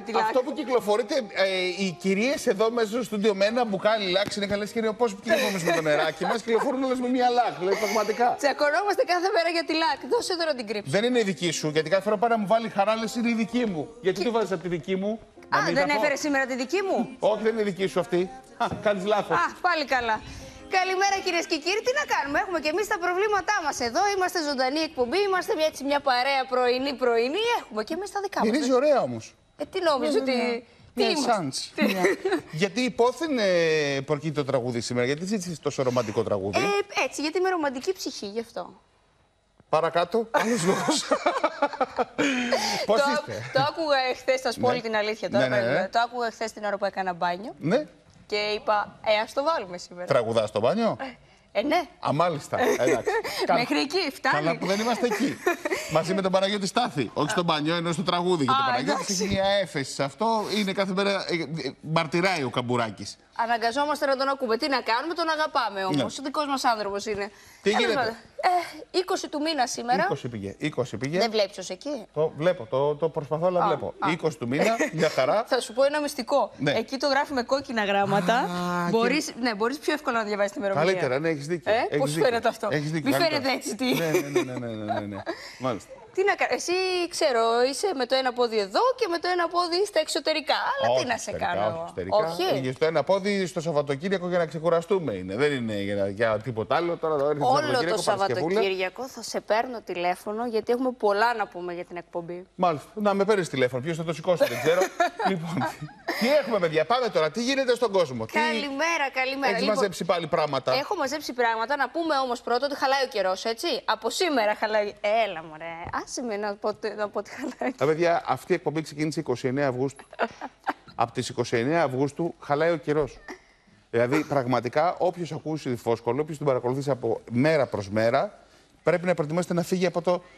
τη λάκ. Αυτό που κυκλοφορείτε, οι κυρίες εδώ μέσα στο στούντιο με ένα μπουκάλι λάκ, είναι καλές κυρίες, πώς κυκλοφορούμε με το νεράκι μας, κυκλοφορούν όλες με μία λάκ. Δηλαδή, πραγματικά. Τσακωνόμαστε κάθε μέρα για τη λάκ. Δώσε τώρα την κρύψη. Δεν είναι η δική σου, γιατί κάθε φορά πάει να μου βάλει χαρά, λες είναι η δική μου. Γιατί του βάζεις από τη δική μου? Α, δεν έφερε σήμερα τη δική μου. Όχι, δεν είναι η δική σου αυτή. Κάνεις λάθος. Α, πάλι καλά. Καλημέρα κυρίες και κύριοι, τι να κάνουμε, έχουμε και εμείς τα προβλήματά μας εδώ, είμαστε ζωντανή εκπομπή, είμαστε έτσι μια παρέα πρωινή, έχουμε και εμείς τα δικά μας. Μυρίζει ωραία όμως. Τι νόμιζε ότι... Τι είμαστε. Γιατί υπόθεν προκύπτει το τραγούδι σήμερα, γιατί ζήτησες τόσο ρομαντικό τραγούδι? Έτσι, γιατί είμαι ρομαντική ψυχή, γι' αυτό. Παρακάτω, άλλος λόγος. Πώς είστε? Το άκουγα εχθές, θα σου πω όλη την αλήθεια τώρα. Το άκουγα εχθές την ώρα που έκανα μπάνιο. Ναι. Και είπα, ας το βάλουμε σήμερα. Τραγουδάς στο μπάνιο? Ναι. Α, μάλιστα. Εντάξει. Μέχρι εκεί, φτάνει. Καλά που δεν είμαστε εκεί. Μαζί με τον Παναγιώτη Στάθη. Όχι στο μπάνιο, ενώ στο τραγούδι. Γιατί ο Παναγιώτης έχει μια έφεση σε αυτό. Είναι κάθε μέρα. Μαρτυράει ο Καμπουράκης. Αναγκαζόμαστε να τον ακούμε. Τι να κάνουμε, τον αγαπάμε όμως. Ο δικός μας άνθρωπος είναι. Τι γίνεται? 20 του μήνα σήμερα. 20 πήγε. 20 πήγε. Δεν βλέπεις ως εκεί? Το βλέπω, το προσπαθώ, αλλά βλέπω. 20 του μήνα, μια χαρά. Θα σου πω ένα μυστικό. Ναι. Εκεί το γράφει με κόκκινα γράμματα. Μπορείς πιο εύκολα να διαβάσεις την ημερομηνία. Καλύτερα, ναι, έχεις δίκιο. Πώς φαίνεται αυτό? Μη φαίνεται έτσι τι. Ναι. Μάλιστα. Τι να κάνεις, εσύ ξέρω, είσαι με το ένα πόδι εδώ και με το ένα πόδι στα εξωτερικά. Αλλά τι να σε κάνω. Όχι. Είναι στο ένα πόδι στο Σαββατοκύριακο για να ξεκουραστούμε είναι. Δεν είναι για τίποτα άλλο. Τώρα όλο το Σαββατοκύριακο θα σε παίρνω τηλέφωνο γιατί έχουμε πολλά να πούμε για την εκπομπή. Μάλιστα. Να με παίρνει τηλέφωνο. Ποιος θα το σηκώσει, δεν ξέρω. Λοιπόν, τι έχουμε, παιδιά, πάμε τώρα. Τι γίνεται στον κόσμο? Καλημέρα. Έχεις μαζέψει πάλι πράγματα? Έχω μαζέψει πράγματα. Να πούμε όμως πρώτα ότι χαλάει ο καιρός, έτσι. Από σήμερα χαλάει. Έλα, μωρέ. Άσε με να πω ότι χαλάει. Παιδιά, αυτή η εκπομπή ξεκίνησε 29 Αυγούστου. Από τις 29 Αυγούστου χαλάει ο καιρός. Δηλαδή, πραγματικά, όποιος ακούσει τη Φόσκολο, όποιος την παρακολουθήσει από μέρα προς μέρα, πρέπει να προετοιμάσετε να φύγει από το.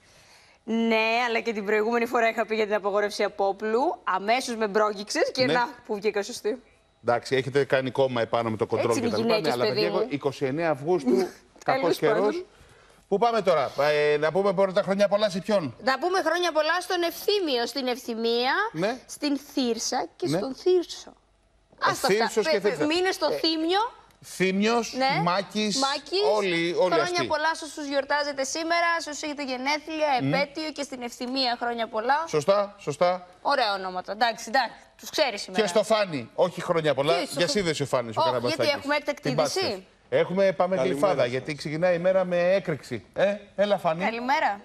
Ναι, αλλά και την προηγούμενη φορά είχα πει για την απαγόρευση απόπλου. Αμέσως με μπρόγγιξες και να που βγήκα σωστή. Εντάξει, έχετε κάνει κόμμα επάνω με το κοντρόλ και τα λοιπά. Ναι, αλλά παιδιά, 29 Αυγούστου, κακός καιρός. Πού πάμε τώρα, να πούμε πρώτα χρόνια πολλά σε ποιον? Να πούμε χρόνια πολλά στον Ευθύμιο, στην Ευθυμία, στην Θύρσα και στον Θύρσο. Θύρσος και Θύρσα. Μείνε στο Θύμιο. Θύμιος, Μάκης, όλοι χρόνια αυτοί. πολλά σε όσους γιορτάζετε σήμερα, σε όσους έχετε γενέθλια, επέτειο και στην Ευθυμία χρόνια πολλά. Σωστά. Ωραία ονόματα, εντάξει, τους ξέρεις σήμερα. Και στο Φάνη, όχι χρόνια πολλά, για σύνδεση ο Φάνης ο Καραμπαστάκης. Γιατί έχουμε έκτακτη είδηση. Πάμε Γλυφάδα, γιατί ξεκινάει η μέρα με έκρηξη. Έλα Φάνη. Καλημέρα.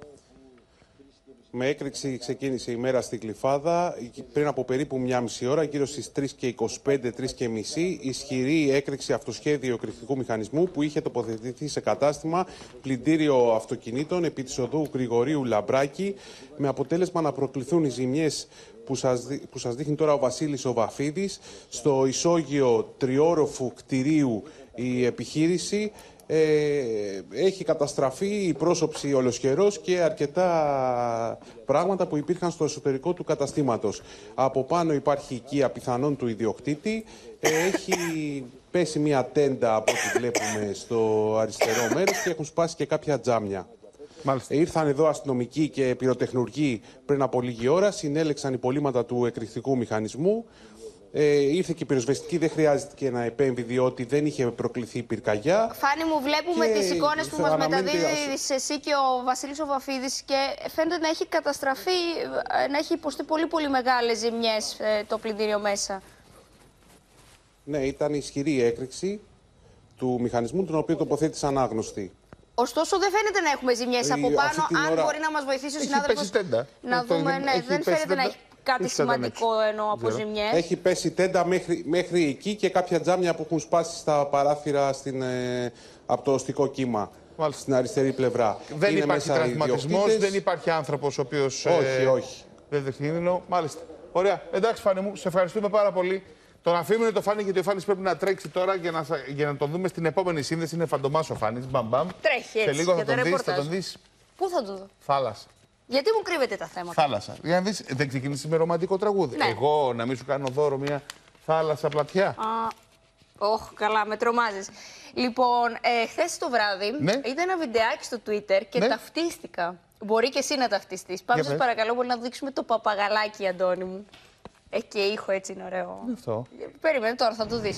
Με έκρηξη ξεκίνησε η μέρα στη Γλυφάδα πριν από περίπου μια μισή ώρα, γύρω στις 3:25, 3:30, ισχυρή έκρηξη αυτοσχέδιο εκρηκτικού μηχανισμού που είχε τοποθετηθεί σε κατάστημα πλυντήριο αυτοκινήτων επί της οδού Γρηγορίου Λαμπράκη, με αποτέλεσμα να προκληθούν οι ζημιές που σας δείχνει τώρα ο Βασίλης ο Βαφίδης. Στο ισόγειο τριόροφου κτηρίου η επιχείρηση έχει καταστραφεί η πρόσωψη ολοσχερός και αρκετά πράγματα που υπήρχαν στο εσωτερικό του καταστήματος. Από πάνω υπάρχει οικία πιθανόν του ιδιοκτήτη. Έχει πέσει μια τέντα από ό,τι βλέπουμε στο αριστερό μέρος και έχουν σπάσει και κάποια τζάμια. Ήρθαν εδώ αστυνομικοί και πυροτεχνουργοί πριν από λίγη ώρα, συνέλεξαν υπολείμματα του εκρηκτικού μηχανισμού. Ήρθε και η πυροσβεστική, δεν χρειάζεται να επέμβει διότι δεν είχε προκληθεί πυρκαγιά. Φάνη μου, βλέπουμε τις εικόνες που μας μεταδίδεις εσύ και ο Βασίλης ο Βαφίδης και φαίνεται να έχει καταστραφεί, να έχει υποστεί πολύ μεγάλες ζημιές το πλυντήριο μέσα. Ναι, ήταν ισχυρή η έκρηξη του μηχανισμού, τον οποίο τοποθέτησαν άγνωστοι. Ωστόσο, δεν φαίνεται να έχουμε ζημιές από πάνω. Αν μπορεί να μας βοηθήσει ο συνάδελφος να δούμε. Ναι, δεν φαίνεται να έχει κάτι σημαντικό εννοώ από ζημιές. Έχει πέσει τέντα μέχρι εκεί και κάποια τζάμια που έχουν σπάσει στα παράθυρα από το οστικό κύμα. Στην αριστερή πλευρά. Δεν υπάρχει τραυματισμός, δεν υπάρχει άνθρωπος ο οποίος. Όχι. Δεν δέχεται κίνδυνο. Μάλιστα. Ωραία. Εντάξει, Φάνη μου, σε ευχαριστούμε πάρα πολύ. Τον αφήνουμε το Φάνη γιατί ο Φάνης πρέπει να τρέξει τώρα για να τον δούμε στην επόμενη σύνδεση. Είναι φαντομάς ο Φάνης. Μπαμπαμ. Τρέχει έτσι. Σε λίγο θα τον δεις. Πού θα τον δω? Θάλασσα. Γιατί μου κρύβετε τα θέματα? Θάλασσα. Για να δεις, δεν ξεκίνησε με ρομαντικό τραγούδι. Ναι. Εγώ να μην σου κάνω δώρο μια θάλασσα πλατιά. Καλά, με τρομάζεις. Λοιπόν, χθες το βράδυ είδα ένα βιντεάκι στο Twitter και ταυτίστηκα. Μπορεί και εσύ να ταυτιστείς. Πάμε, σας παρακαλώ πολύ, να δείξουμε το παπαγαλάκι, Αντώνη μου. Έχει και ήχο, έτσι είναι ωραίο. Είναι αυτό. Περίμενε τώρα, θα το δεις.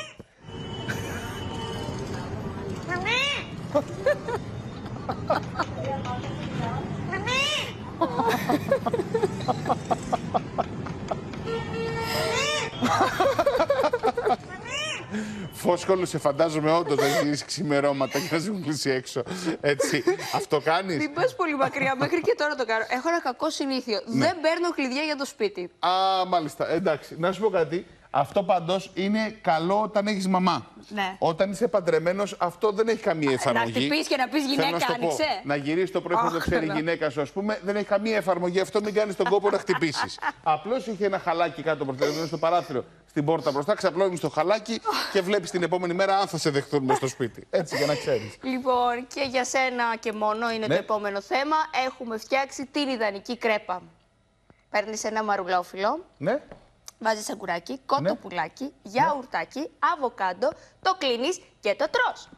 Φόσκολο, σε φαντάζομαι όντως να γυρίσει ξημερώματα και να σε έχουν κλείσει έξω. Έτσι. Αυτό κάνεις? Μην πας πολύ μακριά, μέχρι και τώρα το κάνω. Έχω ένα κακό συνήθειο. Δεν παίρνω κλειδιά για το σπίτι. Α, μάλιστα. Εντάξει. Να σου πω κάτι. Αυτό πάντως είναι καλό όταν έχεις μαμά. Ναι. Όταν είσαι παντρεμένος, αυτό δεν έχει καμία εφαρμογή. Να χτυπήσεις και να πεις γυναίκα, άνοιξε. Να γυρίσεις το πρωί που το ξέρει η γυναίκα σου, ας πούμε, δεν έχει καμία εφαρμογή. Αυτό μην κάνεις τον κόπο να χτυπήσεις. Απλώς είχε ένα χαλάκι κάτω προστατευμένο στο παράθυρο, στην πόρτα μπροστά, ξαπλώνεις το χαλάκι και βλέπεις την επόμενη μέρα αν θα σε δεχθούν μες στο σπίτι. Έτσι, για να ξέρεις. Λοιπόν, και για σένα και μόνο είναι το επόμενο θέμα. Έχουμε φτιάξει την ιδανική κρέπα. Παίρνεις ένα μαρουλόφυλλο. Ναι. Βάζεις αγκουράκι, κότο πουλάκι, γιαουρτάκι, αβοκάντο, το κλείνεις και το τρως.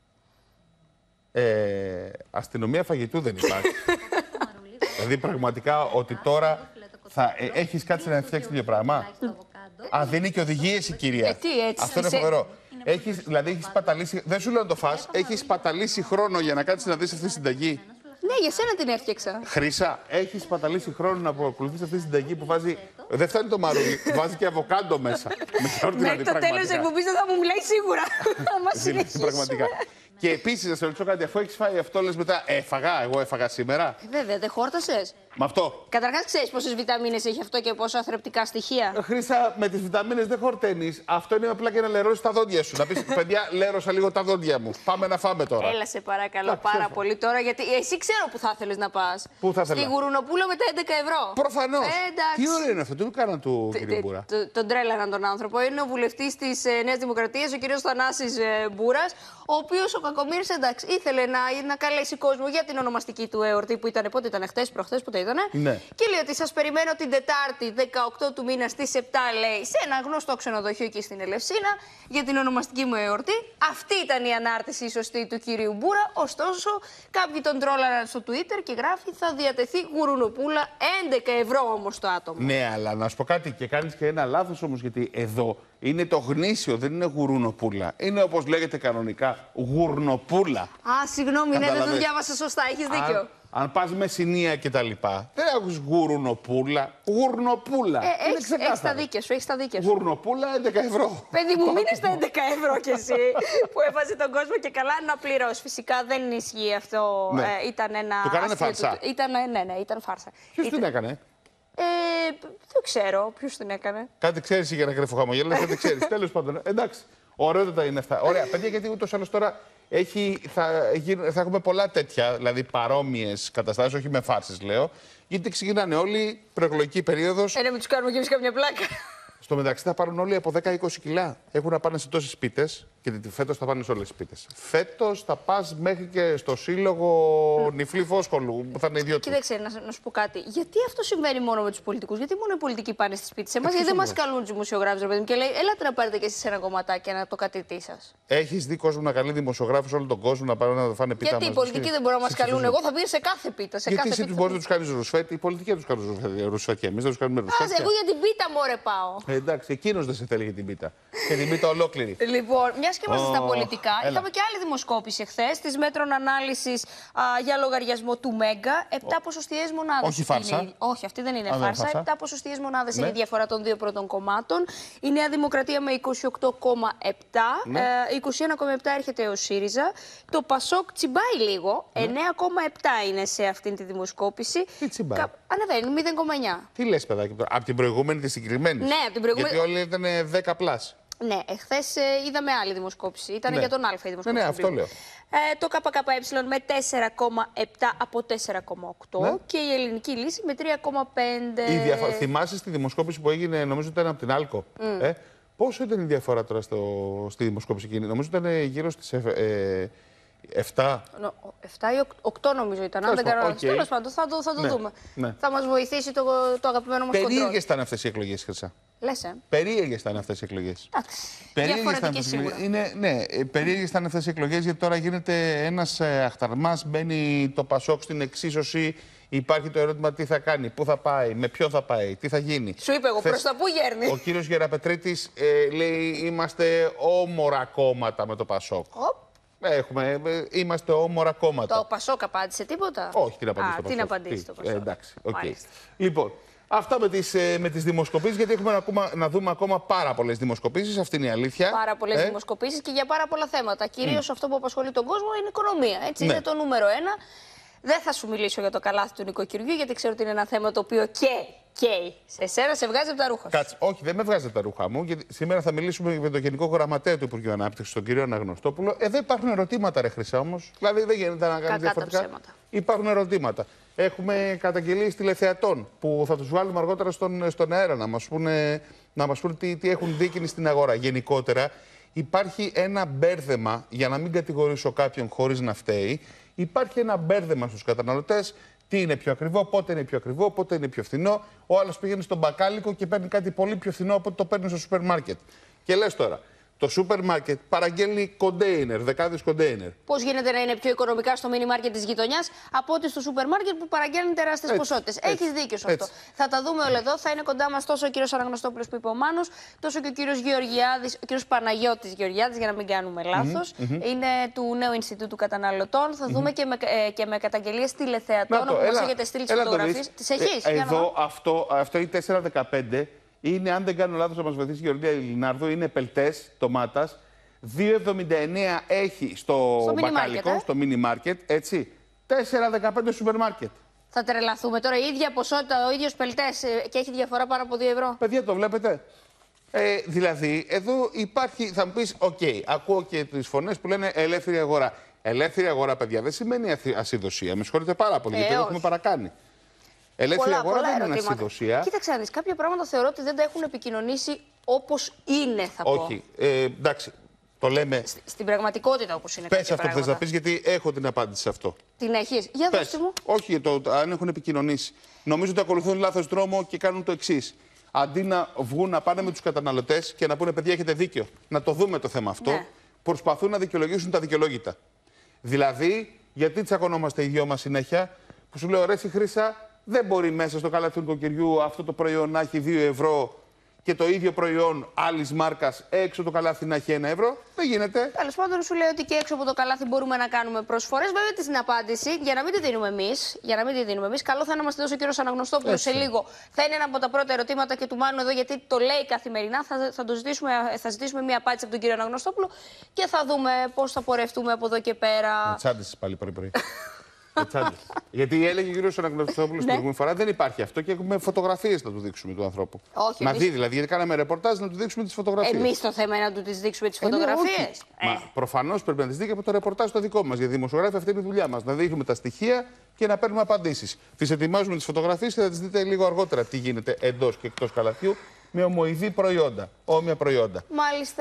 Αστυνομία φαγητού δεν υπάρχει. Δηλαδή πραγματικά ότι τώρα θα έχεις κάτσει να φτιάξεις τέτοιο πράγμα. Α, δίνει και οδηγίες η κυρία. Τι έτσι. Αυτό είναι φοβερό. Δηλαδή έχεις παταλήσει, δεν σου λέω να το φας, έχεις παταλήσει χρόνο για να κάτσεις να δεις αυτή τη συνταγή. Ναι, για σένα την έφτιαξα. Χρυσά, έχεις παταλήσει χρόνο να ακολουθείς αυτή τη συνταγή που βάζει. Δεν φτάνει το μαρούλι, βάζει και αβοκάντο μέσα. Μέχρι το τέλος της εκπομπής δεν θα μου μιλάει σίγουρα. Θα μας συνεχίσουμε. Πραγματικά. Και επίσης, να σε ρωτήσω κάτι, αφού έχεις φάει αυτό, λες μετά, εγώ έφαγα σήμερα. Βέβαια, δεν χόρτασες. Με αυτό. Καταρχάς, ξέρεις πόσες βιταμίνες έχει αυτό και πόσα θρεπτικά στοιχεία. Χρύσα, με τις βιταμίνες δεν χορταίνεις. Αυτό είναι απλά και να λερώσεις τα δόντια σου. Να πεις, παιδιά, λέρωσα λίγο τα δόντια μου. Πάμε να φάμε τώρα. Έλα, σε παρακαλώ πάρα πολύ τώρα, γιατί εσύ ξέρω που θα ήθελες να πας. Πού θα ήθελα? Στη Γουρουνοπούλα με τα 11 ευρώ. Προφανώς. Τι ωραίο είναι αυτό, τι του κάναν του κ. Μπούρα. Τον τρέλαναν τον άνθρωπο. Είναι ο βουλευτής της Νέας Δημοκρατίας, ο κ. Θανάσης Μπούρας, ο οποίος ο κακομοίρης, εντάξει, ήθελε να καλέσει κόσμο για την ονομαστική του εορτή που ήταν, πότε ήταν, χτες, προχτές, πότε ήτανε. Ναι. Και λέει ότι σας περιμένω την Τετάρτη, 18 του μήνα στις 7, λέει, σε ένα γνωστό ξενοδοχείο εκεί στην Ελευσίνα για την ονομαστική μου εορτή. Αυτή ήταν η ανάρτηση η σωστή του κυρίου Μπούρα. Ωστόσο, κάποιοι τον τρόλαραν στο Twitter και γράφει θα διατεθεί γουρουνοπούλα, 11 ευρώ όμως το άτομο. Ναι, αλλά να σου πω κάτι και κάνεις και ένα λάθος όμως, γιατί εδώ είναι το γνήσιο, δεν είναι γουρουνοπούλα. Είναι όπως λέγεται κανονικά γουρνοπούλα. Α, συγγνώμη, ναι, δεν το διάβασα σωστά, έχεις δίκιο. Αν πας με Συνία και τα λοιπά, δεν ακούς γουρουνοπούλα, γουρνοπούλα. Έχεις τα δίκια σου, έχεις τα δίκια σου. Γουρνοπούλα, 11 ευρώ. Παιδί μου, μείνε στα 11 ευρώ κι εσύ που έβαζε τον κόσμο και καλά να πληρώσει. Φυσικά δεν ισχύει αυτό. Ναι. Ήταν ένα. Του κάνανε φάρσα. Ναι, ήταν φάρσα. Ποιος την έκανε? Δεν ξέρω ποιος την έκανε. Κάτι ξέρεις για να κρυφοχαμογέλα, κάτι ξέρεις. Τέλος πάντων, εντάξει. Ωραιότατα είναι αυτά. Ωραία, παιδιά, γιατί ούτως άλλως τώρα θα έχουμε πολλά τέτοια, δηλαδή παρόμοιες καταστάσεις, όχι με φάρσες λέω. Γιατί ξεκινάνε όλοι προεκλογική περίοδος. Ναι, μην τους κάνουμε κι εμείς καμιά πλάκα. Στο μεταξύ θα πάρουν όλοι από 10-20 κιλά. Έχουν να πάνε σε τόσες πίτες, γιατί φέτος θα πάνε σε όλες τις πίτες. Φέτος θα πας μέχρι και στο σύλλογο Νυφλή Φόσκολου, που θα είναι ιδιωτικό. Κοίταξε, να σου πω κάτι. Γιατί αυτό συμβαίνει μόνο με τους πολιτικούς? Γιατί μόνο οι πολιτικοί πάνε στις πίτες? Εμάς γιατί δεν μας καλούν τους δημοσιογράφους, ρε παιδί μου, και λέει, έλατε να πάρετε και εσείς ένα κομματάκι να το κατητή σας. Έχεις δει κόσμο να καλεί δημοσιογράφους όλο τον κόσμο να πάνε να φάνε πίτα? Γιατί οι πολιτικοί δεν μπορούν να μας καλούν? Εγώ θα πήγα σε κάθε πίτα. Γιατί εσύ τους μπορείς να τους κάνεις ρουσφέτη, οι πολιτικοί τους κάνουν ρουσφέτη. Εμείς δεν τους κάνουμε ρουσφέτη. Εγώ για την πίτα μωρέ πάω. Εντάξει, εκείνος δεν σε θέλει για την πίτα. Και την πίτα ολόκληρη. Λοιπόν, μια και είμαστε στα πολιτικά, είχαμε και άλλη δημοσκόπηση εχθές της μέτρων ανάλυσης για λογαριασμό του Μέγκα. 7 ποσοστιαίες μονάδες. Όχι φάρσα. Όχι, αυτή δεν είναι φάρσα. 7 ποσοστιαίες μονάδες είναι η διαφορά των δύο πρώτων κομμάτων. Η Νέα Δημοκρατία με 28,7. 21,7 έρχεται ο ΣΥΡΙΖΑ. Το ΠΑΣΟΚ τσιμπάει λίγο. 9,7 είναι σε αυτήν τη δημοσκόπηση. Τι τσιμπάει? Ανεβαίνει, 0,9. Τι λες, παιδάκι, από την προηγούμενη τη συγκεκριμένη? Ναι, από την προηγούμενη. Γιατί όλοι ήταν 10 πλάς. Ναι, εχθές είδαμε άλλη δημοσκόπηση. Ήταν για τον Α η δημοσκόπηση. Ναι, αυτό λέω. Το ΚΚΕ με 4,7 από 4,8 και η Ελληνική Λύση με 3,5. Θυμάσαι στη δημοσκόπηση που έγινε, νομίζω ήταν από την Άλκο. Πόσο ήταν η διαφορά τώρα στη δημοσκόπηση εκείνη? Νομίζω ήταν γύρω στις 7. 7 ή 8 νομίζω ήταν. Αν δεν κάνω λάθος. Τέλος πάντων, θα το δούμε. Θα μας βοηθήσει το αγαπημένο μας κοντρόλ. Περίεργες ήταν αυτές οι εκλογές, Χρυσά. Λες, Περίεργες ήταν αυτές οι εκλογές. Διαφορετικές σίγουρα. Ναι, περίεργες ήταν αυτές οι εκλογές, γιατί τώρα γίνεται ένας αχταρμάς, μπαίνει το Πασόκ στην εξίσωση. Υπάρχει το ερώτημα τι θα κάνει, πού θα πάει, με ποιο θα πάει, τι θα γίνει. Σου είπε εγώ, προς τα πού γέρνει. Ο κύριος Γεραπετρίτης λέει είμαστε όμορα κόμματα με το Πασόκ. Είμαστε όμορα κόμματα. Το Πασόκ απάντησε τίποτα? Όχι, την απαντήσει το Πασόκ. Την απαντήσει το Πασόκ. Εντάξει, okay. Λοιπόν, αυτά με τις δημοσκοπήσεις, γιατί έχουμε να δούμε ακόμα πάρα πολλές δημοσκοπήσεις, αυτή είναι η αλήθεια. Πάρα πολλές δημοσκοπήσεις και για πάρα πολλά θέματα. Κυρίως αυτό που απασχολεί τον κόσμο είναι η οικονομία. Έτσι, είναι το νούμερο 1. Δεν θα σου μιλήσω για το καλάθι του νοικοκυριού, γιατί ξέρω ότι είναι ένα θέμα το οποίο καίει. Σε εσένα σε βγάζει από τα ρούχα σου. Κάτσε, όχι, δεν με βγάζει από τα ρούχα μου, γιατί σήμερα θα μιλήσουμε με τον Γενικό Γραμματέα του Υπουργείου Ανάπτυξης, τον κύριο Αναγνωστόπουλο. Εδώ υπάρχουν ερωτήματα, ρε Χρυσά, όμως. Δηλαδή δεν γίνεται να κάνει διαφορετικά. Ψέματα. Υπάρχουν ερωτήματα. Έχουμε καταγγελίες τηλεθεατών που θα τους βάλουμε αργότερα στον αέρα να μας πούνε τι έχουν δίκη στην αγορά. Γενικότερα υπάρχει ένα μπέρδεμα, για να μην κατηγορήσω κάποιον χωρίς να φταίει. Υπάρχει ένα μπέρδεμα στους καταναλωτές. Τι είναι πιο ακριβό, πότε είναι πιο ακριβό, πότε είναι πιο φθηνό. Ο άλλος πηγαίνει στον μπακάλικο και παίρνει κάτι πολύ πιο φθηνό από ό,τι το παίρνει στο σούπερ μάρκετ. Και λες τώρα, το σούπερ μάρκετ παραγγέλνει κοντέινερ, δεκάδες κοντέινερ. Πώς γίνεται να είναι πιο οικονομικά στο μίνι μάρκετ της γειτονιάς από ότι στο σούπερ μάρκετ που παραγγέλνει τεράστιες ποσότητες? Έχεις δίκιο σε αυτό. Θα τα δούμε όλα εδώ. Θα είναι κοντά μας τόσο ο κύριος Αναγνωστόπουλος που είπε ο Μάνος, τόσο και ο κύριος Γεωργιάδης, ο κύριος Παναγιώτης Γεωργιάδης, για να μην κάνουμε λάθος. Είναι του Νέου Ινστιτούτου Καταναλωτών. Θα δούμε και με καταγγελίες τηλεθεατών, όπου μας έχετε στείλει φωτογραφίες. Τις έχεις? Εδώ αυτό η 415. Είναι, αν δεν κάνω λάθος, να μας βοηθήσει η Γεωργία Λινάρδο, είναι πελτές ντομάτας. 2,79 έχει στο μπακάλικο, στο μίνι μάρκετ, έτσι. 4,15 σούπερ μάρκετ. Θα τρελαθούμε τώρα. Η ίδια ποσότητα, ο ίδιος πελτές και έχει διαφορά πάνω από 2 ευρώ. Παιδιά, το βλέπετε. Δηλαδή, εδώ υπάρχει, θα μου πεις, ακούω και τις φωνές που λένε ελεύθερη αγορά. Ελεύθερη αγορά, παιδιά, δεν σημαίνει ασυδοσία. Με συγχωρείτε πάρα πολύ, γιατί το έχουμε παρακάνει. Ελεύθερη αγορά δεν είναι ασυδοσία. Κοίταξε να δεις, κάποια πράγματα θεωρώ ότι δεν τα έχουν επικοινωνήσει όπως είναι, θα πω. Όχι, εντάξει, το λέμε. Στην πραγματικότητα όπως είναι. Πες αυτό που θες να πεις, γιατί έχω την απάντηση σε αυτό. Την έχεις? Για δώστε μου. Όχι, αν έχουν επικοινωνήσει. Νομίζω ότι ακολουθούν λάθος δρόμο και κάνουν το εξής. Αντί να βγουν να πάνε με τους καταναλωτές και να πούνε παιδιά, έχετε δίκιο, να το δούμε το θέμα αυτό, προσπαθούν να δικαιολογήσουν τα δικαιολόγητα. Δηλαδή, γιατί τσακωνόμαστε οι δυο μας συνέχεια, που σου λέω ρε Χρύσα. Δεν μπορεί μέσα στο καλάθι του νοικοκυριού αυτό το προϊόν να έχει 2 ευρώ και το ίδιο προϊόν άλλης μάρκας έξω το καλάθι να έχει 1 ευρώ. Δεν γίνεται. Τέλος πάντων, σου λέω ότι και έξω από το καλάθι μπορούμε να κάνουμε προσφορές. Βέβαια, την απάντηση, για να μην τη δίνουμε εμείς. Καλό θα είναι να μας τη δώσει ο κύριος Αναγνωστόπουλος σε λίγο. Θα είναι ένα από τα πρώτα ερωτήματα και του Μάνου εδώ, γιατί το λέει καθημερινά. Θα ζητήσουμε μια απάντηση από τον κύριο Αναγνωστόπουλο και θα δούμε πώς θα πορευτούμε από εδώ και πέρα. Τσάντες πάλι πρωί-πρωί. Γιατί έλεγε ο κύριος Αναγνωστόπουλος την προηγούμενη φορά δεν υπάρχει αυτό και έχουμε φωτογραφίες να του δείξουμε του ανθρώπου. Όχι, να δει δηλαδή, γιατί κάναμε ρεπορτάζ να του δείξουμε τις φωτογραφίες. Εμείς το θέμα είναι να του τις δείξουμε τις φωτογραφίες. Μα προφανώς πρέπει να τις δει και από το ρεπορτάζ το δικό μας. Γιατί δημοσιογράφοι αυτή είναι η δουλειά μας. Να δείχνουμε τα στοιχεία και να παίρνουμε απαντήσεις. Τις ετοιμάζουμε τις φωτογραφίες και θα τις δείτε λίγο αργότερα τι γίνεται εντός και εκτός καλαθιού με ομοειδή προϊόντα. Όμοια προϊόντα. Μάλιστα.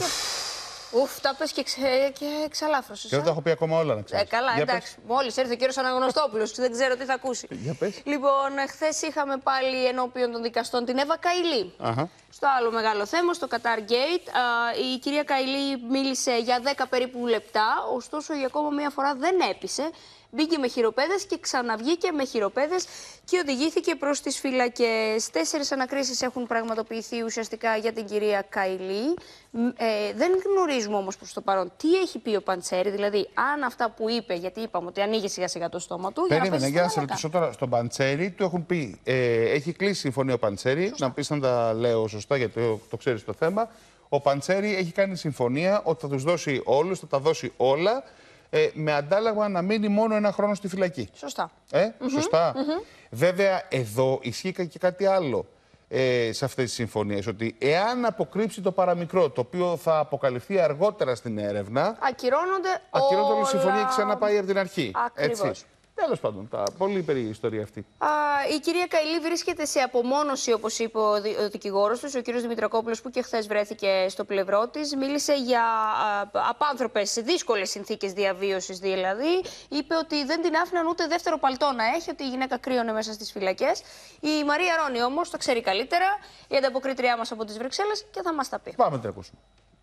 Τα πες και εξαλάφρωσες. Και δεν τα έχω πει ακόμα όλα, να ξέρεις. Καλά, εντάξει. Μόλις έρθει ο κύριος Αναγνωστόπουλος, δεν ξέρω τι θα ακούσει. Για πες. Λοιπόν, χθες είχαμε πάλι ενώπιον των δικαστών την Εύα Καηλή. Στο άλλο μεγάλο θέμα, στο Qatar Gate. Η κυρία Καηλή μίλησε για 10 περίπου λεπτά, ωστόσο για ακόμα μία φορά δεν έπεισε. Μπήκε με χειροπέδες και ξαναβγήκε με χειροπέδες και οδηγήθηκε προς τις φυλακές. 4 ανακρίσεις έχουν πραγματοποιηθεί ουσιαστικά για την κυρία Καηλή. Δεν γνωρίζουμε όμως προς το παρόν τι έχει πει ο Παντσέρη, δηλαδή αν αυτά που είπε, γιατί είπαμε ότι ανοίγει σιγά σιγά το στόμα του. Περίμενε, για να σε ρωτήσω τώρα, στον Παντσέρη του έχουν πει, έχει κλείσει συμφωνία ο Παντσέρη, να πεις αν τα λέω σωστά γιατί το ξέρεις το θέμα. Ο Παντσέρη έχει κάνει συμφωνία ότι θα τους δώσει όλους, θα τα δώσει όλα. Με αντάλλαγμα να μείνει μόνο 1 χρόνο στη φυλακή. Σωστά. Σωστά. Βέβαια, εδώ ισχύει και κάτι άλλο σε αυτές τις συμφωνίες. Ότι εάν αποκρύψει το παραμικρό, το οποίο θα αποκαλυφθεί αργότερα στην έρευνα, ακυρώνονται όλη η συμφωνία και ξαναπάει από την αρχή. Ακριβώς. Έτσι. Τέλος πάντων, πολύ περίεργη ιστορία αυτή. Η κυρία Καηλή βρίσκεται σε απομόνωση, όπως είπε ο δικηγόρος της, ο κύριος Δημητρακόπουλος, που και χθες βρέθηκε στο πλευρό της. Μίλησε για απάνθρωπες, δύσκολες συνθήκες διαβίωσης δηλαδή. Είπε ότι δεν την άφηναν ούτε δεύτερο παλτό να έχει, ότι η γυναίκα κρύωνε μέσα στις φυλακές. Η Μαρία Ρόνη όμως τα ξέρει καλύτερα, η ανταποκρίτριά μας από τις Βρυξέλλες, και θα μας τα πει. Πάμε να ακούσουμε.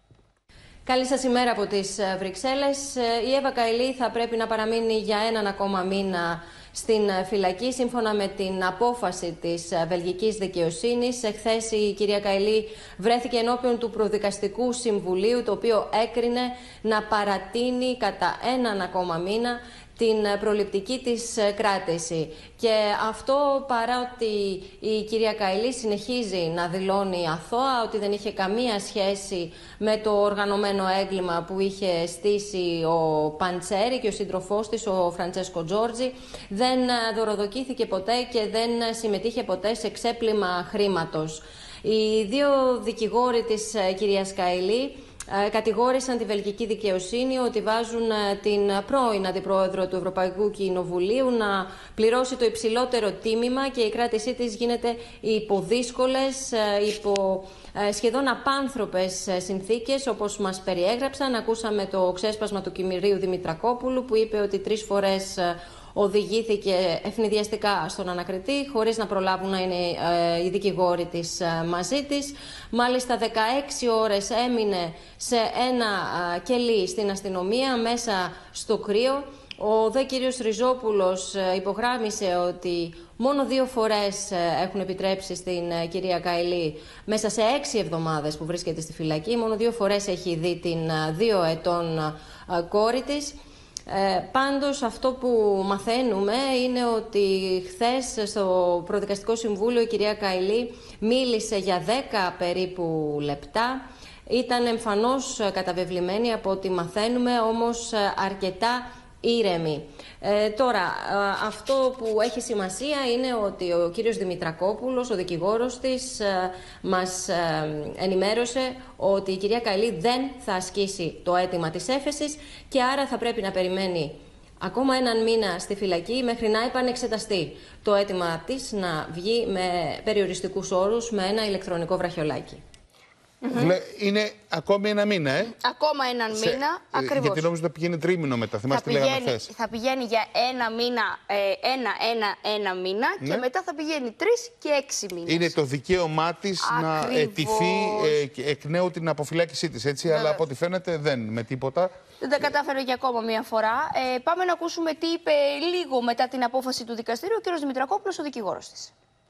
Καλή σας ημέρα από τις Βρυξέλλες. Η Εύα Καηλή θα πρέπει να παραμείνει για έναν ακόμα μήνα στην φυλακή, σύμφωνα με την απόφαση της Βελγικής Δικαιοσύνης. Εχθές η κυρία Καηλή βρέθηκε ενώπιον του Προδικαστικού Συμβουλίου, το οποίο έκρινε να παρατείνει κατά έναν ακόμα μήνα την προληπτική της κράτηση. Και αυτό παρά ότι η κυρία Καηλή συνεχίζει να δηλώνει αθώα, ότι δεν είχε καμία σχέση με το οργανωμένο έγκλημα που είχε στήσει ο Παντσέρη και ο σύντροφός της, ο Φραντσέσκο Τζόρτζι, δεν δωροδοκήθηκε ποτέ και δεν συμμετείχε ποτέ σε ξέπλυμα χρήματος. Οι δύο δικηγόροι της κυρίας Καηλή κατηγόρησαν τη βελγική δικαιοσύνη ότι βάζουν την πρώην αντιπρόεδρο του Ευρωπαϊκού Κοινοβουλίου να πληρώσει το υψηλότερο τίμημα, και η κράτησή της γίνεται υπό δύσκολες, υπό σχεδόν απάνθρωπες συνθήκες, όπως μας περιέγραψαν. Ακούσαμε το ξέσπασμα του κυρίου Δημητρακόπουλου, που είπε ότι 3 φορές οδηγήθηκε ευνηδιαστικά στον ανακριτή, χωρίς να προλάβουν να είναι οι δικηγόροι της μαζί της. Μάλιστα 16 ώρες έμεινε σε ένα κελί στην αστυνομία, μέσα στο κρύο. Ο δε κύριος Ριζόπουλος υπογράμμισε ότι μόνο 2 φορές έχουν επιτρέψει στην κυρία Καηλή, μέσα σε 6 εβδομάδες που βρίσκεται στη φυλακή, μόνο 2 φορές έχει δει την 2 ετών κόρη της. Πάντως αυτό που μαθαίνουμε είναι ότι χθες στο Προδικαστικό Συμβούλιο η κυρία Καηλή μίλησε για 10 περίπου λεπτά. Ήταν εμφανώς καταβεβλημένη από ό,τι μαθαίνουμε, όμως αρκετά ήρεμη. Τώρα, αυτό που έχει σημασία είναι ότι ο κύριος Δημητρακόπουλος, ο δικηγόρος της, μας ενημέρωσε ότι η κυρία Καηλή δεν θα ασκήσει το αίτημα της έφεσης, και άρα θα πρέπει να περιμένει ακόμα έναν μήνα στη φυλακή μέχρι να επανεξεταστεί το αίτημα της να βγει με περιοριστικούς όρους, με ένα ηλεκτρονικό βραχιολάκι. Είναι ακόμη ένα μήνα, Ακόμα έναν μήνα, ακριβώς. Γιατί νόμιζα ότι πηγαίνει τρίμηνο μετά. Θυμάστε τι λέγαμε χθες. Θα πηγαίνει για ένα μήνα, ένα μήνα, και μετά θα πηγαίνει 3 και 6 μήνες. Είναι το δικαίωμά της να αιτηθεί εκ νέου την αποφυλάκησή της, έτσι. Αλλά από ό,τι φαίνεται δεν με τίποτα. Δεν τα κατάφερε για ακόμα μία φορά. Πάμε να ακούσουμε τι είπε λίγο μετά την απόφαση του δικαστηρίου ο κ. Δημητρακόπουλος, ο δικηγόρος της.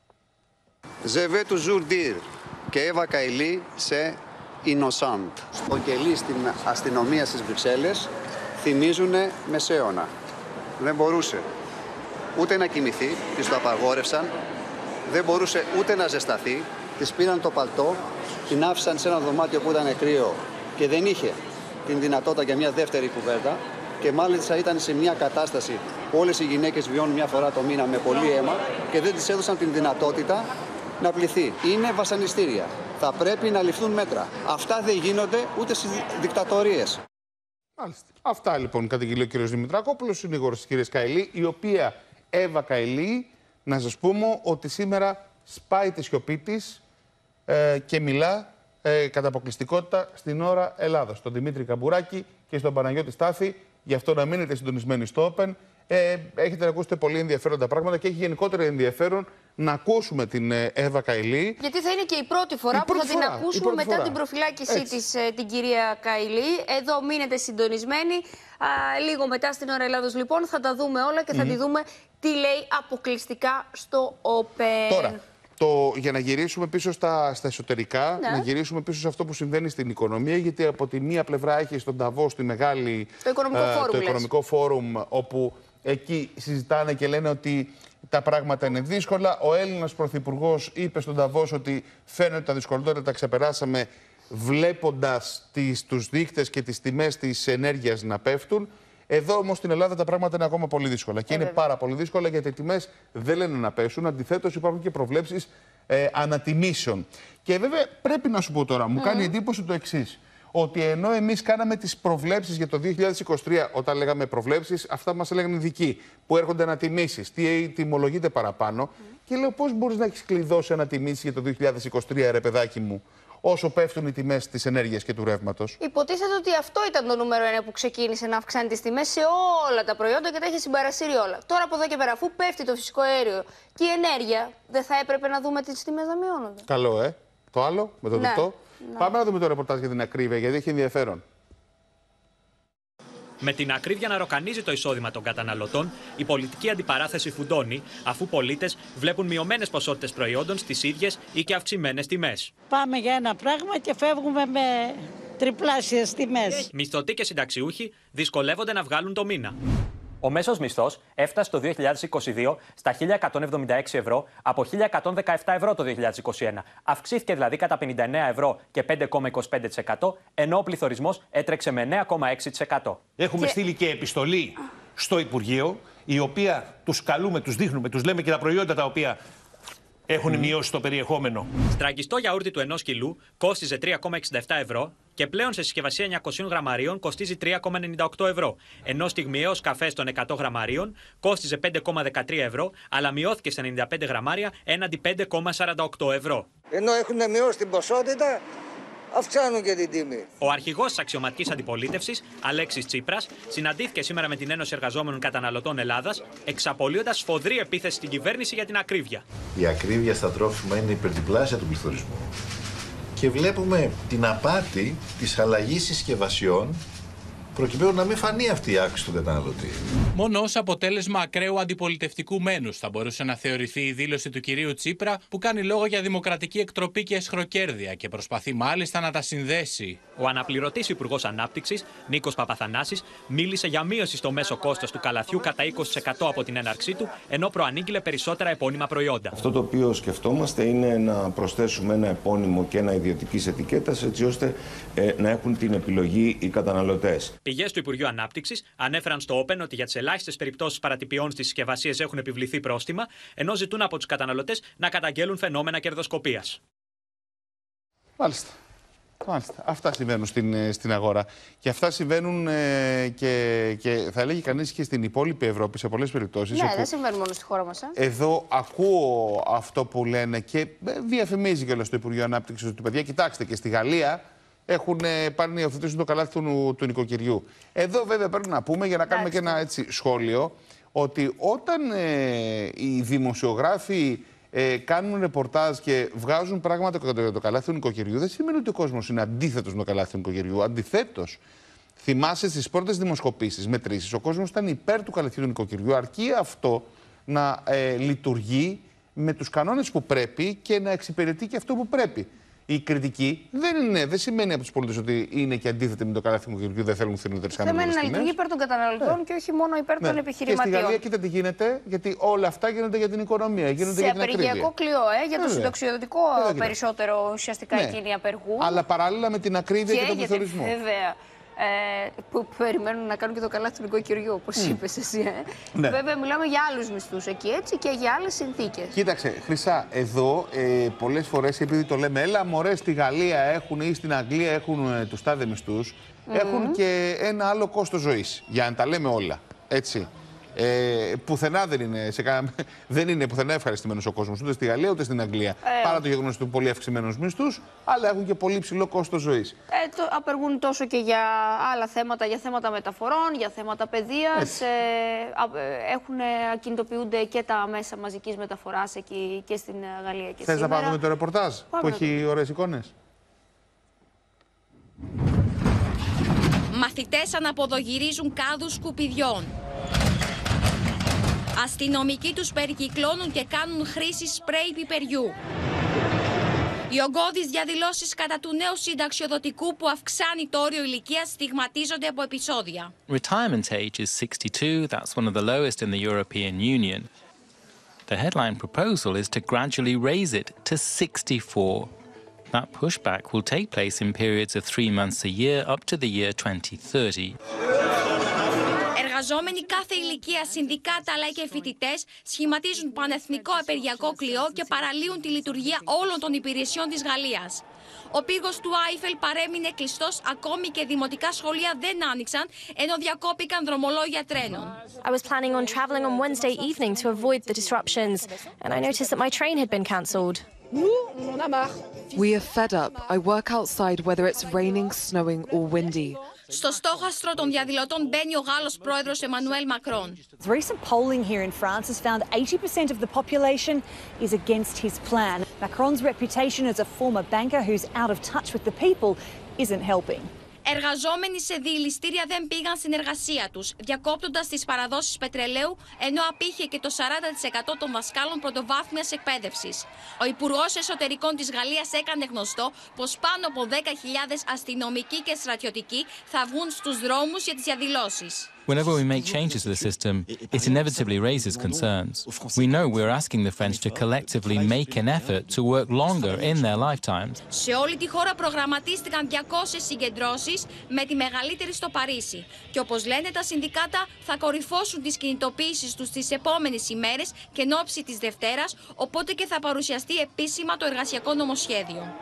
Je vais toujours dire que Eva Kaili c'est innocent. Στο κελί στην αστυνομία στις Βρυξέλλες θυμίζουν μεσαίωνα. Δεν μπορούσε ούτε να κοιμηθεί, της το απαγόρευσαν, δεν μπορούσε ούτε να ζεσταθεί, της πήραν το παλτό, την άφησαν σε ένα δωμάτιο που ήταν κρύο και δεν είχε την δυνατότητα για μια δεύτερη κουβέρτα, και μάλιστα ήταν σε μια κατάσταση που όλες οι γυναίκες βιώνουν μια φορά το μήνα με πολύ αίμα και δεν της έδωσαν την δυνατότητα να πληθεί. Είναι βασανιστήρια. Θα πρέπει να ληφθούν μέτρα. Αυτά δεν γίνονται ούτε στις δικτατορίες. Μάλιστα. Αυτά λοιπόν καταγγείλει ο κ. Δημητρακόπουλος, συνήγορος της κυρίας Καηλή, η οποία Εύα Καηλή, να σας πούμε ότι σήμερα σπάει τη σιωπή της και μιλά κατά αποκλειστικότητα στην ώρα Ελλάδας, στον Δημήτρη Καμπουράκη και στον Παναγιώτη Στάθη. Γι' αυτό να μείνετε συντονισμένοι στο Open. Έχετε να ακούσετε πολύ ενδιαφέροντα πράγματα και έχει γενικότερα ενδιαφέρον να ακούσουμε την Εύα Καηλή. Γιατί θα είναι και η πρώτη φορά που θα την ακούσουμε μετά την προφυλάκησή της, την κυρία Καηλή. Εδώ μείνετε συντονισμένοι. Λίγο μετά στην ώρα Ελλάδος λοιπόν θα τα δούμε όλα και θα τη δούμε τι λέει αποκλειστικά στο Open. Τώρα, για να γυρίσουμε πίσω στα εσωτερικά, να γυρίσουμε πίσω σε αυτό που συμβαίνει στην οικονομία, γιατί από τη μία πλευρά έχει στον Νταβός τη μεγάλη, το οικονομικό φόρουμ, όπου εκεί συζητάνε και λένε ότι τα πράγματα είναι δύσκολα. Ο Έλληνας πρωθυπουργός είπε στον Νταβός ότι φαίνεται ότι τα δυσκολότερα τα ξεπεράσαμε, βλέποντας τους δείκτες και τις τιμές της ενέργειας να πέφτουν. Εδώ όμως στην Ελλάδα τα πράγματα είναι ακόμα πολύ δύσκολα. Και είναι πάρα πολύ δύσκολα γιατί οι τιμές δεν λένε να πέσουν. Αντιθέτως, υπάρχουν και προβλέψεις ανατιμήσεων. Και βέβαια πρέπει να σου πω τώρα, μου κάνει εντύπωση το εξής. ότι ενώ εμείς κάναμε τις προβλέψεις για το 2023, όταν λέγαμε προβλέψεις, αυτά μας έλεγαν οι ειδικοί, που έρχονται ανατιμήσεις, τι τιμολογείται παραπάνω. Και λέω, πώς μπορείς να έχεις κλειδώσει ανατιμήσεις για το 2023, ρε παιδάκι μου, όσο πέφτουν οι τιμές της ενέργειας και του ρεύματος. Υποτίθεται ότι αυτό ήταν το νούμερο 1 που ξεκίνησε να αυξάνει τις τιμές σε όλα τα προϊόντα και τα είχε συμπαρασύρει όλα. Τώρα από εδώ και πέρα, αφού πέφτει το φυσικό αέριο και η ενέργεια, δεν θα έπρεπε να δούμε τις τιμές να μειώνονται? Καλό, Το άλλο, με το διπτό. Ναι. Πάμε να δούμε το ρεπορτάζ για την ακρίβεια, γιατί έχει ενδιαφέρον. Με την ακρίβεια να ροκανίζει το εισόδημα των καταναλωτών, η πολιτική αντιπαράθεση φουντώνει, αφού πολίτες βλέπουν μειωμένες ποσότητες προϊόντων στις ίδιες ή και αυξημένες τιμές. Πάμε για ένα πράγμα και φεύγουμε με τριπλάσιες τιμές. Μισθωτοί και συνταξιούχοι δυσκολεύονται να βγάλουν το μήνα. Ο μέσος μισθός έφτασε το 2022 στα 1.176 ευρώ από 1.117 ευρώ το 2021. Αυξήθηκε δηλαδή κατά 59 ευρώ και 5,25%, ενώ ο πληθωρισμός έτρεξε με 9,6%. Έχουμε στείλει και επιστολή στο Υπουργείο, η οποία τους καλούμε, τους δείχνουμε, τους λέμε και τα προϊόντα τα οποία έχουν μειώσει το περιεχόμενο. Στραγγιστό γιαούρτι του 1 κιλού κόστιζε 3,67 ευρώ και πλέον σε συσκευασία 900 γραμμαρίων κοστίζει 3,98 ευρώ. Ενώ στιγμιαίος καφές των 100 γραμμαρίων κόστιζε 5,13 ευρώ, αλλά μειώθηκε στα 95 γραμμάρια έναντι 5,48 ευρώ. Ενώ έχουν μειώσει την ποσότητα, αυξάνουν και την τιμή. Ο αρχηγός της αξιωματικής αντιπολίτευσης, Αλέξης Τσίπρας, συναντήθηκε σήμερα με την Ένωση Εργαζόμενων Καταναλωτών Ελλάδας, εξαπολύοντας σφοδρή επίθεση στην κυβέρνηση για την ακρίβεια. Η ακρίβεια στα τρόφιμα είναι υπερδιπλάσια του πληθωρισμού. Και βλέπουμε την απάτη της αλλαγής συσκευασιών, προκειμένου να μην φανεί αυτή η αύξηση του καταναλωτή. Μόνο ως αποτέλεσμα ακραίου αντιπολιτευτικού μένους θα μπορούσε να θεωρηθεί η δήλωση του κυρίου Τσίπρα, που κάνει λόγο για δημοκρατική εκτροπή και αισχροκέρδεια και προσπαθεί μάλιστα να τα συνδέσει. Ο αναπληρωτής Υπουργός Ανάπτυξης, Νίκος Παπαθανάσης, μίλησε για μείωση στο μέσο κόστος του καλαθιού κατά 20% από την έναρξή του, ενώ προανήγγειλε περισσότερα επώνυμα προϊόντα. Αυτό το οποίο σκεφτόμαστε είναι να προσθέσουμε ένα επώνυμο και ένα ιδιωτικής ετικέτας, έτσι ώστε να έχουν την επιλογή οι καταναλωτές. Πηγές του Υπουργείου Ανάπτυξης ανέφεραν στο Open ότι για τις ελάχιστες περιπτώσεις παρατυπιών στις συσκευασίες έχουν επιβληθεί πρόστιμα, ενώ ζητούν από τους καταναλωτές να καταγγέλουν φαινόμενα κερδοσκοπίας. Μάλιστα. Αυτά συμβαίνουν στην αγορά. Και αυτά συμβαίνουν και θα έλεγε κανείς και στην υπόλοιπη Ευρώπη σε πολλές περιπτώσεις. Ναι, δεν συμβαίνουν μόνο στη χώρα μας. Εδώ ακούω αυτό που λένε και διαφημίζει κιόλας το Υπουργείο Ανάπτυξης ότι, παιδιά, κοιτάξτε, και στη Γαλλία έχουν πάνε να υιοθετήσουν το καλάθι του νοικοκυριού. Εδώ βέβαια πρέπει να πούμε, για να κάνουμε και ένα σχόλιο, ότι όταν οι δημοσιογράφοι κάνουν ρεπορτάζ και βγάζουν πράγματα για το καλάθι του νοικοκυριού, δεν σημαίνει ότι ο κόσμος είναι αντίθετος με το καλάθι του νοικοκυριού. Αντιθέτως, θυμάσαι στις πρώτες δημοσκοπήσεις, μετρήσεις, ο κόσμος ήταν υπέρ του καλαθιού του νοικοκυριού, αρκεί αυτό να λειτουργεί με τους κανόνες που πρέπει και να εξυπηρετεί και αυτό που πρέπει. Η κριτική δεν σημαίνει από τους πολίτες ότι είναι και αντίθετοι με το καλάθι του νοικοκυριού, δεν θέλουν φθηνότερες κανόνες. Σημαίνει να λειτουργεί υπέρ των καταναλωτών και όχι μόνο υπέρ των επιχειρηματιών. Και στη Γαλλία, κοίτα τι γίνεται, γιατί όλα αυτά γίνονται για την οικονομία. Γίνονται για την ακρίβεια. Σε απεργιακό κλειό, για το συνταξιοδοτικό περισσότερο ουσιαστικά εκείνοι απεργούν. Αλλά παράλληλα με την ακρίβεια και τον πληθωρισμό. Βέβαια. Που περιμένουν να κάνουν και το καλάθι του νοικοκυριού, όπως είπες εσύ. Ναι. Βέβαια, μιλάμε για άλλους μισθούς εκεί, έτσι, και για άλλες συνθήκες. Κοίταξε, Χρυσά, εδώ πολλές φορές, επειδή το λέμε, έλα μωρέ, στη Γαλλία έχουν ή στην Αγγλία έχουν τους τάδε μισθούς, έχουν και ένα άλλο κόστος ζωής. Για να τα λέμε όλα. Έτσι. Πουθενά δεν είναι πουθενά ευχαριστημένος ο κόσμος, ούτε στη Γαλλία ούτε στην Αγγλία. Παρά το γεγονός του πολύ αυξημένους μισθούς, αλλά έχουν και πολύ ψηλό κόστος ζωής. Απεργούν τόσο και για άλλα θέματα, για θέματα μεταφορών, για θέματα παιδείας. Ακινητοποιούνται και τα μέσα μαζικής μεταφοράς εκεί και στην Γαλλία και Θες να πάμε με το ρεπορτάζ που έχει ωραίες εικόνες? Μαθητές αναποδογυρίζουν κάδους σκουπιδιών. Αστυνομικοί τους περικυκλώνουν και κάνουν χρήση σπρέι πιπεριού. Οι ογκώδεις διαδηλώσεις κατά του νέου συνταξιοδοτικού που αυξάνει το όριο ηλικίας στιγματίζονται από επεισόδια. Retirement age is 62, that's one of the lowest in the European Union. The headline proposal is to gradually raise it to 64. That pushback will take place in periods of 3 months a year up to the year 2030. Εργαζόμενοι κάθε ηλικία, συνδικάτα αλλά και φοιτητές σχηματίζουν πανεθνικό απεργιακό κλειό και παραλύουν τη λειτουργία όλων των υπηρεσιών της Γαλλίας. Ο πύργος του Άιφελ παρέμεινε κλειστός ακόμη και δημοτικά σχολεία δεν άνοιξαν, ενώ διακόπηκαν δρομολόγια τρένων. I was planning on traveling on Wednesday evening to avoid the disruptions, and I noticed that my train had been cancelled. We are fed up. I work outside whether it's raining, snowing or windy. Στο στόχαστρο των διαδηλωτών μπαίνει ο Γάλλος πρόεδρος Εμμανουέλ Μακρόν. Recent polling here in France has found 80% of the population is against his plan. Macron's reputation as a former banker who's out of touch with the people isn't helping. Εργαζόμενοι σε διελιστήρια δεν πήγαν στην εργασία τους, διακόπτοντας τις παραδόσεις πετρελαίου, ενώ απήχε και το 40% των δασκάλων πρωτοβάθμιας εκπαίδευσης. Ο Υπουργός Εσωτερικών της Γαλλίας έκανε γνωστό πως πάνω από 10.000 αστυνομικοί και στρατιωτικοί θα βγουν στους δρόμους για τις διαδηλώσεις. Whenever we make changes to the system, it inevitably raises concerns. We know we're asking the French to collectively make an effort to work longer in their lifetimes. Σε όλη τη χώρα προγραμματίστηκαν 200 συγκεντρώσεις, με τη μεγαλύτερη στο Παρίσι. Και όπως λένε τα συνδικάτα, θα κορυφώσουν τις κινητοποίησεις τους τις επόμενες ημέρες και εν ώψη της Δευτέρας, οπότε και θα παρουσιαστεί επίσημα το εργασιακό νομοσχέδιο.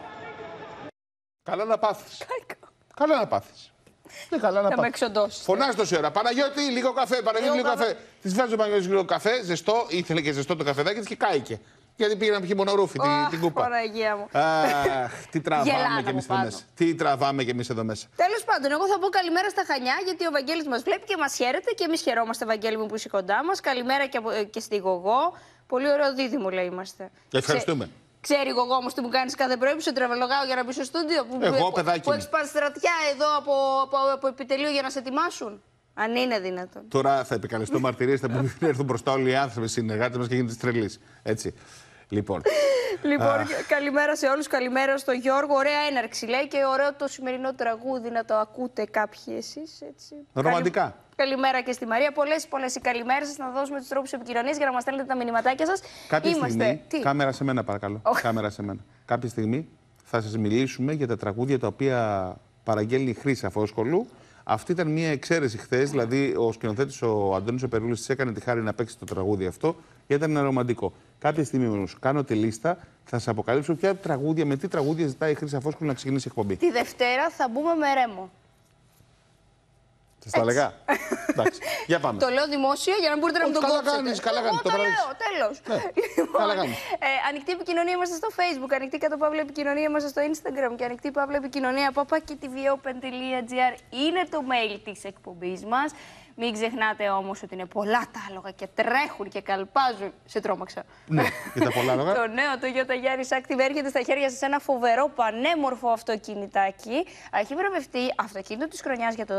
Καλά να πάθεις. Καλά να πάθεις. Καλά να θα με εξοντώσει. Φωνάζει τόση ώρα. Παναγιώτη, λίγο καφέ. Παναγιώτη, λίγο καφέ. Τη βάζει ο Παναγιώτη λίγο καφέ, ζεστό. Ήθελε και ζεστό το καφεδάκι τη και κάηκε. Γιατί πήγε να πιει μονορούφι την κούπα. Παναγία μου. Αχ, τι τραβάμε κι εμείς εδώ μέσα. Τι τραβάμε κι εμείς εδώ μέσα. Τέλος πάντων, εγώ θα πω καλημέρα στα Χανιά, γιατί ο Βαγγέλης μας βλέπει και μας χαίρεται και εμείς χαιρόμαστε, Βαγγέλη μου, που είσαι κοντά μας. Καλημέρα και στη Γογό. Πολύ ωραίο δίδυμο, λέει, είμαστε. Ευχαριστούμε. Ξέρει η Γογό όμως τι μου κάνεις κάθε πρωί που σε τραβελογάω για να μπει στο στούντιο. Εγώ, παιδάκι. Που έχεις πάρει στρατιά εδώ από επιτελείο για να σε ετοιμάσουν. Αν είναι δυνατόν. Τώρα θα επικαλεστώ μαρτυρίες, θα έρθουν μπροστά όλοι οι άνθρωποι, οι συνεργάτες μας και γίνεται τρελής. Έτσι. Λοιπόν, καλημέρα σε όλους, καλημέρα στο Γιώργο. Ωραία έναρξη λέει και ωραίο το σημερινό τραγούδι να το ακούτε κάποιοι εσείς. Έτσι. Ρομαντικά. Καλημέρα και στη Μαρία. Πολλές οι καλημέρες σας. Να δώσουμε τους τρόπους επικοινωνίας για να μας στέλνετε τα μηνυματάκια σας. Κάποια στιγμή, κάμερα σε μένα παρακαλώ. Κάμερα σε μένα. Κάποια στιγμή θα σας μιλήσουμε για τα τραγούδια τα οποία παραγγέλνει η Χρύσα Φόσκολου. Αυτή ήταν μια εξαίρεση χθες, δηλαδή ο σκηνοθέτης ο Αντώνης ο Περούλης της έκανε τη χάρη να παίξει το τραγούδι αυτό, γιατί ήταν ρομαντικό. Κάποια στιγμή όμως κάνω τη λίστα, θα σας αποκαλύψω ποια τραγούδια, με τι τραγούδια ζητάει η Χρύσα Φόσκολου να ξεκινήσει η εκπομπή. Τη Δευτέρα θα μπούμε με Ρέμο. Σας τα λέγα. Εντάξει, για πάμε. Το λέω δημόσια για να μπορείτε να μου το κόψετε. Καλά κάνεις, το λέω, τέλος. Καλά κάνεις. Ανοιχτή επικοινωνία είμαστε στο Facebook, ανοιχτή _, επικοινωνία είμαστε στο Instagram και ανοιχτή _ επικοινωνία @tvOpen.gr είναι το mail της εκπομπής μας. Μην ξεχνάτε όμως ότι είναι πολλά τα άλογα και τρέχουν και καλπάζουν. Σε τρόμαξα. Ναι, και τα πολλά άλογα. Το νέο Toyota Yaris Active έρχεται στα χέρια σας ένα φοβερό πανέμορφο αυτοκινητάκι. Έχει βραβευτεί αυτοκίνητο της χρονιάς για το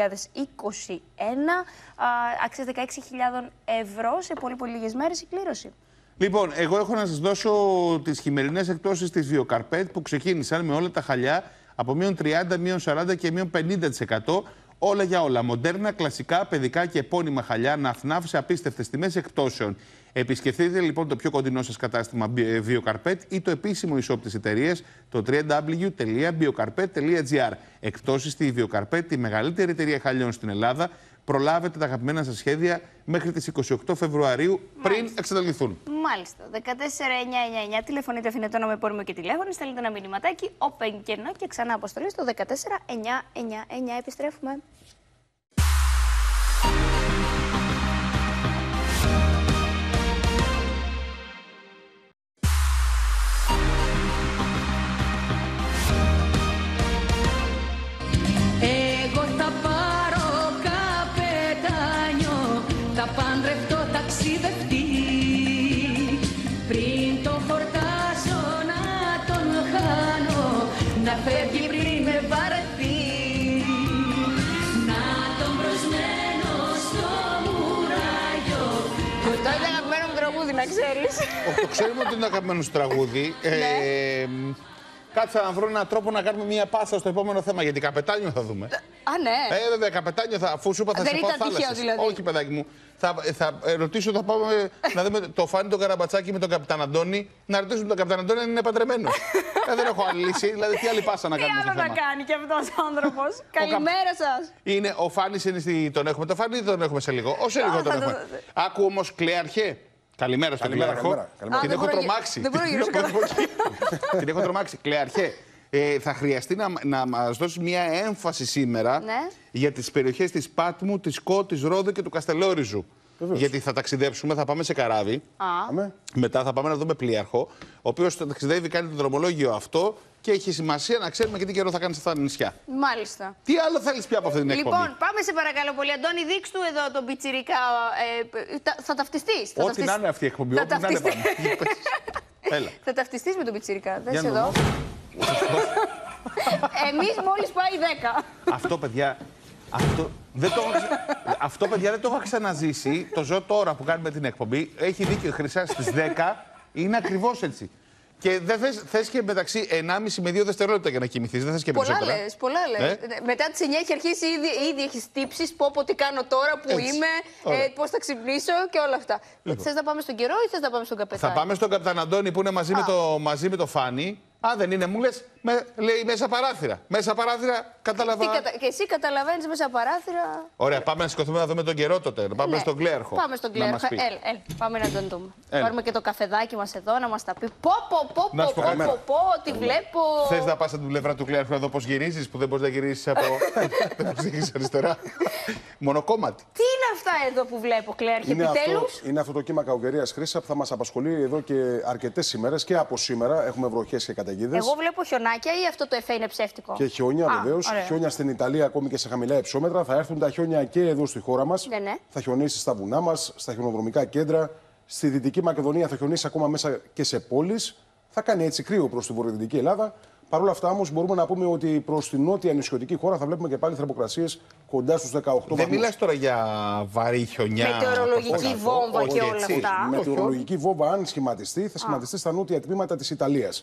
2021. Αξίζει 16.000 ευρώ σε πολύ λίγες μέρες η κλήρωση. Λοιπόν, εγώ έχω να σας δώσω τις χειμερινές εκτόσεις της Βιοκαρπέτ που ξεκίνησαν με όλα τα χαλιά από -30, -40 και -50%. Όλα για όλα. Μοντέρνα, κλασικά, παιδικά και επώνυμα χαλιά, ναφ-ναφ σε απίστευτες τιμές εκτόσεων. Επισκεφτείτε λοιπόν το πιο κοντινό σας κατάστημα Βιοκαρπέτ ή το επίσημο e-shop της εταιρείας, το www.biocarpet.gr. Εκτόσεις στη Βιοκαρπέτ, τη μεγαλύτερη εταιρεία χαλιών στην Ελλάδα. Προλάβετε τα αγαπημένα σας σχέδια μέχρι τις 28 Φεβρουαρίου πριν εξαντληθούν. Μάλιστα. 14999 τηλεφωνείτε αφήνετε με επώνυμο και τηλέφωνο. Στέλνετε ένα μηνυματάκι, open κενό και ξανά αποστολή στο 14999. Επιστρέφουμε. Εγώ θα πάρω καπετάνιο, θα παντρευτώ ταξιδευτή. Πριν το χορτάσω να τον χάνω, να φεύγει πριν με βαρεθεί. Να τον προσμένω στο μουράγιο. Αυτό είναι αγαπημένο μου τραγούδι, να ξέρεις. Το ξέρουμε ότι είναι αγαπημένο σου τραγούδι. Κάτσε να βρω έναν τρόπο να κάνουμε μια πάσα στο επόμενο θέμα. Γιατί καπετάνιο θα δούμε. Α, ναι. Βέβαια, καπετάνιο θα. Αφού σου είπα θα σε πάω θάλασσες. Δηλαδή. Όχι, παιδάκι μου. Θα ρωτήσω, θα πάμε να δούμε το Φάνη τον Καραμπατσάκη με τον Καπιτάν Αντώνη. Να ρωτήσουμε τον Καπιτάν Αντώνη αν είναι παντρεμένο. Δεν έχω άλλη λύση. Δηλαδή, τι άλλη πάσα να κάνουμε. Τι άλλο να κάνει κι αυτός ο άνθρωπος. Καλημέρα σας. Είναι ο Φάνης, τον έχουμε. Το Φάνη δεν τον έχουμε σε λίγο. Όσο λίγο τον έχουμε. Άκου όμως, Κλέαρχε. Καλημέρα στον Κλέαρχο. Την έχω τρομάξει. Δεν μπορώ να γυρίσω καλά. Την έχω τρομάξει. Κλέαρχε, Θα χρειαστεί να μας δώσει μια έμφαση σήμερα για τις περιοχές της Πάτμου, της Κο, της Ρόδου και του Καστελόριζου. Γιατί θα ταξιδέψουμε, θα πάμε σε καράβι. Μετά θα πάμε να δούμε πλοίαρχο, ο οποίος θα ταξιδεύει, κάνει το δρομολόγιο αυτό και έχει σημασία να ξέρουμε και τι καιρό θα κάνει στα νησιά. Μάλιστα. Τι άλλο θέλεις πια από αυτή την εκπομπή? Λοιπόν, πάμε σε παρακαλώ πολύ. Αντώνη, δείξ' του εδώ τον πιτσιρικά. Θα ταυτιστείς. Ό,τι να είναι αυτή η εκπομπή, ό,τι να είναι πάνω. Έλα. Θα ταυτιστείς με τον πιτσιρικά. Δες εδώ. Εμείς μόλις πάει 10. Αυτό, παιδιά, αυτό, παιδιά, δεν το έχω ξαναζήσει. Το ζω τώρα που κάνουμε την εκπομπή. Έχει δίκιο, Χρυσά, στις 10 είναι ακριβώς έτσι. Και δεν θες και μεταξύ 1,5 με 2 δευτερόλεπτα για να κοιμηθείς. Δεν θες και περισσότερα. Πολλά λες. Μετά τις 9 έχει αρχίσει ήδη έχεις τύψεις. Πω τι κάνω τώρα, που είμαι, πώς θα ξυπνήσω και όλα αυτά. Θες να πάμε στον καιρό ή θες να πάμε στον καπετάνι? Θα πάμε στον καπετάν Αντώνη που είναι μαζί με το Φάνη. Δεν είναι, μου λες, λέει μέσα παράθυρα. Μέσα παράθυρα, κατάλαβα. Και εσύ καταλαβαίνεις μέσα παράθυρα. Ωραία, πάμε να σηκωθούμε να δούμε τον καιρό τότε. Πάμε στον κλέαρχο. Πάμε στον κλέαρχο. Έλα, πάμε να τον δούμε. Πάρουμε και το καφεδάκι μας εδώ να μας τα πει. Πω, τι βλέπω. Θες να πας από την πλευρά του κλέαρχου να δω πώς γυρίζεις, που δεν μπορείς να γυρίσεις από. Δεν μπορείς να γυρίσεις αριστερά. Μονοκόμματι. Τι είναι αυτά εδώ που βλέπω, κλέαρχε, επιτέλους? Είναι αυτό το κύμα κακοκαιρίας, Χρύσα, που θα μας απασχολεί εδώ και αρκετές ημέρες και από σήμερα. Έχουμε βροχές και καταιγίδες. Εγώ βλέπω χιονάκια ή αυτό το εφέ είναι ψεύτικο? Και χιόνια, βεβαίως. Χιόνια στην Ιταλία, ακόμη και σε χαμηλά υψόμετρα. Θα έρθουν τα χιόνια και εδώ στη χώρα μας. Ναι. Θα χιονίσει στα βουνά μας, στα χιονοδρομικά κέντρα. Στη Δυτική Μακεδονία θα χιονίσει ακόμα μέσα και σε πόλεις. Θα κάνει έτσι κρύο προς τη βορειοδυτική Ελλάδα. Παρ' όλα αυτά, όμως, μπορούμε να πούμε ότι προς την νότια νησιωτική χώρα θα βλέπουμε και πάλι θερμοκρασίες κοντά στους 18 βαθμούς. Δεν μιλάς τώρα για βαρύ χιονιά. Μετεωρολογική βόμβα και όλα αυτά. Μετεωρολογική βόμβα, αν σχηματιστεί, θα σχηματιστεί στα νότια τμήματα της Ιταλίας.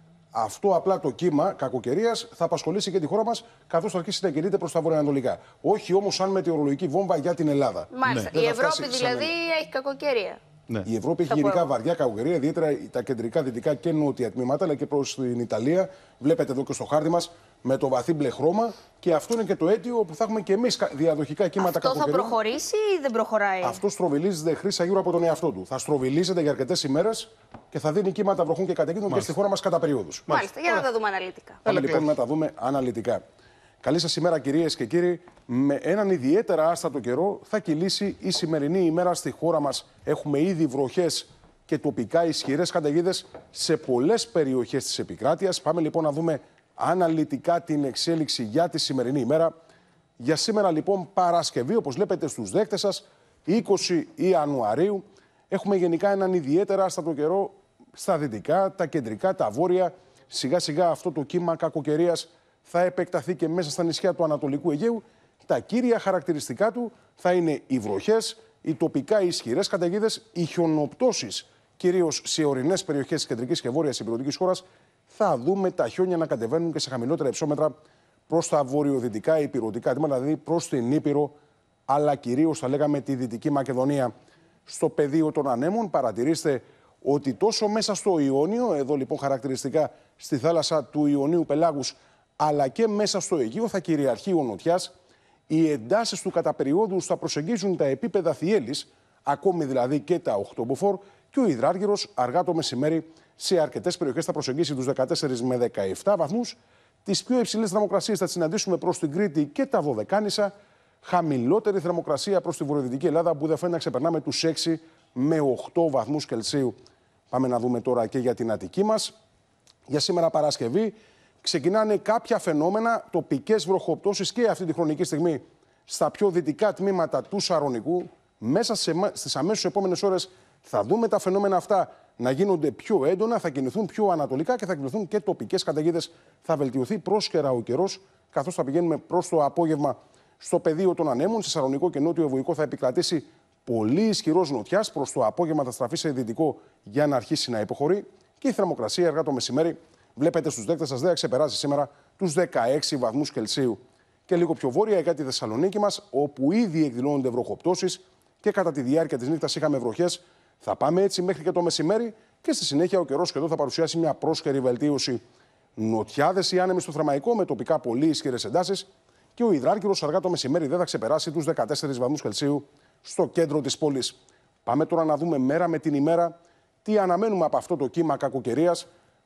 Αυτό απλά το κύμα κακοκαιρίας θα απασχολήσει και τη χώρα μας, καθώς θα αρχίσει να κινείται προς τα βορειοανατολικά. Όχι όμως σαν μετεωρολογική βόμβα για την Ελλάδα. Μάλιστα. Η Ευρώπη δηλαδή έχει κακοκαιρία. Ναι. Η Ευρώπη έχει γενικά βαριά κακοκαιρία, ιδιαίτερα τα κεντρικά, δυτικά και νότια τμήματα, αλλά και προς την Ιταλία. Βλέπετε εδώ και στο χάρτη μας με το βαθύ μπλε χρώμα. Και αυτό είναι και το αίτιο που θα έχουμε και εμείς διαδοχικά κύματα κακοκαιρία. Αυτό θα προχωρήσει ή δεν προχωράει? Αυτό στροβιλίζεται, Χρύσα, γύρω από τον εαυτό του. Θα στροβιλίζεται για αρκετές ημέρες και θα δίνει κύματα βροχών και καταιγίδων και στη χώρα μας κατά περιόδους. Μάλιστα. Για να τα δούμε αναλυτικά. Πάμε λοιπόν να τα δούμε αναλυτικά. Καλή σας ημέρα, κυρίες και κύριοι. Με έναν ιδιαίτερα άστατο καιρό θα κυλήσει η σημερινή ημέρα στη χώρα μας. Έχουμε ήδη βροχές και τοπικά ισχυρές καταιγίδες σε πολλές περιοχές της επικράτειας. Πάμε λοιπόν να δούμε αναλυτικά την εξέλιξη για τη σημερινή ημέρα. Για σήμερα λοιπόν Παρασκευή, όπως βλέπετε στους δέκτες σας, 20 Ιανουαρίου, έχουμε γενικά έναν ιδιαίτερα άστατο καιρό στα δυτικά, τα κεντρικά, τα βόρεια. Σιγά σιγά αυτό το κύμα κακοκαιρίας θα επεκταθεί και μέσα στα νησιά του Ανατολικού Αιγαίου. Τα κύρια χαρακτηριστικά του θα είναι οι βροχές, οι τοπικά ισχυρές καταιγίδες, οι χιονοπτώσεις, κυρίως σε ορεινές περιοχές της κεντρικής και βόρειας υπηρετικής χώρας. Θα δούμε τα χιόνια να κατεβαίνουν και σε χαμηλότερα υψόμετρα προς τα βορειοδυτικά υπηρετικά τμήματα, δηλαδή προς την Ήπειρο, αλλά κυρίως θα λέγαμε τη Δυτική Μακεδονία. Στο πεδίο των ανέμων παρατηρήστε ότι τόσο μέσα στο Ιόνιο, εδώ λοιπόν χαρακτηριστικά στη θάλασσα του Ιωνίου Πελάγους, αλλά και μέσα στο Αιγαίο θα κυριαρχεί ο νοτιάς. Οι εντάσεις του κατά περιόδους θα προσεγγίζουν τα επίπεδα Θιέλης, ακόμη δηλαδή και τα 8 μποφόρ, και ο Υδράργυρος αργά το μεσημέρι σε αρκετές περιοχές θα προσεγγίσει τους 14 με 17 βαθμούς. Τις πιο υψηλές θερμοκρασίες θα τις συναντήσουμε προς την Κρήτη και τα Δωδεκάνησα. Χαμηλότερη θερμοκρασία προς τη βορειοδυτική Ελλάδα, που δεν φαίνεται να ξεπερνάμε τους 6 με 8 βαθμούς Κελσίου. Πάμε να δούμε τώρα και για την Αττική μας. Για σήμερα Παρασκευή ξεκινάνε κάποια φαινόμενα, τοπικές βροχοπτώσεις και αυτή τη χρονική στιγμή στα πιο δυτικά τμήματα του Σαρονικού. Μέσα στις αμέσως επόμενες ώρες θα δούμε τα φαινόμενα αυτά να γίνονται πιο έντονα, θα κινηθούν πιο ανατολικά και θα κινηθούν και τοπικές καταιγίδες. Θα βελτιωθεί πρόσκαιρα ο καιρός, καθώς θα πηγαίνουμε προς το απόγευμα στο πεδίο των ανέμων. Σε Σαρονικό και Νότιο Ευωικό θα επικρατήσει πολύ ισχυρός νοτιάς. Προς το απόγευμα θα στραφεί σε δυτικό για να αρχίσει να υποχωρεί. Και η θερμοκρασία αργά το μεσημέρι, βλέπετε στους δέκτες σας, δεν θα ξεπεράσει σήμερα τους 16 βαθμούς Κελσίου. Και λίγο πιο βόρεια για τη Θεσσαλονίκη μας, όπου ήδη εκδηλώνονται βροχοπτώσεις και κατά τη διάρκεια της νύχτας είχαμε βροχές. Θα πάμε έτσι μέχρι και το μεσημέρι και στη συνέχεια ο καιρός και εδώ θα παρουσιάσει μια πρόσκαιρη βελτίωση. Νοτιάδες ή άνεμοι στο Θερμαϊκό με τοπικά πολύ ισχυρές εντάσεις και ο Υδράργυρος αργά το μεσημέρι δεν θα ξεπεράσει τους 14 βαθμούς Κελσίου στο κέντρο της πόλης. Πάμε τώρα να δούμε μέρα με την ημέρα τι αναμένουμε από αυτό το κύμα κακοκαιρίας.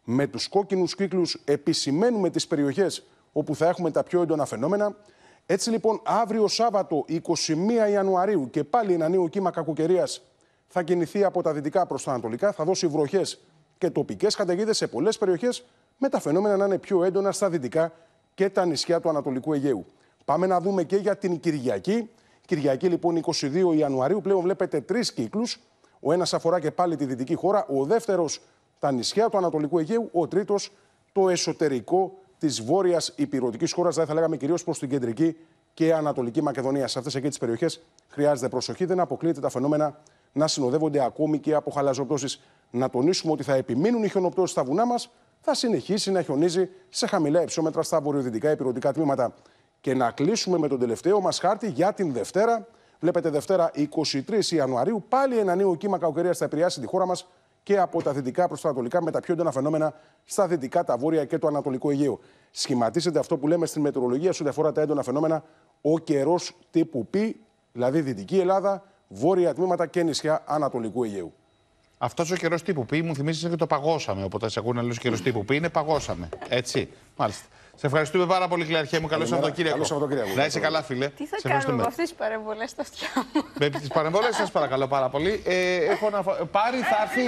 Με τους κόκκινους κύκλους επισημαίνουμε τις περιοχές όπου θα έχουμε τα πιο έντονα φαινόμενα. Έτσι λοιπόν, αύριο Σάββατο 21 Ιανουαρίου και πάλι ένα νέο κύμα κακοκαιρίας θα κινηθεί από τα δυτικά προς τα ανατολικά, θα δώσει βροχές και τοπικές καταιγίδες σε πολλές περιοχές, με τα φαινόμενα να είναι πιο έντονα στα δυτικά και τα νησιά του Ανατολικού Αιγαίου. Πάμε να δούμε και για την Κυριακή. Κυριακή λοιπόν 22 Ιανουαρίου, πλέον βλέπετε 3 κύκλους. Ο ένας αφορά και πάλι τη δυτική χώρα, ο δεύτερος τα νησιά του Ανατολικού Αιγαίου, ο τρίτος το εσωτερικό της βόρειας ηπειρωτικής χώρας, δηλαδή θα λέγαμε κυρίως προς την κεντρική και ανατολική Μακεδονία. Σε αυτές εκεί τις περιοχές χρειάζεται προσοχή, δεν αποκλείεται τα φαινόμενα να συνοδεύονται ακόμη και από χαλαζοπτώσεις. Να τονίσουμε ότι θα επιμείνουν οι χιονοπτώσεις στα βουνά μας, θα συνεχίσει να χιονίζει σε χαμηλά υψόμετρα στα βορειοδυτικά ηπειρωτικά τμήματα. Και να κλείσουμε με τον τελευταίο μας χάρτη για την Δευτέρα. Βλέπετε Δευτέρα 23 Ιανουαρίου, πάλι ένα νέο κύμα κακοκαιρίας θα επηρεάσει τη χώρα μας και από τα δυτικά προς τα ανατολικά, με τα πιο έντονα φαινόμενα στα δυτικά, τα βόρεια και το Ανατολικό Αιγαίο. Σχηματίζεται αυτό που λέμε στην μετεωρολογία σε ό,τι αφορά τα έντονα φαινόμενα, ο καιρός τύπου π, δηλαδή Δυτική Ελλάδα, βόρεια τμήματα και νησιά Ανατολικού Αιγαίου. Αυτός ο καιρός τύπου π μου θυμίζει και το παγώσαμε. Οπότε σε ακούνε άλλο καιρός τύπου π είναι παγώσαμε. Έτσι. Μάλιστα. Σε ευχαριστούμε πάρα πολύ, Κλεαρχέ μου. Καλό Σαββατοκύριακο. Να είσαι καλά, φίλε. Τι θα κάνουμε με αυτές τις παρεμβολές στα αυτιά μου. Με τις παρεμβολές σας παρακαλώ πάρα πολύ. Έχω να πάρει, θα έρθει.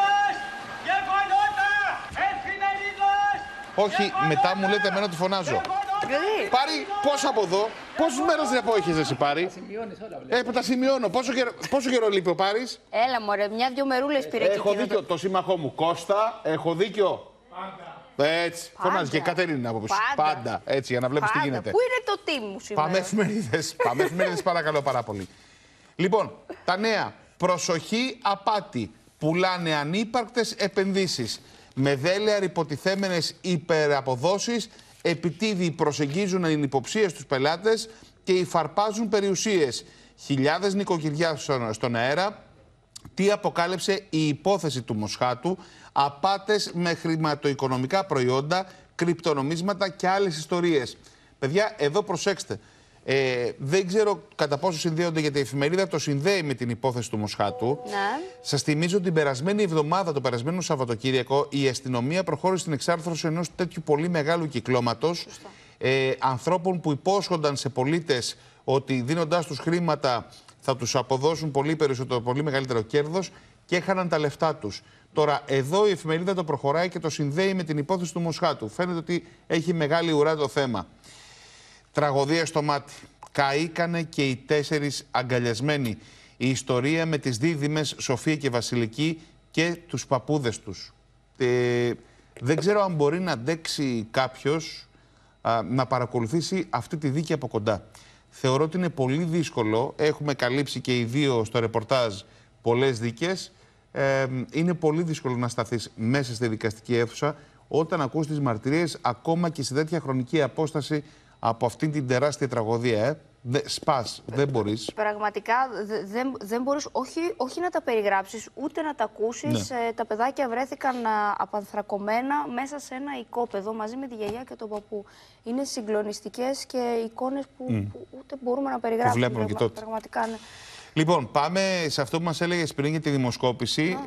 Όχι, μετά μου λέτε εμένα ότι φωνάζω. Πάρει, πώς από εδώ, πόσους μέρες ρεπό έχεις εσύ Πάρη? Που τα σημειώνω. Πόσο καιρό λείπει ο Πάρης? Έλα μωρέ, μια-δυο μερούλες πήρε. Έχω δίκιο, το σύμμαχό μου. Κώστα, έχω δίκιο. Έτσι, φωνάζει και η Κατερίνα από πίσω. Πάντα. Έτσι, για να βλέπεις τι γίνεται. Πού είναι το team μου σήμερα? Πάμε εφημερίδες. Πάμε εφημερίδες, παρακαλώ πάρα πολύ. Λοιπόν, τα νέα. Προσοχή, απάτη. Πουλάνε ανύπαρκτες επενδύσεις. Με δέλεαρ υποτιθέμενες υπεραποδόσεις, επιτίδιοι προσεγγίζουν ανυποψία στους πελάτες και υφαρπάζουν περιουσίες. Χιλιάδες νοικοκυριά στον αέρα. Τι αποκάλυψε η υπόθεση του Μοσχάτου? Απάτες με χρηματοοικονομικά προϊόντα, κρυπτονομίσματα και άλλες ιστορίες. Παιδιά, εδώ προσέξτε. Δεν ξέρω κατά πόσο συνδέονται, γιατί η εφημερίδα το συνδέει με την υπόθεση του Μοσχάτου. Ναι. Σας θυμίζω την περασμένη εβδομάδα, το περασμένο Σαββατοκύριακο, η αστυνομία προχώρησε στην εξάρθρωση ενός τέτοιου πολύ μεγάλου κυκλώματος ανθρώπων που υπόσχονταν σε πολίτες ότι δίνοντάς τους χρήματα θα τους αποδώσουν πολύ περισσότερο, πολύ μεγαλύτερο κέρδος και έχαναν τα λεφτά τους. Τώρα, εδώ η εφημερίδα το προχωράει και το συνδέει με την υπόθεση του Μοσχάτου. Φαίνεται ότι έχει μεγάλη ουρά το θέμα. Τραγωδία στο μάτι. Καήκανε και οι 4 αγκαλιασμένοι. Η ιστορία με τις δίδυμες Σοφία και Βασιλική και τους παππούδες τους. Δεν ξέρω αν μπορεί να αντέξει κάποιος να παρακολουθήσει αυτή τη δίκη από κοντά. Θεωρώ ότι είναι πολύ δύσκολο. Έχουμε καλύψει και οι δύο στο ρεπορτάζ πολλές δίκες. Είναι πολύ δύσκολο να σταθείς μέσα στη δικαστική αίθουσα όταν ακούς τις μαρτυρίες, ακόμα και σε τέτοια χρονική απόσταση από αυτήν την τεράστια τραγωδία. Σπάς, δεν μπορείς. Πραγματικά δεν μπορείς όχι να τα περιγράψεις, ούτε να τα ακούσεις. Ναι. Τα παιδάκια βρέθηκαν απανθρακωμένα μέσα σε ένα οικόπεδο μαζί με τη γιαγιά και τον παππού. Είναι συγκλονιστικές και εικόνες που ούτε μπορούμε να περιγράψουμε. Βλέπουμε και τότε. Πραγματικά, ναι. Λοιπόν, πάμε σε αυτό που μας έλεγες πριν για τη δημοσκόπηση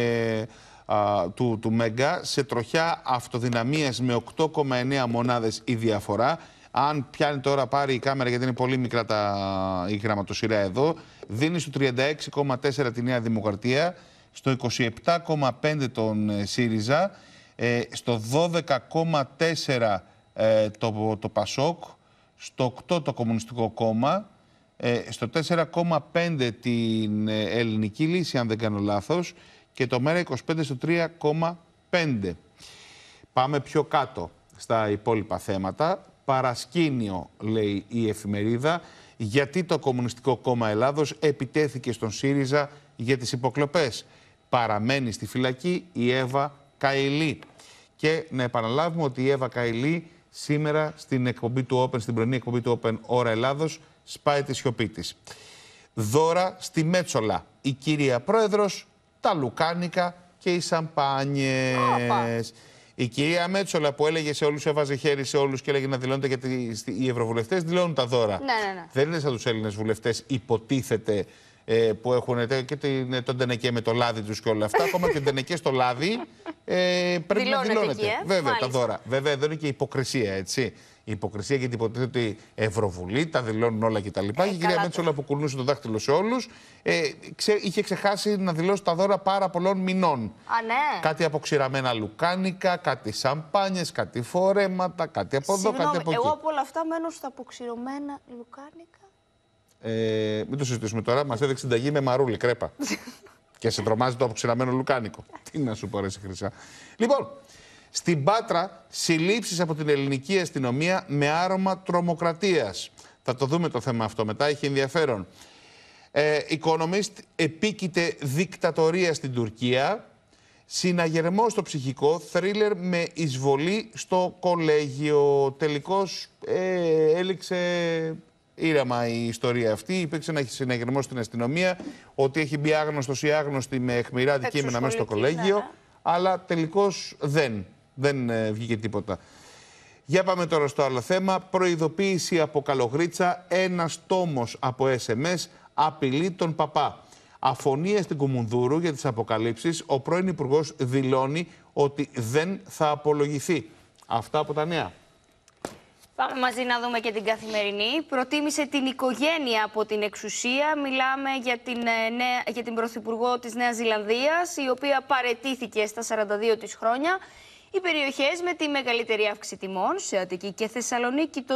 του Μέγκα. Σε τροχιά αυτοδυναμίας με 8,9 μονάδες η διαφορά. Αν πιάνει τώρα πάρει η κάμερα, γιατί είναι πολύ μικρά η γραμματοσυρά εδώ, δίνει στο 36,4 τη Νέα Δημοκρατία, στο 27,5 τον ΣΥΡΙΖΑ, στο 12,4 το ΠΑΣΟΚ, στο 8 το Κομμουνιστικό Κόμμα, στο 4,5 την Ελληνική Λύση, αν δεν κάνω λάθος, και το ΜΕΡΑ25 στο 3,5. Πάμε πιο κάτω στα υπόλοιπα θέματα. Παρασκήνιο, λέει η εφημερίδα, γιατί το Κομμουνιστικό Κόμμα Ελλάδος επιτέθηκε στον ΣΥΡΙΖΑ για τις υποκλοπές. Παραμένει στη φυλακή η Εύα Καηλή. Και να επαναλάβουμε ότι η Εύα Καηλή σήμερα στην εκπομπή του Open, στην πρωινή εκπομπή του Open Ώρα Ελλάδος, σπάει τη σιωπή της. Δώρα στη Μέτσολα. Η κυρία Πρόεδρος, τα λουκάνικα και οι σαμπάνιες. Η κυρία Μέτσολα που έλεγε σε όλους, έβαζε χέρι σε όλους και έλεγε να δηλώνετε, γιατί οι ευρωβουλευτές δηλώνουν τα δώρα. Ναι. Δεν είναι σαν τους Έλληνες βουλευτές, υποτίθεται, που έχουν και τον τενεκέ με το λάδι τους και όλα αυτά. Ακόμα και τον τενεκέ στο λάδι πρέπει να δηλώνεται. Εκεί, Βέβαια, μάλιστα. τα δώρα. Βέβαια, εδώ είναι και υποκρισία, έτσι. Η υποκρισία, γιατί υποτίθεται ότι Ευρωβουλή τα δηλώνουν όλα κτλ. Και η κυρία Μέτσολα, που κουνούσε το δάχτυλο σε όλους, είχε ξεχάσει να δηλώσει τα δώρα πάρα πολλών μηνών. Ναι. Κάτι αποξηραμένα λουκάνικα, κάτι σαμπάνιες, κάτι φορέματα, κάτι από εδώ, κάτι από εκεί. Εγώ από όλα αυτά μένω στα αποξηρωμένα λουκάνικα. Μην το συζητήσουμε τώρα. Μας έδειξε συνταγή με μαρούλι, κρέπα. Και σε τρομάζει το αποξηραμένο λουκάνικο. Τι να σου πω, ρε Χρυσά. Λοιπόν, στην Πάτρα, συλλήψεις από την ελληνική αστυνομία με άρωμα τρομοκρατίας. Θα το δούμε το θέμα αυτό μετά, έχει ενδιαφέρον. Economist, επίκειται δικτατορία στην Τουρκία. Συναγερμό στο ψυχικό, θρίλερ με εισβολή στο κολέγιο. Τελικώς έληξε ήρεμα η ιστορία αυτή. Υπήρξε ένα συναγερμό στην αστυνομία ότι έχει μπει άγνωστος ή άγνωστη με αιχμηρά αντικείμενα μέσα στο κολέγιο. Ναι. Αλλά τελικώς δεν βγήκε τίποτα. Για πάμε τώρα στο άλλο θέμα. Προειδοποίηση από Καλογρίτσα. Ένας τόμος από SMS απειλεί τον παπά. Αφωνία στην Κουμουνδούρου για τις αποκαλύψεις. Ο πρώην Υπουργός δηλώνει ότι δεν θα απολογηθεί. Αυτά από τα νέα. Πάμε μαζί να δούμε και την Καθημερινή. Προτίμησε την οικογένεια από την εξουσία. Μιλάμε για την Πρωθυπουργό της Νέας Ζηλανδίας, η οποία παραιτήθηκε στα 42 της χρόνια. Οι περιοχές με τη μεγαλύτερη αύξηση τιμών σε Αττική και Θεσσαλονίκη το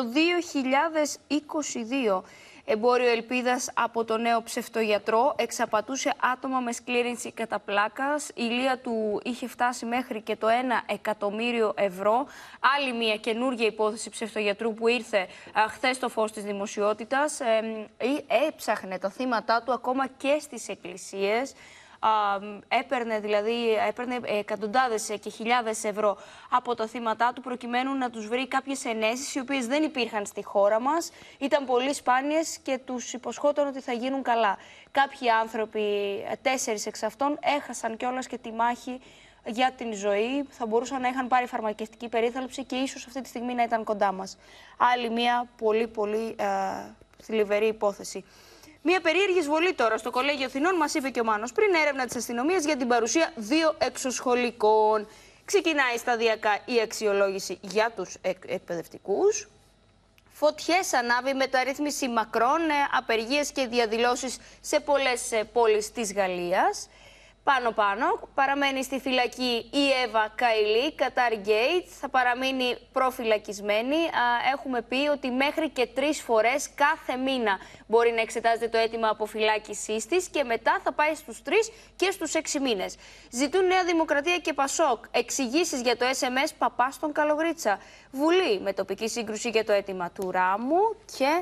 2022. Εμπόριο ελπίδας από το νέο ψευτογιατρό, εξαπατούσε άτομα με σκλήρυνση κατά πλάκας. Η ηλία του είχε φτάσει μέχρι και το 1 εκατομμύριο ευρώ. Άλλη μια καινούργια υπόθεση ψευτογιατρού που ήρθε χθες στο φως της δημοσιότητας. Έψαχνε τα θύματα του ακόμα και στις εκκλησίες. Έπαιρνε εκατοντάδες και χιλιάδες ευρώ από τα θύματα του προκειμένου να τους βρει κάποιες ενέσεις οι οποίες δεν υπήρχαν στη χώρα μας, ήταν πολύ σπάνιες και τους υποσχόταν ότι θα γίνουν καλά. Κάποιοι άνθρωποι, 4 εξ αυτών, έχασαν κιόλας και τη μάχη για την ζωή. Θα μπορούσαν να είχαν πάρει φαρμακευτική περίθαλψη και ίσως αυτή τη στιγμή να ήταν κοντά μας. Άλλη μια πολύ θλιβερή υπόθεση. Μια περίεργη εισβολή τώρα στο Κολέγιο Αθηνών, μας είπε και ο Μάνος πριν, έρευνα της αστυνομίας για την παρουσία 2 εξωσχολικών. Ξεκινάει σταδιακά η αξιολόγηση για τους εκπαιδευτικούς. Φωτιές ανάβει, μεταρρύθμιση Μακρόν, απεργίες και διαδηλώσεις σε πολλές πόλεις της Γαλλίας. Πάνω-πάνω, παραμένει στη φυλακή η Εύα Καηλή, Κατάρ Γκέιτ, θα παραμείνει προφυλακισμένη. Έχουμε πει ότι μέχρι και 3 φορές κάθε μήνα μπορεί να εξετάζεται το αίτημα αποφυλάκησής της και μετά θα πάει στους 3 και στους 6 μήνες. Ζητούν Νέα Δημοκρατία και Πασόκ εξηγήσεις για το SMS Παπά στον Καλογρίτσα. Βουλή με τοπική σύγκρουση για το αίτημα του Ράμου και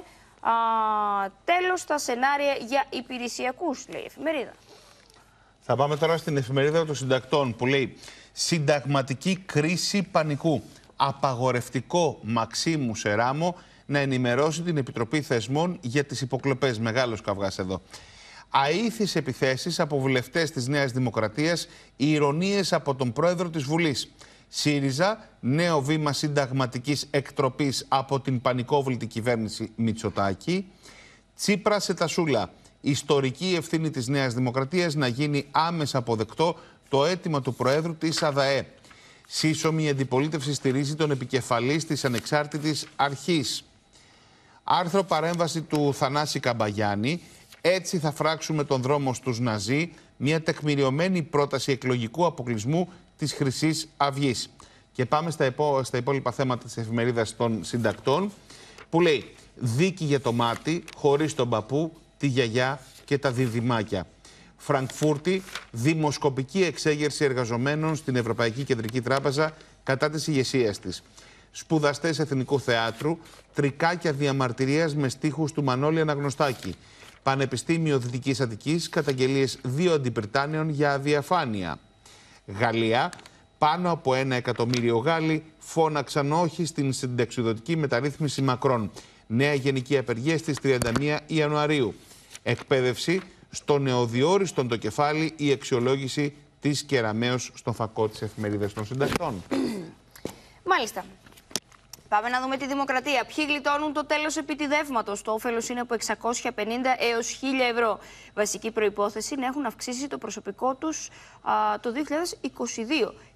τέλος τα σενάρια για υπηρεσιακούς, λέει η εφημερίδα. Θα πάμε τώρα στην εφημερίδα των συντακτών που λέει «Συνταγματική κρίση πανικού. Απαγορευτικό Μαξίμου Σεράμο να ενημερώσει την Επιτροπή Θεσμών για τις υποκλοπές». Μεγάλος καυγάς εδώ. Αήθεις επιθέσεις από βουλευτές της Νέας Δημοκρατίας, ηρωνίες από τον πρόεδρο της Βουλής. ΣΥΡΙΖΑ, νέο βήμα συνταγματικής εκτροπής από την πανικόβλητη κυβέρνηση Μητσοτάκη. Τσίπρα σε τασούλα. Ιστορική ευθύνη της Νέας Δημοκρατίας να γίνει άμεσα αποδεκτό το αίτημα του Προέδρου της ΑΔΑΕ. Σύσσωμη αντιπολίτευση στηρίζει τον επικεφαλής της Ανεξάρτητης Αρχής. Άρθρο παρέμβαση του Θανάση Καμπαγιάννη. Έτσι θα φράξουμε τον δρόμο στους Ναζί. Μια τεκμηριωμένη πρόταση εκλογικού αποκλεισμού της Χρυσής Αυγής. Και πάμε στα υπόλοιπα θέματα της εφημερίδας των συντακτών που λέει «Δίκη για το μάτι χωρίς τον παππού, τη γιαγιά και τα διδυμάκια». Φραγκφούρτη, δημοσκοπική εξέγερση εργαζομένων στην Ευρωπαϊκή Κεντρική Τράπεζα κατά της ηγεσίας της. Σπουδαστές Εθνικού Θεάτρου, τρικάκια διαμαρτυρίας με στίχους του Μανώλη Αναγνωστάκη. Πανεπιστήμιο Δυτικής Αττικής, καταγγελίες 2 αντιπριτάνεων για αδιαφάνεια. Γαλλία, πάνω από 1 εκατομμύριο Γάλλοι φώναξαν όχι στην συνταξιδοτική μεταρρύθμιση Μακρόν. Νέα γενική απεργία στις 31 Ιανουαρίου. Εκπαίδευση, στο νεοδιόριστον το κεφάλι η αξιολόγηση της Κεραμέως στον φακό της εφημερίδας των συντακτών. Μάλιστα. Πάμε να δούμε τη Δημοκρατία. Ποιοι γλιτώνουν το τέλος επιτιδεύματος. Το όφελος είναι από 650 έως 1.000 ευρώ. Βασική προϋπόθεση είναι να έχουν αυξήσει το προσωπικό τους το 2022.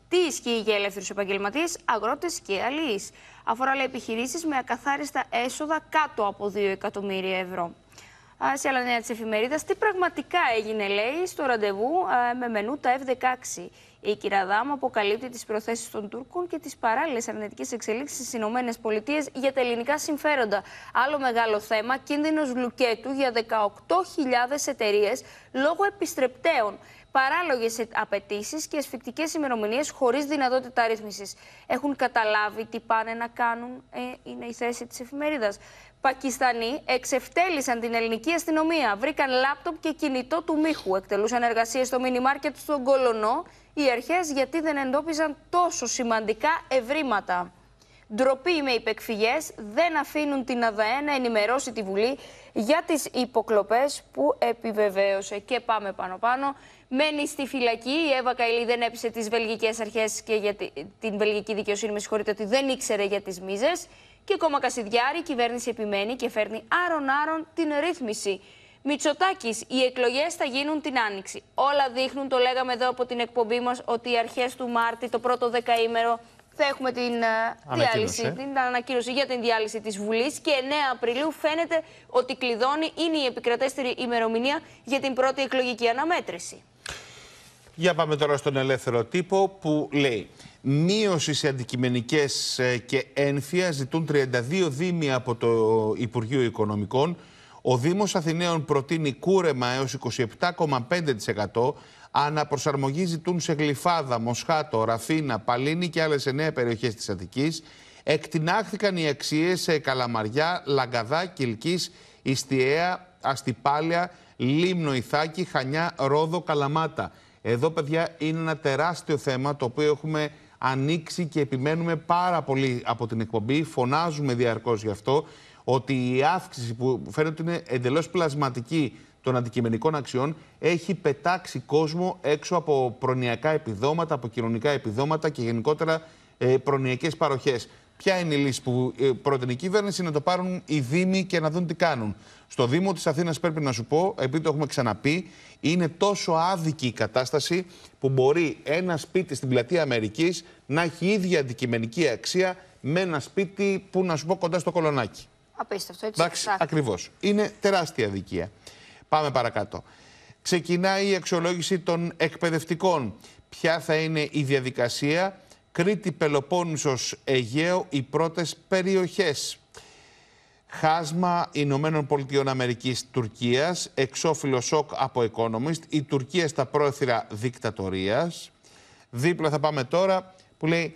Τι ισχύει για ελεύθερους επαγγελματίες, αγρότες και αλληλείς. Αφορά, λέει, επιχειρήσεις με ακαθάριστα έσοδα κάτω από 2 εκατομμύρια ευρώ. Σε άλλα νέα της εφημερίδας, τι πραγματικά έγινε, λέει, στο ραντεβού με μενού τα F-16. Η Κυραδάμ αποκαλύπτει τις προθέσεις των Τούρκων και τις παράλληλες αρνητικές εξελίξεις στις ΗΠΑ για τα ελληνικά συμφέροντα. Άλλο μεγάλο θέμα, κίνδυνος λουκέτου για 18.000 εταιρείες λόγω επιστρεπτέων. Παράλογες απαιτήσεις και ασφικτικές ημερομηνίες χωρίς δυνατότητα ρύθμισης. Έχουν καταλάβει τι πάνε να κάνουν, είναι η θέση της εφημερίδας. Πακιστανοί εξευτέλισαν την ελληνική αστυνομία. Βρήκαν λάπτοπ και κινητό του μύχου. Εκτελούσαν εργασίες στο μίνι μάρκετ στον Κολονό οι αρχές, γιατί δεν εντόπιζαν τόσο σημαντικά ευρήματα. Ντροπή με υπεκφυγές, δεν αφήνουν την ΑΔΑΕ να ενημερώσει τη Βουλή για τις υποκλοπές που επιβεβαίωσε. Και πάμε πάνω. Μένει στη φυλακή. Η Εύα Καηλή δεν έπεισε τις βελγικές αρχές και για την βελγική δικαιοσύνη, με συγχωρείτε, ότι δεν ήξερε για τις μίζες. Και ακόμα Κασιδιάρη, η κυβέρνηση επιμένει και φέρνει άρον-άρον την ρύθμιση. Μητσοτάκης, οι εκλογές θα γίνουν την Άνοιξη. Όλα δείχνουν, το λέγαμε εδώ από την εκπομπή μας, ότι οι αρχές του Μάρτη, το πρώτο δεκαήμερο, θα έχουμε την ανακοίνωση για την διάλυση της Βουλής και 9 Απριλίου φαίνεται ότι κλειδώνει, είναι η επικρατέστερη ημερομηνία για την πρώτη εκλογική αναμέτρηση. Για πάμε τώρα στον Ελεύθερο Τύπο που λέει: μείωση σε αντικειμενικές και ένφια ζητούν 32 δήμοι από το Υπουργείο Οικονομικών. Ο Δήμος Αθηναίων προτείνει κούρεμα έως 27,5%. Αναπροσαρμογή ζητούν σε Γλυφάδα, Μοσχάτο, Ραφίνα, Παλίνη και άλλες 9 περιοχές της Αττικής. Εκτινάχθηκαν οι αξίες σε Καλαμαριά, Λαγκαδά, Κιλκής, Ιστιαία, Αστυπάλια, Λίμνο, Ιθάκη, Χανιά, Ρόδο, Καλαμάτα. Εδώ, παιδιά, είναι ένα τεράστιο θέμα το οποίο έχουμε ανοίξει και επιμένουμε πάρα πολύ από την εκπομπή. Φωνάζουμε διαρκώς γι' αυτό, ότι η αύξηση που φαίνεται ότι είναι εντελώς πλασματική των αντικειμενικών αξιών έχει πετάξει κόσμο έξω από προνοιακά επιδόματα, από κοινωνικά επιδόματα και γενικότερα προνοιακές παροχές. Ποια είναι η λύση που προτείνει η κυβέρνηση? Να το πάρουν οι Δήμοι και να δουν τι κάνουν. Στο Δήμο της Αθήνας, πρέπει να σου πω, επειδή το έχουμε ξαναπεί, είναι τόσο άδικη η κατάσταση που μπορεί ένα σπίτι στην πλατεία Αμερικής να έχει ίδια αντικειμενική αξία με ένα σπίτι που, να σου πω, κοντά στο Κολονάκι. Απίστευτο, έτσι. Εντάξει, ακριβώς. Είναι τεράστια αδικία. Πάμε παρακάτω. Ξεκινάει η αξιολόγηση των εκπαιδευτικών. Ποια θα είναι η διαδικασία? Κρήτη, Πελοπόννησος, Αιγαίο, οι πρώτες περιοχές. Χάσμα Ηνωμένων Πολιτειών Αμερικής Τουρκίας, εξώφυλλο σοκ από Economist, η Τουρκία στα πρόθυρα δικτατορίας. Δίπλα θα πάμε τώρα που λέει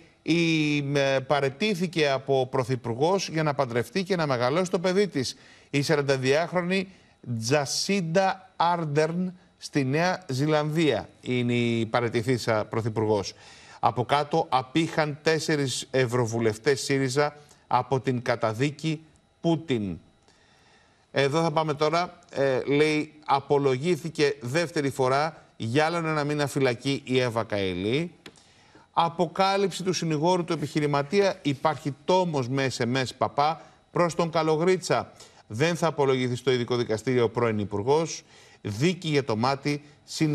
παραιτήθηκε από πρωθυπουργός για να παντρευτεί και να μεγαλώσει το παιδί της. Η 42χρονη Τζασίντα Άρντερν στη Νέα Ζηλανδία είναι η παραιτηθήσα πρωθυπουργός. Από κάτω απήχαν 4 ευρωβουλευτές ΣΥΡΙΖΑ από την καταδίκη Πούτιν. Εδώ θα πάμε τώρα, λέει, απολογήθηκε δεύτερη φορά για άλλον ένα μήνα φυλακή η Εύα Καηλή. Αποκάλυψη του συνηγόρου του επιχειρηματία, υπάρχει τόμος με SMS παπά προς τον Καλογρίτσα. Δεν θα απολογηθεί στο ειδικό δικαστήριο ο πρώην υπουργός. Δίκη για το μάτι,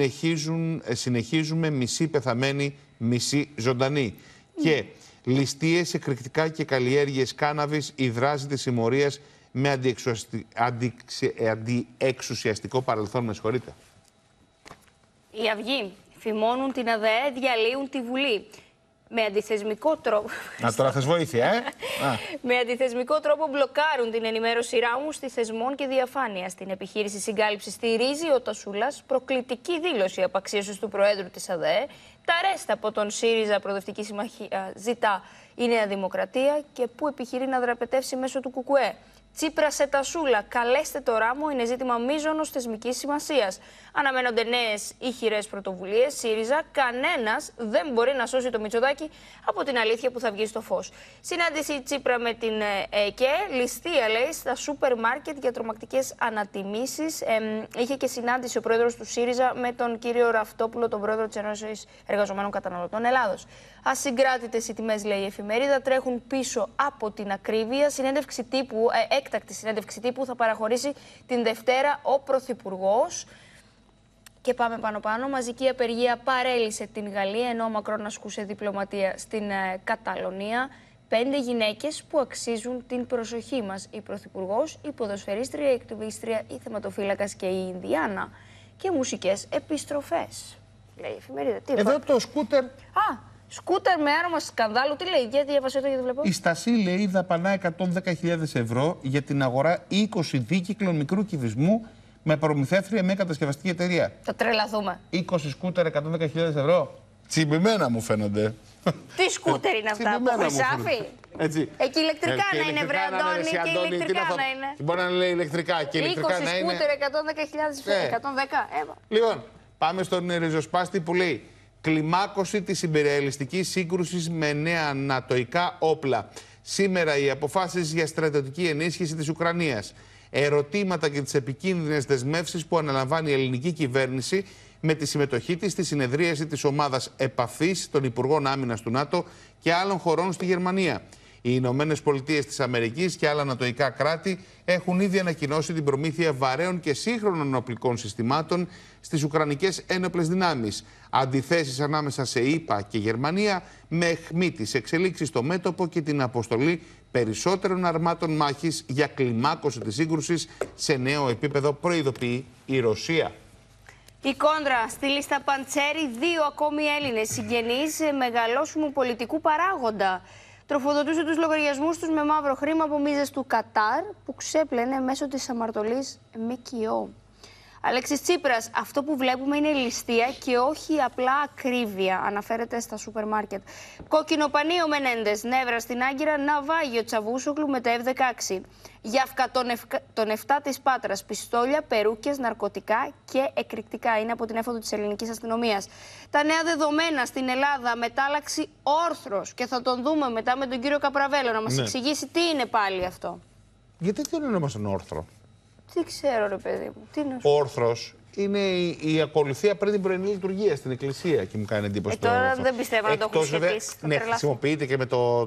συνεχίζουμε μισή πεθαμένη, μισή ζωντανή. Και ληστείες, εκρηκτικά και καλλιέργειες κάναβης, η δράση της συμμορίας με αντιεξουσιαστικό παρελθόν. Με συγχωρείτε. Οι Αυγοί φημώνουν την ΑΔΕ, διαλύουν τη Βουλή. Με αντιθεσμικό τρόπο. Να τώρα θες βοήθεια, Με αντιθεσμικό τρόπο μπλοκάρουν την ενημέρωση ράμου στη θεσμών και διαφάνεια. Στην επιχείρηση συγκάλυψης στηρίζει ο Τασούλας προκλητική δήλωση απαξίωσης του Προέδρου της ΑΔΕ. Τα ρέστα από τον ΣΥΡΙΖΑ Προοδευτική Συμμαχία ζητά η Νέα Δημοκρατία και που επιχειρεί να δραπετεύσει μέσω του ΚΚΕ. Τσίπρα σε Τασούλα, καλέστε το ράμο, είναι ζήτημα μείζωνος θεσμικής σημασίας. Αναμένονται νέες ηχηρές πρωτοβουλίες. ΣΥΡΙΖΑ, κανένας δεν μπορεί να σώσει το Μητσοτάκη από την αλήθεια που θα βγει στο φως. Συνάντηση Τσίπρα με την ΕΚΕ, ληστεία λέει στα σούπερ μάρκετ για τρομακτικές ανατιμήσεις. Είχε και συνάντηση ο πρόεδρος του ΣΥΡΙΖΑ με τον κύριο Ραφτόπουλο, τον πρόεδρο της Ενώσης Εργαζομένων Καταναλωτών Ελλάδος. Ασυγκράτητες οι τιμές, λέει η εφημερίδα, τρέχουν πίσω από την ακρίβεια. Συνέντευξη τύπου, έκτακτη συνέντευξη τύπου θα παραχωρήσει την Δευτέρα ο Πρωθυπουργός. Και πάμε πάνω-πάνω. Μαζική απεργία παρέλυσε την Γαλλία, ενώ ο Μακρόν ασκούσε διπλωματία στην Καταλωνία. 5 γυναίκες που αξίζουν την προσοχή μας. Η Πρωθυπουργός, η ποδοσφαιρίστρια, η ακτιβίστρια, η θεματοφύλακας και η Ινδιάνα. Και μουσικές επιστροφές. Λέει η εφημερίδα. Τι εδώ το σκούτερ. Σκούτερ με άρωμα σκανδάλου. Τι λέει, για διάβασε το γιατί το βλέπω. Η Στασή, λέει, δαπανά 110.000 ευρώ για την αγορά 20 δίκυκλων μικρού κυβισμού με προμηθεύτρια μια κατασκευαστική εταιρεία. Θα τρελαθούμε. 20 σκούτερ, 110.000 ευρώ. Τσιμπημένα μου φαίνονται. Τι σκούτερ είναι αυτά, που χρυσάφι. Έτσι. Εκεί ηλεκτρικά να είναι, βρε Αντώνη, και ηλεκτρικά να είναι. Μπορεί να λέει ηλεκτρικά και ηλεκτρικά να είναι. 20 σκούτερ, 110.000, 110. Λοιπόν, πάμε στον ριζοσπάστη που λέει κλιμάκωση της υπερρεαλιστικής σύγκρουσης με νέα νατοϊκά όπλα. Σήμερα οι αποφάσεις για στρατιωτική ενίσχυση της Ουκρανίας. Ερωτήματα και τις επικίνδυνες δεσμεύσεις που αναλαμβάνει η ελληνική κυβέρνηση με τη συμμετοχή της στη συνεδρίαση της ομάδας επαφής των Υπουργών Άμυνας του ΝΑΤΟ και άλλων χωρών στη Γερμανία. Οι Ηνωμένες Πολιτείες της Αμερικής και άλλα νατοϊκά κράτη έχουν ήδη ανακοινώσει την προμήθεια βαρέων και σύγχρονων οπλικών συστημάτων στις Ουκρανικές ένοπλες δυνάμεις. Αντιθέσεις ανάμεσα σε ΗΠΑ και Γερμανία με αιχμή τις εξελίξεις στο μέτωπο και την αποστολή περισσότερων αρμάτων μάχης για κλιμάκωση της σύγκρουσης σε νέο επίπεδο, προειδοποιεί η Ρωσία. Η κόντρα στη λίστα Παντσέρι, 2 ακόμη Έλληνες συγγενείς μεγαλόσωμου πολιτικού παράγοντα. Τροφοδοτούσε τους λογαριασμούς τους με μαύρο χρήμα από μίζες του Κατάρ που ξέπλαινε μέσω της αμαρτωλής ΜΚΟ. Αλέξης Τσίπρας, αυτό που βλέπουμε είναι ληστεία και όχι απλά ακρίβεια, αναφέρεται στα σούπερ μάρκετ. Κόκκινο πανί ο Μενέντες, νεύρα στην Άγκυρα, ναυάγιο Τσαβούσογλου με τα F-16. Γιάφκα των 7 της Πάτρας, πιστόλια, περούκες, ναρκωτικά και εκρηκτικά. Είναι από την έφοδο της ελληνικής αστυνομίας. Τα νέα δεδομένα στην Ελλάδα, μετάλλαξη όρθρος. Και θα τον δούμε μετά με τον κύριο Καπραβέλο να μας εξηγήσει τι είναι πάλι αυτό. Γιατί δεν ονομάσαν όρθρο? Τι ξέρω, ρε παιδί μου. Τι είναι Όρθρος είναι η ακολουθία πριν την πρωινή λειτουργία στην εκκλησία και μου κάνει εντύπωση. Τώρα δεν πιστεύω να το έχουν σχετίσει. Ναι, χρησιμοποιείται και με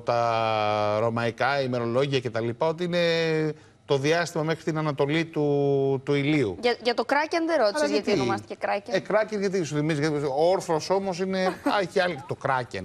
τα ρωμαϊκά ημερολόγια κτλ. Ότι είναι το διάστημα μέχρι την ανατολή του ηλίου. Για το Κράκεν δεν ρώτησες γιατί ονομάστηκε Κράκεν. Κράκεν γιατί σου θυμίζει. Ο Όρθρος όμως είναι. Έχει άλλη. Το Κράκεν.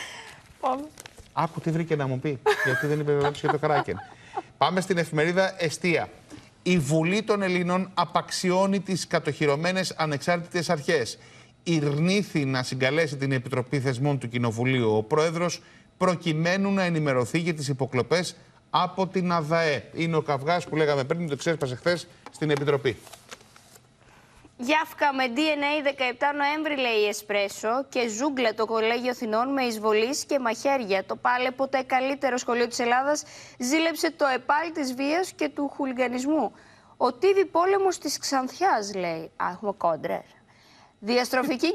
Άκου τι βρήκε να μου πει. Γιατί δεν είπε ερώτηση για το Κράκεν. Πάμε στην εφημερίδα Εστία. Η Βουλή των Ελλήνων απαξιώνει τις κατοχυρωμένες ανεξάρτητες αρχές. Ηρνήθη να συγκαλέσει την Επιτροπή Θεσμών του Κοινοβουλίου ο Πρόεδρος προκειμένου να ενημερωθεί για τις υποκλοπές από την ΑΔΑΕ. Είναι ο καυγάς που λέγαμε πριν, το ξέσπασε χθες στην Επιτροπή. Γιάφκα με DNA 17 Νοέμβρη, λέει η Εσπρέσο, και ζούγκλε το Κολέγιο Αθηνών με εισβολής και μαχαίρια. Το πάλε ποτέ καλύτερο σχολείο της Ελλάδας ζήλεψε το επάλι της βίας και του χουλιγανισμού. Ο τύβι πόλεμος της Ξανθιάς, λέει. Έχουμε κόντρερ. Διαστροφική...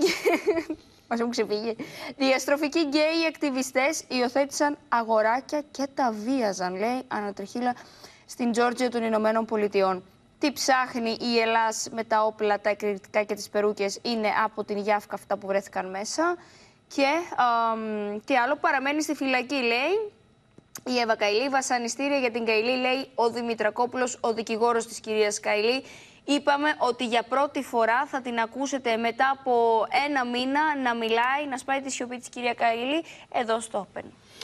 Μας έχουν ξεφύγει. Διαστροφικοί γκέι ακτιβιστές υιοθέτησαν αγοράκια και τα βίαζαν, λέει, ανατριχύλα στην Τζόρτζια των Ηνωμένων Πολιτειών. Τι ψάχνει η Ελλάς με τα όπλα, τα εκρηκτικά και τις περούκες είναι από την Γιάφκα αυτά που βρέθηκαν μέσα. Και τι άλλο, παραμένει στη φυλακή, λέει, η Εύα Καηλή. Βασανιστήρια για την Καηλή, λέει ο Δημητρακόπουλος, ο δικηγόρος της κυρίας Καηλή. Είπαμε ότι για πρώτη φορά θα την ακούσετε μετά από 1 μήνα να μιλάει, να σπάει τη σιωπή της κυρία Καηλή εδώ στο Open.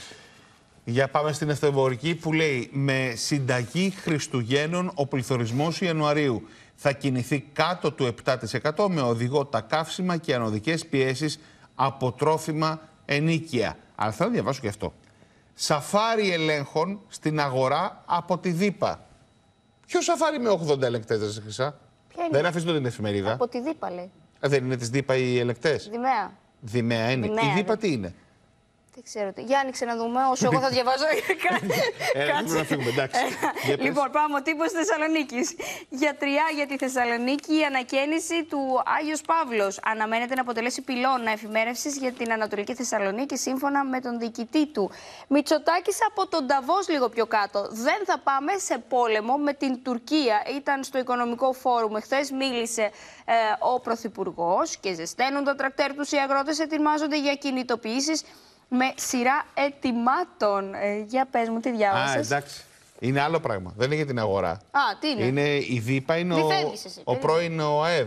Για πάμε στην ευθεμπορική που λέει με συνταγή Χριστουγέννων ο πληθωρισμός Ιανουαρίου θα κινηθεί κάτω του 7% με οδηγό τα καύσιμα και ανωδικές πιέσεις από τρόφιμα ενίκεια. Αλλά θέλω να διαβάσω και αυτό. Σαφάρι ελέγχων στην αγορά από τη ΔΥΠΑ. Ποιο σαφάρι με 80 ελεγκτές, Χρυσά? Δεν αφήνω την εφημερίδα. Από τη ΔΥΠΑ, λέει. Δεν είναι της ΔΥΠΑ οι ελεγκτές? Δημαία. Δημαία είναι. Η ΔΥΠΑ τι είναι? Δεν ξέρω. Για άνοιξε να δούμε, όσο εγώ θα διαβάζω. Κάτσε. Να φύγουμε, εντάξει. Λοιπόν, πάμε ο τύπος Θεσσαλονίκης. Γιατριά για τη Θεσσαλονίκη, η ανακαίνιση του Άγιος Παύλος αναμένεται να αποτελέσει πυλώνα εφημέρευσης για την Ανατολική Θεσσαλονίκη, σύμφωνα με τον διοικητή του. Μητσοτάκης από τον Νταβός λίγο πιο κάτω. Δεν θα πάμε σε πόλεμο με την Τουρκία. Ήταν στο Οικονομικό Φόρουμ εχθές, μίλησε ο Πρωθυπουργός και ζεσταίνουν τα τρακτέρ τους οι αγρότες, ετοιμάζονται για κινητοποιήσεις με σειρά ετοιμάτων. Για πες μου, τι διάβασες? Εντάξει. Είναι άλλο πράγμα. Δεν είναι για την αγορά. Τι είναι? Η ΔΥΠΑ είναι ο πρώην ΟΑΕΔ.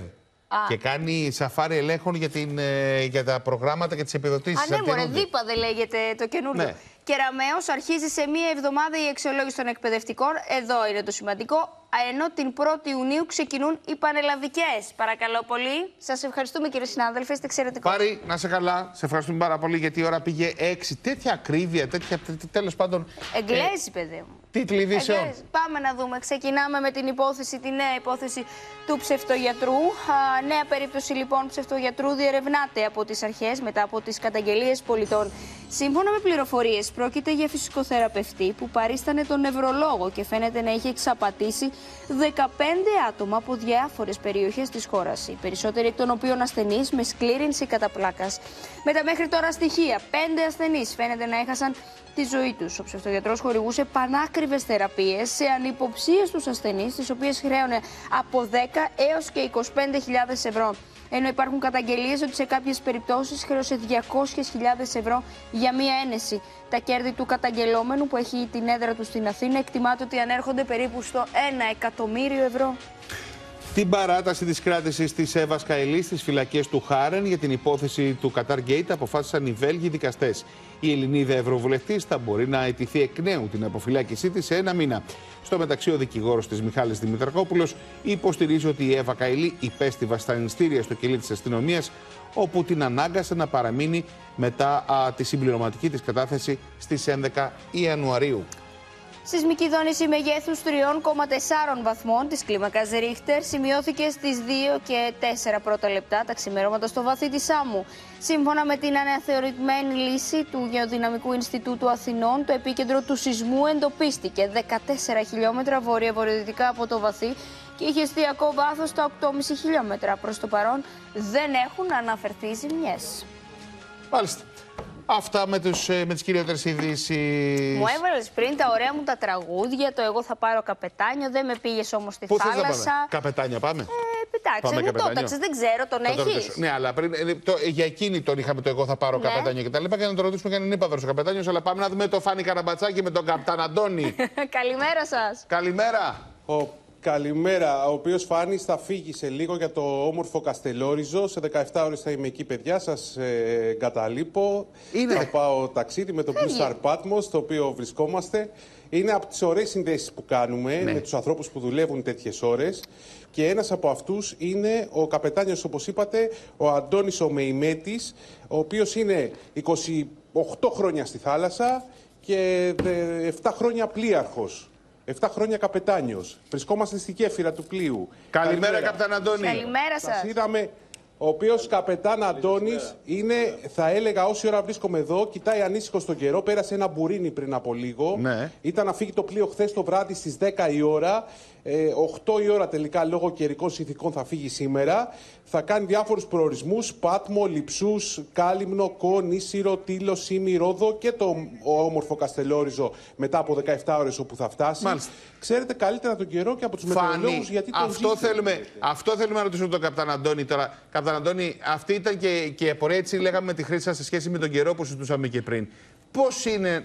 Και κάνει σαφάρι ελέγχων για τα προγράμματα και τις επιδοτήσεις. Ναι, μωρέ, ΔΥΠΑ δεν λέγεται το καινούριο. Ναι. Κεραμέως αρχίζει σε μία εβδομάδα η αξιολόγηση των εκπαιδευτικών. Εδώ είναι το σημαντικό. Ενώ την 1η Ιουνίου ξεκινούν οι πανελλαδικές. Παρακαλώ πολύ. Σας ευχαριστούμε, κύριε συνάδελφε. Είστε εξαιρετικό. Πάρη, να σε καλά. Σε ευχαριστούμε πάρα πολύ γιατί η ώρα πήγε 6. Τέτοια ακρίβεια, τέλος πάντων. Εγγλέζι, παιδί μου. Τίτλοι ειδήσεων. Πάμε να δούμε. Ξεκινάμε με την υπόθεση, τη νέα υπόθεση του ψευτογιατρού. Νέα περίπτωση λοιπόν ψευτογιατρού διερευνάται από τις αρχές μετά από τις καταγγελίες πολιτών. Σύμφωνα με πληροφορίες, πρόκειται για φυσικοθεραπευτή που παρίστανε τον νευρολόγο και φαίνεται να είχε εξαπατήσει 15 άτομα από διάφορες περιοχές της χώρας. Οι περισσότεροι εκ των οποίων ασθενείς με σκλήρυνση κατά πλάκας. Με τα μέχρι τώρα στοιχεία, 5 ασθενείς φαίνεται να έχασαν τη ζωή τους. Ο ψευτογιατρός χορηγούσε πανάκριβες θεραπείες σε ανυποψίες στους ασθενείς, τις οποίες χρέωνε από 10 έως και 25.000 ευρώ. Ενώ υπάρχουν καταγγελίες ότι σε κάποιες περιπτώσεις χρέωσε 200.000 ευρώ για μία ένεση. Τα κέρδη του καταγγελόμενου, που έχει την έδρα του στην Αθήνα, εκτιμάται ότι ανέρχονται περίπου στο 1 εκατομμύριο ευρώ. Την παράταση της κράτησης της Εύας Καηλή στις φυλακές του Χάρεν για την υπόθεση του Qatar Gate αποφάσισαν οι Βέλγοι δικαστές. Η Ελληνίδα Ευρωβουλευτής θα μπορεί να αιτηθεί εκ νέου την αποφυλάκησή της σε 1 μήνα. Στο μεταξύ, ο δικηγόρος της Μιχάλης Δημητρακόπουλος υποστηρίζει ότι η Εύα Καηλή υπέστη βασανιστήρια στο κελί της αστυνομίας, όπου την ανάγκασε να παραμείνει μετά τη συμπληρωματική της κατάθεση στις 11 Ιανουαρίου. Σεισμική δόνηση μεγέθους 3,4 βαθμών της κλίμακας Ρίχτερ σημειώθηκε στις 2 και 4 πρώτα λεπτά τα ξημερώματα στο βαθύ της Σάμου. Σύμφωνα με την αναθεωρημένη λύση του Γεωδυναμικού Ινστιτούτου Αθηνών, το επίκεντρο του σεισμού εντοπίστηκε 14 χιλιόμετρα βόρεια-βορειοδυτικά από το βαθύ και είχε εστιακό βάθος στα 8,5 χιλιόμετρα. Προς το παρόν δεν έχουν αναφερθεί ζημιές. Μάλιστα. Αυτά με τις κυριότερες ειδήσεις. Μου έβαλες πριν τα ωραία μου τα τραγούδια, το «Εγώ θα πάρω καπετάνιο», δεν με πήγες όμως στη Πού θάλασσα. θες να πάμε? Καπετάνιο πάμε. Κοιτάξτε, μου το έταξες, δεν ξέρω, τον έχεις? Ναι, αλλά πριν, για εκείνη τον είχαμε το «Εγώ θα πάρω καπετάνιο» και τα λοιπά, και να το ρωτήσουμε και αν είναι ύπαδρος ο καπετάνιος, αλλά πάμε να δούμε το Φάνη Καραμπατσάκη με τον Καπτάν Αντώνη. Καλημέρα σας. Καλημέρα. Καλημέρα, ο οποίος Φάνης θα φύγει σε λίγο για το όμορφο Καστελόριζο. Σε 17 ώρες θα είμαι εκεί, παιδιά, σας εγκαταλείπω. Θα πάω ταξίδι με το Blue Star Patmos, στο οποίο βρισκόμαστε. Είναι από τις ωραίες συνδέσεις που κάνουμε με τους ανθρώπους που δουλεύουν τέτοιες ώρες. Και ένας από αυτούς είναι ο καπετάνιος, όπως είπατε, ο Αντώνης ο Μεϊμέτης, ο οποίος είναι 28 χρόνια στη θάλασσα και 7 χρόνια πλοίαρχος. 7 χρόνια καπετάνιος. Βρισκόμαστε στη γέφυρα του πλοίου. Καλημέρα, Καπτάν Αντώνη. Καλημέρα σας. Είδαμε, ο οποίος Καπετάν Αντώνης είναι, θα έλεγα, όση ώρα βρίσκομαι εδώ, κοιτάει ανήσυχο στον καιρό. Πέρασε ένα μπουρίνι πριν από λίγο. Ναι. Ήταν να φύγει το πλοίο χθες το βράδυ στις 10 η ώρα. 8 η ώρα τελικά λόγω καιρικών συνθηκών θα φύγει σήμερα. Θα κάνει διάφορους προορισμούς: Πάτμο, Λειψούς, Κάλυμνο, Κο, Νήσιρο, Τήλο, Σίμη, Ρόδο και το όμορφο Καστελόριζο μετά από 17 ώρες όπου θα φτάσει. Μάλιστα. Ξέρετε καλύτερα τον καιρό και από τους μετεωρολόγους γιατί τον αυτό θέλουμε να ρωτήσουμε τον Καπτάν Αντώνη τώρα. Καπτάν Αντώνη, αυτή ήταν και η απορία, έτσι λέγαμε με τη χρήση σας σε σχέση με τον καιρό που συζητούσαμε και πριν. Πώς είναι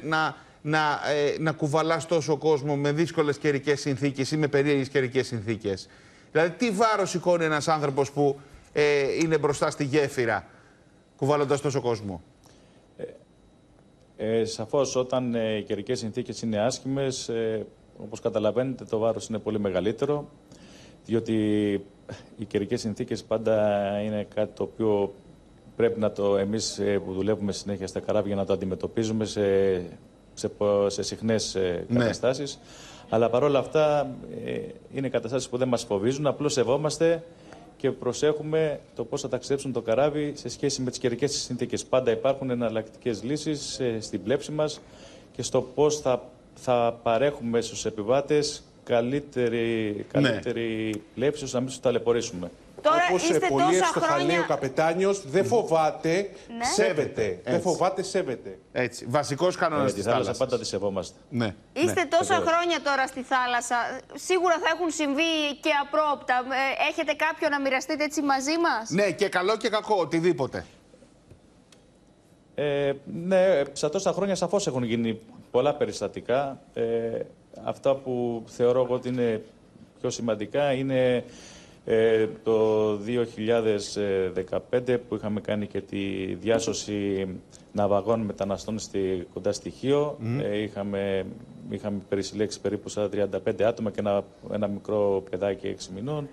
να κουβαλάς τόσο κόσμο με δύσκολες καιρικές συνθήκες ή με περίεργες καιρικές συνθήκες? Δηλαδή, τι βάρος σηκώνει ένας άνθρωπος που είναι μπροστά στη γέφυρα, κουβαλώντας τόσο κόσμο? Σαφώς, όταν οι καιρικές συνθήκες είναι άσχημες, όπως καταλαβαίνετε, το βάρος είναι πολύ μεγαλύτερο, διότι οι καιρικές συνθήκες πάντα είναι κάτι το οποίο πρέπει να εμείς που δουλεύουμε συνέχεια στα καράβια να το αντιμετωπίζουμε σε συχνές καταστάσεις. Αλλά παρόλα αυτά είναι καταστάσεις που δεν μας φοβίζουν, απλώς σεβόμαστε και προσέχουμε το πώς θα ταξιδέψουν το καράβι σε σχέση με τις καιρικές συνθήκες. Πάντα υπάρχουν εναλλακτικές λύσεις στην πλέψη μας και στο πώς θα παρέχουμε στους επιβάτες καλύτερη πλέψη, ώστε να μην τους ταλαιπωρήσουμε. Όπως πολύ εύστοχα λέει ο καπετάνιος, δεν φοβάται, σέβεται. Δεν φοβάται, σέβεται. Έτσι. Βασικός κανόνας της θάλασσας. Πάντα τη σεβόμαστε. Ναι. Είστε τόσα χρόνια τώρα στη θάλασσα. Σίγουρα θα έχουν συμβεί και απρόοπτα. Έχετε κάποιο να μοιραστείτε έτσι μαζί μας? Ναι, και καλό και κακό, οτιδήποτε. Ναι, σε τόσα χρόνια σαφώς έχουν γίνει πολλά περιστατικά. Αυτά που θεωρώ εγώ ότι είναι πιο σημαντικά είναι Το 2015 που είχαμε κάνει και τη διάσωση ναυαγών μεταναστών κοντά στη Χίο, είχαμε περισυλλέξει περίπου 35 άτομα και ένα μικρό παιδάκι 6 μηνών.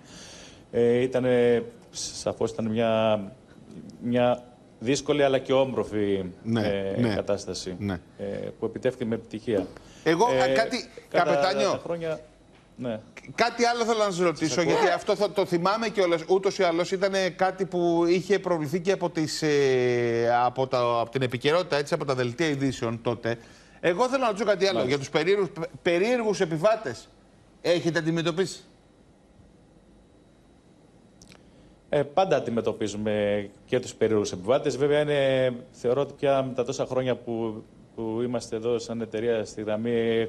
Σαφώς ήταν μια δύσκολη αλλά και όμορφη κατάσταση που επιτεύχθηκε με επιτυχία. Εγώ καπετάνιο, κάτι άλλο θέλω να σας ρωτήσω, γιατί αυτό θα το θυμάμαι κιόλας. Ούτως ή άλλως ήταν κάτι που είχε προβληθεί και από την επικαιρότητα, έτσι, από τα δελτία ειδήσεων τότε. Εγώ θέλω να ρωτήσω κάτι άλλο. Για τους περίεργους επιβάτες, έχετε αντιμετωπίσει? Πάντα αντιμετωπίζουμε και τους περίεργους επιβάτες. Βέβαια, θεωρώ ότι πια με τα τόσα χρόνια που είμαστε εδώ σαν εταιρεία στη γραμμή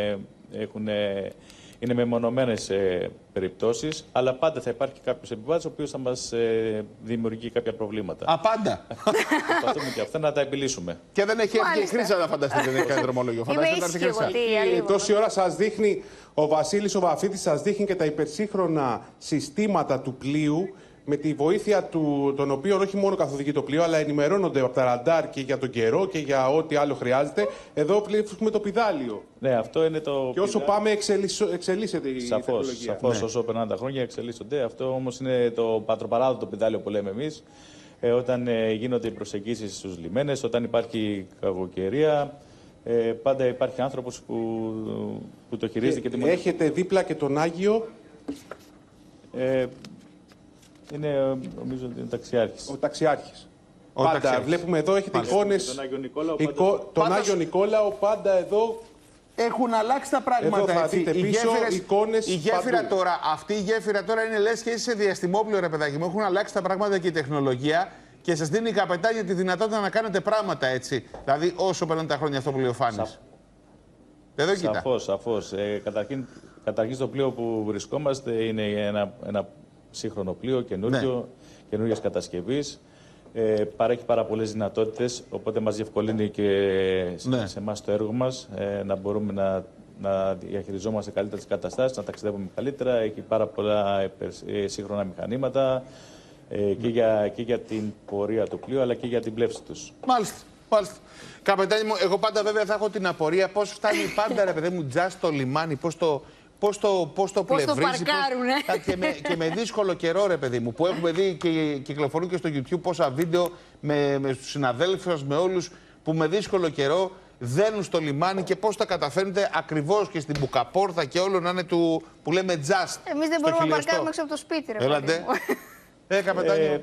είναι μεμονωμένες περιπτώσεις, αλλά πάντα θα υπάρχει κάποιος επιβάτης ο οποίος θα μας δημιουργεί κάποια προβλήματα. Πάντα. Προσπαθούμε και αυτά να τα επιλύσουμε. Και δεν έχει έρθει η Χρύσα να φανταστείτε, δεν κάνει δρομολόγιο. Τόση ώρα σας δείχνει, ο Βασίλης ο Βαφίτης σας δείχνει και τα υπερσύγχρονα συστήματα του πλοίου, με τη βοήθεια των οποίων όχι μόνο καθοδηγεί το πλοίο, αλλά ενημερώνονται από τα ραντάρ και για τον καιρό και για ό,τι άλλο χρειάζεται. Εδώ βρίσκουμε το πηδάλιο. Ναι, αυτό είναι το. Και όσο πάμε, εξελίσσεται η τεχνολογία. Σαφώς, όσο περνάνε τα χρόνια, εξελίσσονται. Αυτό όμως είναι το πατροπαράδοτο πηδάλιο που λέμε εμείς. Όταν γίνονται οι προσεγγίσεις στους λιμένες, όταν υπάρχει κακοκαιρία. Πάντα υπάρχει άνθρωπος που το χειρίζεται και τη έχετε δίπλα και τον Άγιο. Νομίζω ότι είναι ταξιάρχης. Ο ταξιάρχης. Πάντα βλέπουμε εδώ, έχετε εικόνες. Τον Άγιο Νικόλαο, πάντα εδώ. Έχουν αλλάξει τα πράγματα. Εδώ θα δείτε πίσω εικόνες. Η γέφυρα τώρα, αυτή η γέφυρα τώρα είναι λες και είσαι σε διαστημόπλαιο, ρε παιδάκι μου. Έχουν αλλάξει τα πράγματα και η τεχνολογία και σας δίνει η καπετάνια τη δυνατότητα να κάνετε πράγματα έτσι. Δηλαδή, όσο περνάνε τα χρόνια αυτό που λέει ο Φάνης. Εδώ κοίτα. Σαφώς. Καταρχήν στο πλοίο που βρισκόμαστε είναι ένα σύγχρονο πλοίο, καινούργιας κατασκευής. Παρέχει πάρα πολλές δυνατότητες, οπότε μας διευκολύνει και σε εμάς το έργο μας να μπορούμε να διαχειριζόμαστε καλύτερα τις καταστάσεις, να ταξιδεύουμε καλύτερα. Έχει πάρα πολλά σύγχρονα μηχανήματα και για την πορεία του πλοίου, αλλά και για την πλεύση τους. Μάλιστα. Καπετάνι μου, εγώ πάντα βέβαια θα έχω την απορία πώς φτάνει πάντα, ρε παιδί μου, τζας στο λιμάνι, πώς το πλευρίζει. Και με δύσκολο καιρό, ρε παιδί μου, που έχουμε δει και κυκλοφορούν και στο YouTube πόσα βίντεο με τους συναδέλφους, με όλους, που με δύσκολο καιρό δένουν στο λιμάνι και πώς τα καταφέρνετε ακριβώς και στην μπουκαπόρτα και όλο να είναι του που λέμε just. Εμείς δεν μπορούμε να παρκάρουμε έξω από το σπίτι, ρε παιδί μου. Καπετάνιο.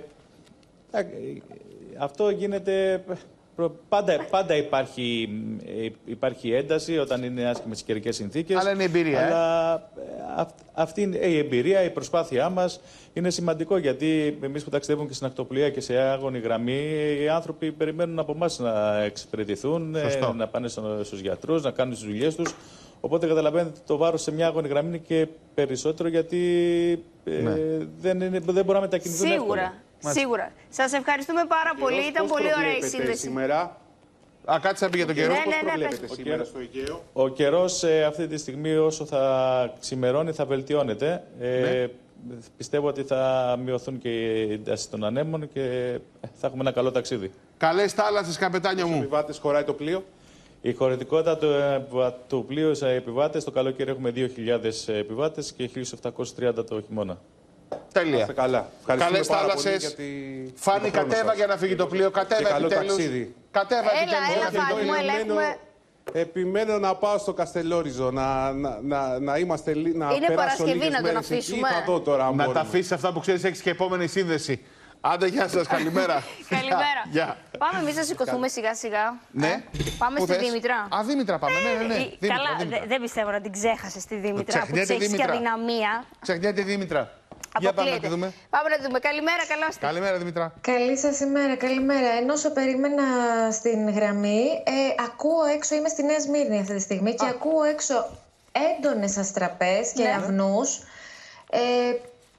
Αυτό γίνεται. Πάντα υπάρχει ένταση όταν είναι άσχημες οι καιρικές συνθήκες. Αλλά είναι εμπειρία. Αλλά αυτή είναι η εμπειρία, η προσπάθειά μας. Είναι σημαντικό γιατί εμείς που ταξιδεύουμε και στην ακτοπλοεία και σε άγωνη γραμμή, οι άνθρωποι περιμένουν από εμάς να εξυπηρετηθούν, να πάνε στους γιατρούς, να κάνουν τις δουλειές τους. Οπότε καταλαβαίνετε το βάρος σε μια άγωνη γραμμή είναι και περισσότερο γιατί δεν μπορούμε να μετακινηθούν εύκολα. Σίγουρα. Σας ευχαριστούμε πάρα πολύ. Ήταν πολύ ωραία η σύνδεση. Σήμερα. Κάτσε να πει για τον καιρό. Πώς προβλέπετε σήμερα στο Αιγαίο? Ο καιρός αυτή τη στιγμή όσο θα ξημερώνει θα βελτιώνεται. Πιστεύω ότι θα μειωθούν και οι εντάσεις των ανέμων και θα έχουμε ένα καλό ταξίδι. Καλές θάλασσες, καπετάνιο μου. Πόσους επιβάτες χωράει το πλοίο? Η χωρητικότητα του πλοίου σε επιβάτες, το καλοκαίρι έχουμε 2.000 επιβάτες και 1.730 το χειμώνα. Τέλεια. Καλές θάλασσες. Φάνη, κατέβα για να φύγει το πλοίο. Κατέβα επιτέλους. Έλα, Φάνη μου, ελέγχουμε. Επιμένω να πάω στο Καστελόριζο, να είμαστε να είναι περάσω Παρασκευή λίγες να τον μέρες εκεί. αφήσουμε. Θα δω τώρα, να τα αφήσεις αυτά που ξέρεις, έχεις και επόμενη σύνδεση. Άντε, γεια σας, καλημέρα. Καλημέρα. Πάμε εμείς να σηκωθούμε σιγά-σιγά. Ναι. Πάμε στη Δήμητρα. Α, Δήμητρα πάμε, ναι. Καλά, δεν πιστεύω να την ξέχασες τη Δήμητρα, που της έχεις και αδυναμία. Ξεχνιέται τη Δήμητρα. Για πάμε να τη δούμε. Πάμε να τη δούμε. Καλημέρα, καλώς. Καλημέρα, Δημητρά. Καλή σας ημέρα, καλημέρα. Ενώ όσο περίμενα στην γραμμή, ακούω έξω, είμαι στη Νέα Σμύρνη αυτή τη στιγμή και ακούω έξω έντονες αστραπές και αυνούς.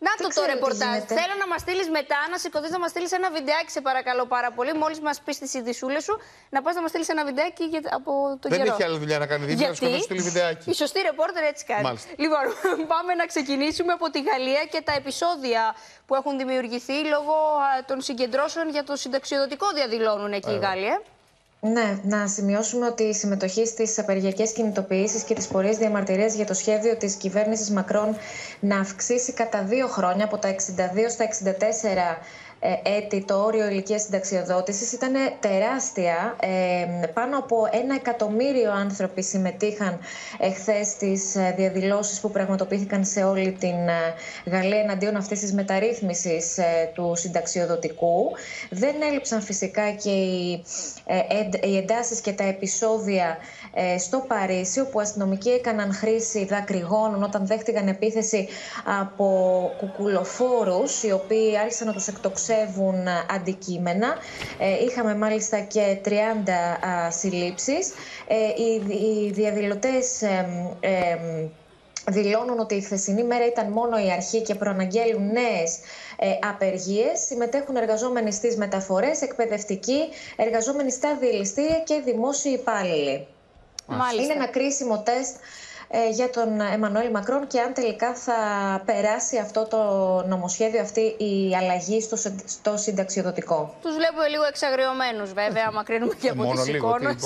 Να το ξέρω τι ρεπορτάζ. γίνεται. Θέλω να μας στείλεις μετά, να σηκωθείς να μας στείλεις ένα βιντεάκι, σε παρακαλώ πάρα πολύ. Μόλις μας πεις τις ειδισούλες σου, να πας να μας στείλεις ένα βιντεάκι από το καιρό. Δεν έχει άλλη δουλειά να κάνει. Δίπλα να σκοτώσει στείλει βιντεάκι. Η σωστή ρεπόρτερ έτσι κάνει. Μάλιστα. Λοιπόν, πάμε να ξεκινήσουμε από τη Γαλλία και τα επεισόδια που έχουν δημιουργηθεί λόγω των συγκεντρώσεων για το συνταξιοδοτικό διαδηλώνουν εκεί οι Γάλλοι. Ναι, να σημειώσουμε ότι η συμμετοχή στις απεργιακές κινητοποιήσεις και τις πορείες διαμαρτυρίας για το σχέδιο της κυβέρνησης Μακρόν να αυξήσει κατά 2 χρόνια από τα 62 στα 64 έτη το όριο ηλικίας συνταξιοδότησης ήταν τεράστια. Πάνω από 1 εκατομμύριο άνθρωποι συμμετείχαν εχθές στις διαδηλώσεις που πραγματοποιήθηκαν σε όλη την Γαλλία εναντίον αυτής της μεταρρύθμισης του συνταξιοδοτικού. Δεν έλειψαν φυσικά και οι εντάσεις και τα επεισόδια στο Παρίσι, όπου αστυνομικοί έκαναν χρήση δακρυγόνων όταν δέχτηκαν επίθεση από κουκουλοφόρους, οι οποίοι άρχισαν να τους εκτοξεύουν αντικείμενα. Είχαμε μάλιστα και 30 συλλήψεις. Οι διαδηλωτές δηλώνουν ότι η χθεσινή μέρα ήταν μόνο η αρχή και προαναγγέλουν νέες απεργίες. Συμμετέχουν εργαζόμενοι στις μεταφορές, εκπαιδευτικοί, εργαζόμενοι στα διελιστήρια και δημόσιοι υπάλληλοι. Είναι ένα κρίσιμο τεστ για τον Εμμανουέλ Μακρόν και αν τελικά θα περάσει αυτό το νομοσχέδιο, αυτή η αλλαγή στο συνταξιοδοτικό. Τους βλέπουμε λίγο εξαγριωμένους βέβαια, άμα κρίνουμε και από τις εικόνες.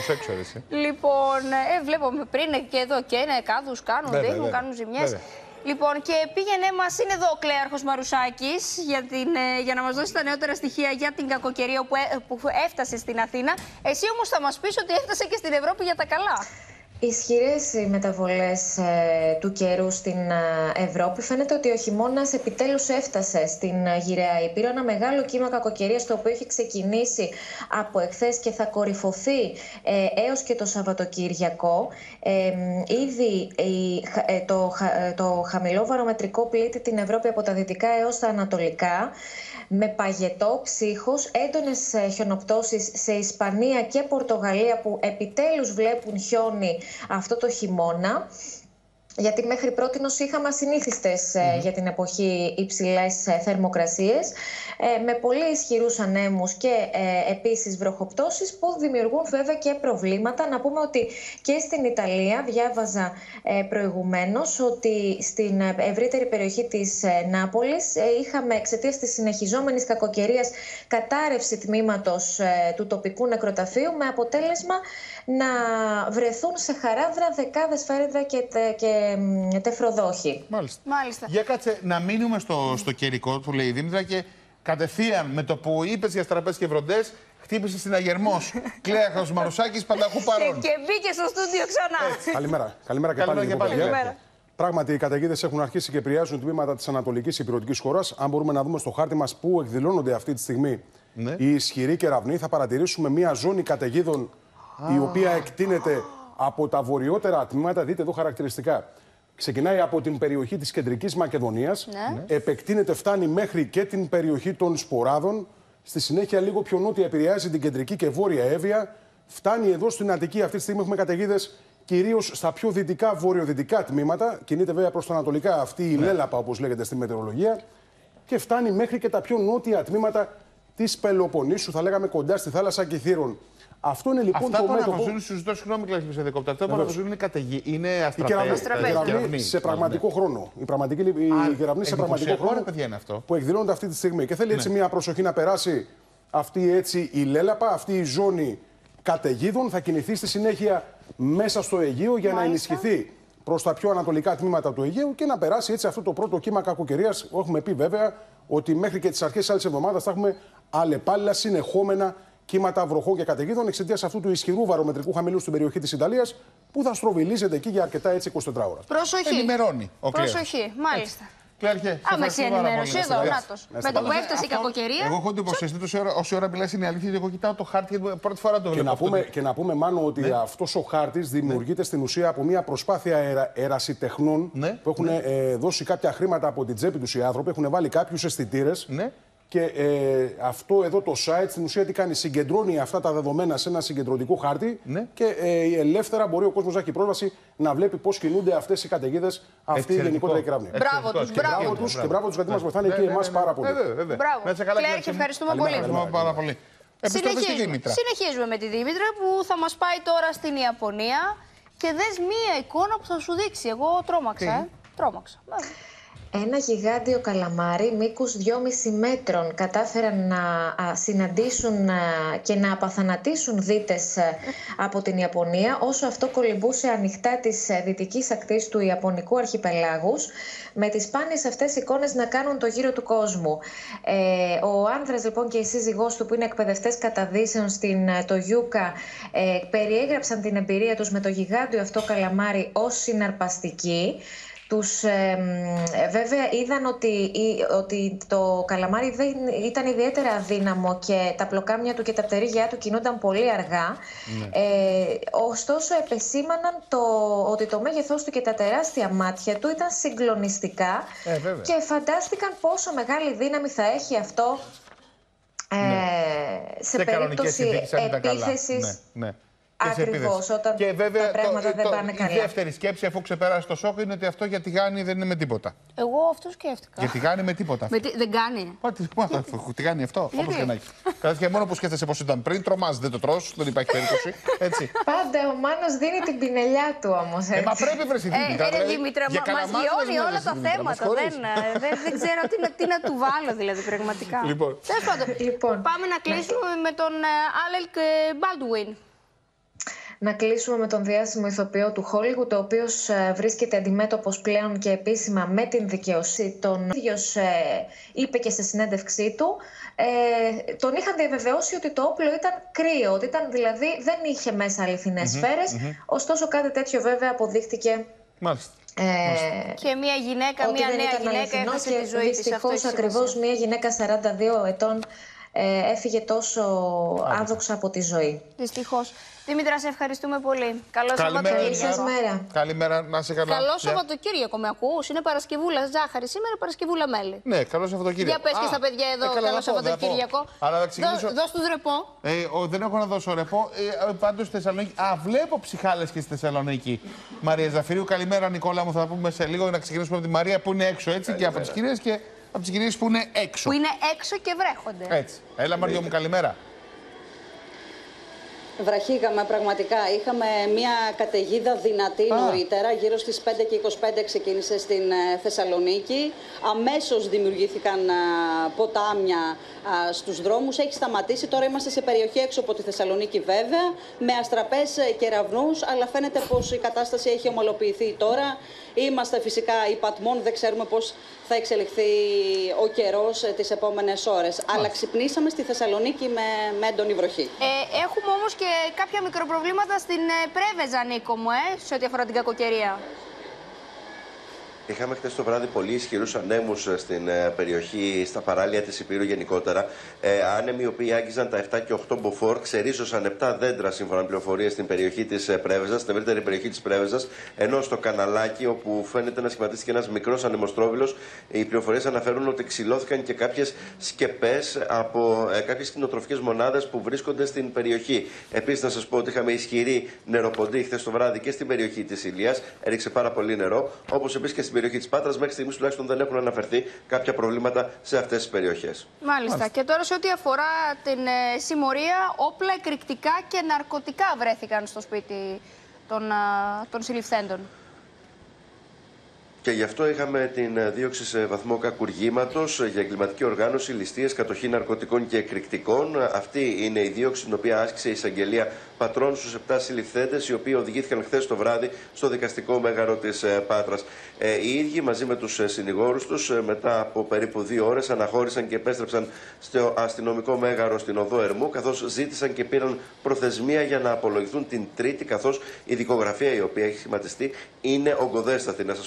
Λοιπόν, βλέπουμε πριν και εδώ και κάδους κάνουν, δείχνουν, κάνουν ζημιές. Λοιπόν, και πήγαινε μας, είναι εδώ ο Κλέαρχος Μαρουσάκης για να μας δώσει τα νεότερα στοιχεία για την κακοκαιρία που έφτασε στην Αθήνα. Εσύ όμως θα μας πεις ότι έφτασε και στην Ευρώπη για τα καλά. Ισχυρές οι μεταβολές του καιρού στην Ευρώπη. Φαίνεται ότι ο χειμώνας επιτέλους έφτασε στην γυραιά Ήπειρο. Ένα μεγάλο κύμα κακοκαιρίας το οποίο έχει ξεκινήσει από εχθές και θα κορυφωθεί έως και το Σαββατοκύριακο. Ήδη το χαμηλό βαρομετρικό πλήττει την Ευρώπη από τα δυτικά έως τα ανατολικά, με παγετό, ψύχος, έντονες χιονοπτώσεις σε Ισπανία και Πορτογαλία που επιτέλους βλέπουν χιόνι αυτό το χειμώνα. Γιατί μέχρι πρότινος είχαμε ασυνήθιστες για την εποχή υψηλές θερμοκρασίες, με πολύ ισχυρούς ανέμους και επίσης βροχοπτώσεις που δημιουργούν βέβαια και προβλήματα. Να πούμε ότι και στην Ιταλία, διάβαζα προηγουμένως, ότι στην ευρύτερη περιοχή της Νάπολης είχαμε εξαιτίας της συνεχιζόμενης κακοκαιρίας κατάρρευση τμήματος του τοπικού νεκροταφείου, με αποτέλεσμα να βρεθούν σε χαράδρα δεκάδες φέρετρα και τεφροδόχοι. Μάλιστα. Για κάτσε να μείνουμε στο καιρικό, που λέει η Δήμητρα, και κατευθείαν με το που είπες για στραπές και βροντές, χτύπησε συναγερμός. Κλέαρχος Μαρουσάκης, πανταχού παρών. Και μπήκε στο στούντιο ξανά. Καλημέρα και πάλι. Πράγματι, οι καταιγίδες έχουν αρχίσει και επηρεάζουν τμήματα της ανατολικής υπηρετικής χώρας. Αν μπορούμε να δούμε στο χάρτη μας πού εκδηλώνονται αυτή τη στιγμή οι ισχυροί κεραυνοί, θα παρατηρήσουμε μια ζώνη καταιγίδων η οποία εκτείνεται από τα βορειότερα τμήματα. Δείτε εδώ χαρακτηριστικά. Ξεκινάει από την περιοχή της Κεντρικής Μακεδονίας, επεκτείνεται, φτάνει μέχρι και την περιοχή των Σποράδων. Στη συνέχεια, λίγο πιο νότια, επηρεάζει την Κεντρική και Βόρεια Εύβοια. Φτάνει εδώ στην Αττική. Αυτή τη στιγμή έχουμε καταιγίδες κυρίως στα πιο δυτικά, βορειοδυτικά τμήματα. Κινείται βέβαια προς τα ανατολικά αυτή η λέλαπα, όπως λέγεται στη μετεωρολογία. Και φτάνει μέχρι και τα πιο νότια τμήματα της Πελοποννήσου, θα λέγαμε κοντά στη θάλασσα Κιθήρων. Αυτό είναι λοιπόν αυτά το που μέτωπο. αναφασίζουν στους ζητώσεις, συγγνώμη, κλασική σε δεκόπτα. Αυτά που αναφασίζουν είναι κεραυνοί σε πραγματικό χρόνο. Οι κεραυνοί σε πραγματικό χρόνο που εκδηλώνονται αυτή τη στιγμή. Και θέλει έτσι μια προσοχή να περάσει αυτή έτσι η λέλαπα, αυτή η ζώνη καταιγίδων. Θα κινηθεί στη συνέχεια μέσα στο Αιγαίο για να ενισχυθεί προς τα πιο ανατολικά τμήματα του Αιγαίου και να περάσει έτσι αυτό το πρώτο κύμα κακοκαιρίας. Έχουμε πει βέβαια ότι μέχρι και τις αρχές της άλλης εβδομάδας θα έχουμε αλλεπάλληλα συνεχόμενα κύματα βροχών και καταιγίδων εξαιτίας αυτού του ισχυρού βαρομετρικού χαμηλού στην περιοχή της Ιταλίας που θα στροβιλίζεται εκεί για αρκετά έτσι 24 ώρα. Προσοχή. Ενημερώνει ο Κλέαρχος. Προσοχή, μάλιστα. Κλέαρχε, άμεση ενημέρωση εδώ, νάτος. Με το που έφτασε η κακοκαιρία. Εγώ έχω εντυπωσιαστεί όση ώρα μιλάς, είναι αλήθεια, εγώ κοιτάω το χάρτη γιατί πρώτη φορά το βλέπω. Και να πούμε, Μάνο, ότι αυτός ο χάρτης δημιουργείται στην ουσία από μια προσπάθεια ερασιτεχνών που έχουν δώσει κάποια χρήματα από την τσέπη τους οι άνθρωποι, έχουν βάλει κάποιους αισθητήρες Και αυτό εδώ το site στην ουσία τι κάνει, συγκεντρώνει αυτά τα δεδομένα σε ένα συγκεντρωτικό χάρτη και ελεύθερα μπορεί ο κόσμος να έχει πρόσβαση να βλέπει πώς κινούνται αυτές οι καταιγίδες, αυτή η γενικότερη κεραυνή. Μπράβο τους, μπράβο τους και μπράβο τους γιατί μας βοηθάνε και εμάς πάρα πολύ. Μπράβο. Κλέρκη, ευχαριστούμε πολύ. Συνεχίζουμε με τη Δήμητρα που θα μας πάει τώρα στην Ιαπωνία και δες μία εικόνα που θα σου δείξει. Εγώ τρόμαξα, τρόμαξα. Ένα γιγάντιο καλαμάρι μήκους 2,5 μέτρων κατάφεραν να συναντήσουν και να απαθανατήσουν δίτες από την Ιαπωνία όσο αυτό κολυμπούσε ανοιχτά της δυτικής ακτής του Ιαπωνικού αρχιπελάγους με τις σπάνιες αυτές εικόνες να κάνουν το γύρο του κόσμου. Ο άνδρας λοιπόν και η σύζυγός του που είναι εκπαιδευτές καταδύσεων στην Τογιούκα περιέγραψαν την εμπειρία τους με το γιγάντιο αυτό καλαμάρι ως συναρπαστική. Τους βέβαια είδαν ότι το καλαμάρι δεν ήταν ιδιαίτερα αδύναμο και τα πλοκάμια του και τα πτερίγια του κινούνταν πολύ αργά. Ωστόσο επεσήμαναν ότι το μέγεθός του και τα τεράστια μάτια του ήταν συγκλονιστικά και φαντάστηκαν πόσο μεγάλη δύναμη θα έχει αυτό σε περίπτωση επίθεσης. Ακριβώς, όταν και βέβαια, τα πράγματα δεν πάνε καλά. Η δεύτερη σκέψη, αφού ξεπεράσει το σοκ, είναι ότι αυτό για τηγάνι δεν είναι με τίποτα. Εγώ αυτό σκέφτηκα. Για τηγάνι με τίποτα. Δεν κάνει. Τηγάνι αυτό, όπως και να έχει. Και μόνο που σκέφτεσαι πώς ήταν πριν, τρομάζει, δεν το τρως, δεν υπάρχει περίπτωση. Έτσι. Πάντα ο Μάνος δίνει την πινελιά του όμως. Μα πρέπει βρε Δήμητρα. Δήμητρα, μας γιώνει όλα τα θέματα. Δεν ξέρω τι να του βάλω δηλαδή πραγματικά. Λοιπόν, πάμε να κλείσουμε με τον Άλεκ Μπάλντουιν. Να κλείσουμε με τον διάσημο ηθοποιό του Χόλιγουντ, ο οποίος βρίσκεται αντιμέτωπος πλέον και επίσημα με την δικαιοσύνη. Τον ίδιος είπε και σε συνέντευξή του, τον είχαν διαβεβαιώσει ότι το όπλο ήταν κρύο, ότι δηλαδή δεν είχε μέσα αληθινές σφαίρες. Ωστόσο κάτι τέτοιο βέβαια αποδείχτηκε. Μάλιστα. Και μια γυναίκα, μια νέα γυναίκα έχασε τη ζωή της. Δυστυχώς ακριβώς μια γυναίκα 42 ετών έφυγε τόσο άδοξα από τη ζωή. Δυστυχώς. Δήμητρα, σε ευχαριστούμε πολύ. Καλό Σαββατοκύριακο. Καλημέρα, να είσαι καλά. Καλό Σαββατοκύριακο, με ακούς. Είναι Παρασκευούλα ζάχαρη σήμερα, Παρασκευούλα μέλι. Ναι, καλό Σαββατοκύριακο. Για πες και στα παιδιά εδώ, καλό Σαββατοκύριακο. Δώσ' τους ρεπό. Δεν έχω να δώσω ρεπό. Πάντως στη Θεσσαλονίκη. Βλέπω ψυχάλες και στη Θεσσαλονίκη. Μαρία Ζαφυρίου, καλημέρα Νικόλα μου. Θα τα πούμε σε λίγο να ξεκινήσουμε από τη Μαρία που είναι έξω έτσι και από τις κυρίες και από τις κυρίες που είναι έξω. Που είναι έξω και βρέχονται. Έτσι. Έλα Μαριό μου, καλημέρα. Βραχήκαμε πραγματικά. Είχαμε μια καταιγίδα δυνατή νωρίτερα. Γύρω στις 5:25 ξεκίνησε στην Θεσσαλονίκη. Αμέσως δημιουργήθηκαν ποτάμια στους δρόμους. Έχει σταματήσει. Τώρα είμαστε σε περιοχή έξω από τη Θεσσαλονίκη βέβαια. Με αστραπές κεραυνούς. Αλλά φαίνεται πως η κατάσταση έχει ομαλοποιηθεί τώρα. Είμαστε φυσικά υπατμών. Δεν ξέρουμε πώς θα εξελιχθεί ο καιρός τις επόμενες ώρες. Αλλά ξυπνήσαμε στη Θεσσαλονίκη με έντονη βροχή. Έχουμε όμως και κάποια μικροπροβλήματα στην Πρέβεζα, Νίκο μου, σε ό,τι αφορά την κακοκαιρία. Είχαμε χθες το βράδυ πολύ ισχυρούς ανέμους στην περιοχή, στα παράλια της Ηπείρου γενικότερα. Άνεμοι οι οποίοι άγγιζαν τα 7 και 8 μποφόρ, ξερίζωσαν 7 δέντρα σύμφωνα με πληροφορίες στην περιοχή της Πρέβεζας, στην ευρύτερη περιοχή της Πρέβεζας. Ενώ στο καναλάκι, όπου φαίνεται να σχηματίστηκε ένας μικρός ανεμοστρόβιλος, οι πληροφορίες αναφέρουν ότι ξυλώθηκαν και κάποιες σκεπές από κάποιες κτηνοτροφικές μονάδες που βρίσκονται στην περιοχή. Επίσης, να σας πω ότι είχαμε ισχυρή νεροποντή χθες το βράδυ και στην περιοχή της Ηλίας. Έριξε πάρα πολύ νερό, όπως επίσης και στην περιοχή της Πάτρας. Μέχρι στιγμής τουλάχιστον δεν έχουν αναφερθεί κάποια προβλήματα σε αυτές τις περιοχές. Μάλιστα. Και τώρα σε ό,τι αφορά την συμμορία, όπλα, εκρηκτικά και ναρκωτικά βρέθηκαν στο σπίτι των συλληφθέντων. Και γι' αυτό είχαμε την δίωξη σε βαθμό κακουργήματος για εγκληματική οργάνωση, ληστείες, κατοχή ναρκωτικών και εκρηκτικών. Αυτή είναι η δίωξη την οποία άσκησε η εισαγγελία Πατρών στους 7 συλληφθέντες, οι οποίοι οδηγήθηκαν χθες το βράδυ στο δικαστικό μέγαρο της Πάτρας. Οι ίδιοι μαζί με τους συνηγόρους τους, μετά από περίπου 2 ώρες, αναχώρησαν και επέστρεψαν στο αστυνομικό μέγαρο στην οδό Ερμού, καθώς ζήτησαν και πήραν προθεσμία για να απολογηθούν την Τρίτη, καθώς η δικογραφία η οποία έχει σχηματιστεί είναι ογκωδέστατη. Να σας πω ότι ήταν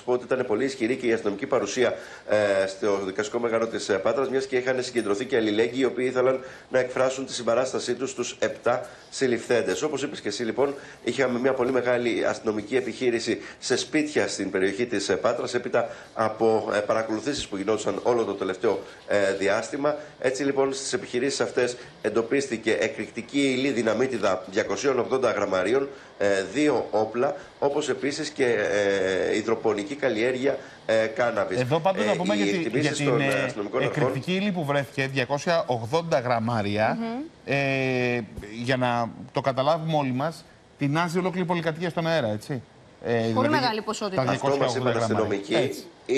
ήταν πολύ ισχυρή και η αστυνομική παρουσία στο δικαστικό μέγαρο της Πάτρας, μιας και είχαν συγκεντρωθεί και αλληλέγγυοι οι οποίοι ήθελαν να εκφράσουν τη συμπαράστασή τους στους 7 συλληφθέντες. Όπως είπες και εσύ, λοιπόν, είχαμε μια πολύ μεγάλη αστυνομική επιχείρηση σε σπίτια στην περιοχή της Πάτρας, έπειτα από παρακολουθήσεις που γινόντουσαν όλο το τελευταίο διάστημα. Έτσι, λοιπόν, στις επιχειρήσεις αυτές εντοπίστηκε εκρηκτική ύλη δυναμίτιδα 280 γραμμαρίων, 2 όπλα, όπως επίσης και υδροπονική καλλιέργεια κάναβης. Εδώ πάντως να πούμε για την εκρηκτική ύλη που βρέθηκε, 280 γραμμάρια, για να το καταλάβουμε όλοι μας, τεινάζει ολόκληρη πολυκατοικία στον αέρα, έτσι. Πολύ δηλαδή, μεγάλη ποσότητα. Αυτό μας είπαν αστυνομικοί.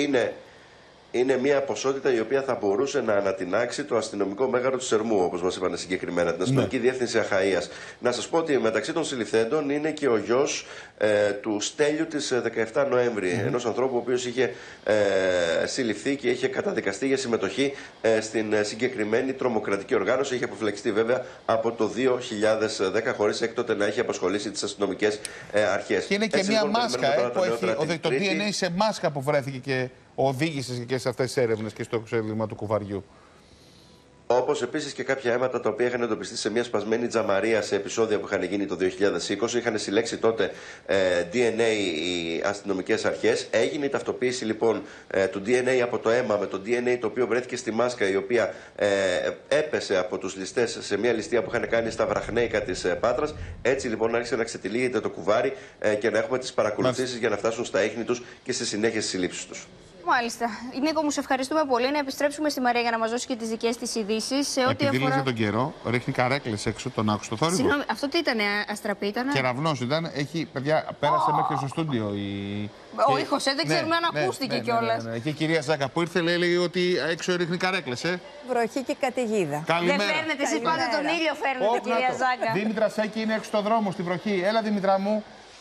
Είναι μια ποσότητα η οποία θα μπορούσε να ανατινάξει το αστυνομικό μέγαρο του Σερμού, όπως μας είπαν συγκεκριμένα, την αστυνομική διεύθυνση Αχαΐας. Να σας πω ότι μεταξύ των συλληφθέντων είναι και ο γιος του Στέλιου της 17 Νοέμβρη, ενός ανθρώπου ο οποίος είχε συλληφθεί και είχε καταδικαστεί για συμμετοχή στην συγκεκριμένη τρομοκρατική οργάνωση. Είχε αποφυλακιστεί βέβαια από το 2010, χωρίς έκτοτε να έχει απασχολήσει τις αστυνομικές αρχές. Και είναι και μια μάσκα που έχει το DNA σε μάσκα που βρέθηκε και οδήγησε και σε αυτές τις έρευνες και στο ξέλιγμα του κουβαριού. Όπως επίσης και κάποια αίματα τα οποία είχαν εντοπιστεί σε μια σπασμένη τζαμαρία σε επεισόδια που είχαν γίνει το 2020. Είχαν συλλέξει τότε DNA οι αστυνομικές αρχές. Έγινε η ταυτοποίηση λοιπόν του DNA από το αίμα με το DNA το οποίο βρέθηκε στη μάσκα, η οποία έπεσε από τους ληστές σε μια ληστεία που είχαν κάνει στα βραχνέικα της Πάτρας. Έτσι λοιπόν άρχισε να ξετυλίγεται το κουβάρι και να έχουμε τις παρακολουθήσεις για να φτάσουν στα ίχνη τους και στη συνέχεια στις συλλήψεις τους. Μάλιστα. Νίκο, μου σε ευχαριστούμε πολύ. Να επιστρέψουμε στη Μαρία για να μας δώσει και τις δικές της ειδήσεις. Επειδή λύγει τον καιρό, ρίχνει καρέκλες έξω, τον άκουσε το θόρυβο. Συγγνώμη, αυτό τι ήταν, αστραπή ήταν? Κεραυνός ήταν. Έχει, παιδιά, πέρασε μέχρι στο στούντιο ο ήχος, δεν ξέρουμε αν ακούστηκε κιόλας. Και η κυρία Ζάκα που ήρθε λέει ότι έξω ρίχνει καρέκλες. Βροχή και καταιγίδα. Καλημέρα. Δεν φέρνετε, εσείς πάντα τον ήλιο φέρνετε, κυρία Ζάκα. Δήμητρα Σέκη είναι έξω στο δρόμο στην βροχή. Έλα, Δήμητρα μου.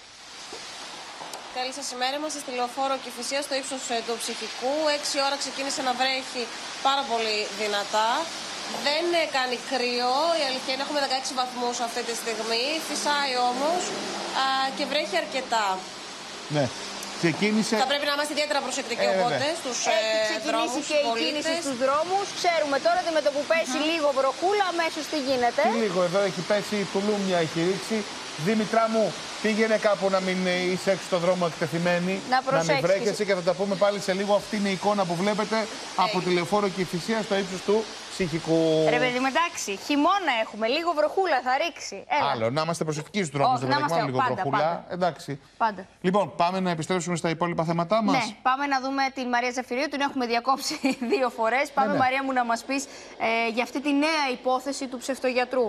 Καλή σας ημέρα. Είμαστε στη Λεωφόρο Κηφισίας, στο ύψος του Ψυχικού. 6 ώρα ξεκίνησε να βρέχει πάρα πολύ δυνατά. Δεν κάνει κρύο. Η αλήθεια είναι έχουμε 16 βαθμούς αυτή τη στιγμή. Φυσάει όμως και βρέχει αρκετά. Ναι. Ξεκίνησε... Θα πρέπει να είμαστε ιδιαίτερα προσεκτικοί οπότε στους δρόμους, ξεκινήσει και η κίνηση στους δρόμους. Ξέρουμε τώρα ότι με το που πέσει λίγο βροχούλα, αμέσως τι γίνεται. Τι λίγο, εδώ έχει πέσει τουλούμια, έχει ρίξει. Δήμητρά μου, πήγαινε κάπου να μην είσαι έξω στον δρόμο εκτεθειμένη, να μην βρέχεσαι και θα τα πούμε πάλι σε λίγο. Αυτή είναι η εικόνα που βλέπετε από τη Λεωφόρο Κηφισίας στο ύψος του Ψυχικού. Ρε παιδί μου, εντάξει, χειμώνα έχουμε, λίγο βροχούλα θα ρίξει. Έλα. Άλλο, να είμαστε προσεκτικοί στους δρόμους, δεν έχουμε λίγο βροχούλα. Πάντα. Εντάξει. Πάντα. Λοιπόν, πάμε να επιστρέψουμε στα υπόλοιπα θέματά μας. Ναι, πάμε να δούμε την Μαρία Ζαφυρίου, την έχουμε διακόψει 2 φορές. Πάμε, ναι. Μαρία μου, να μας πεις για αυτή τη νέα υπόθεση του ψευτογιατρού.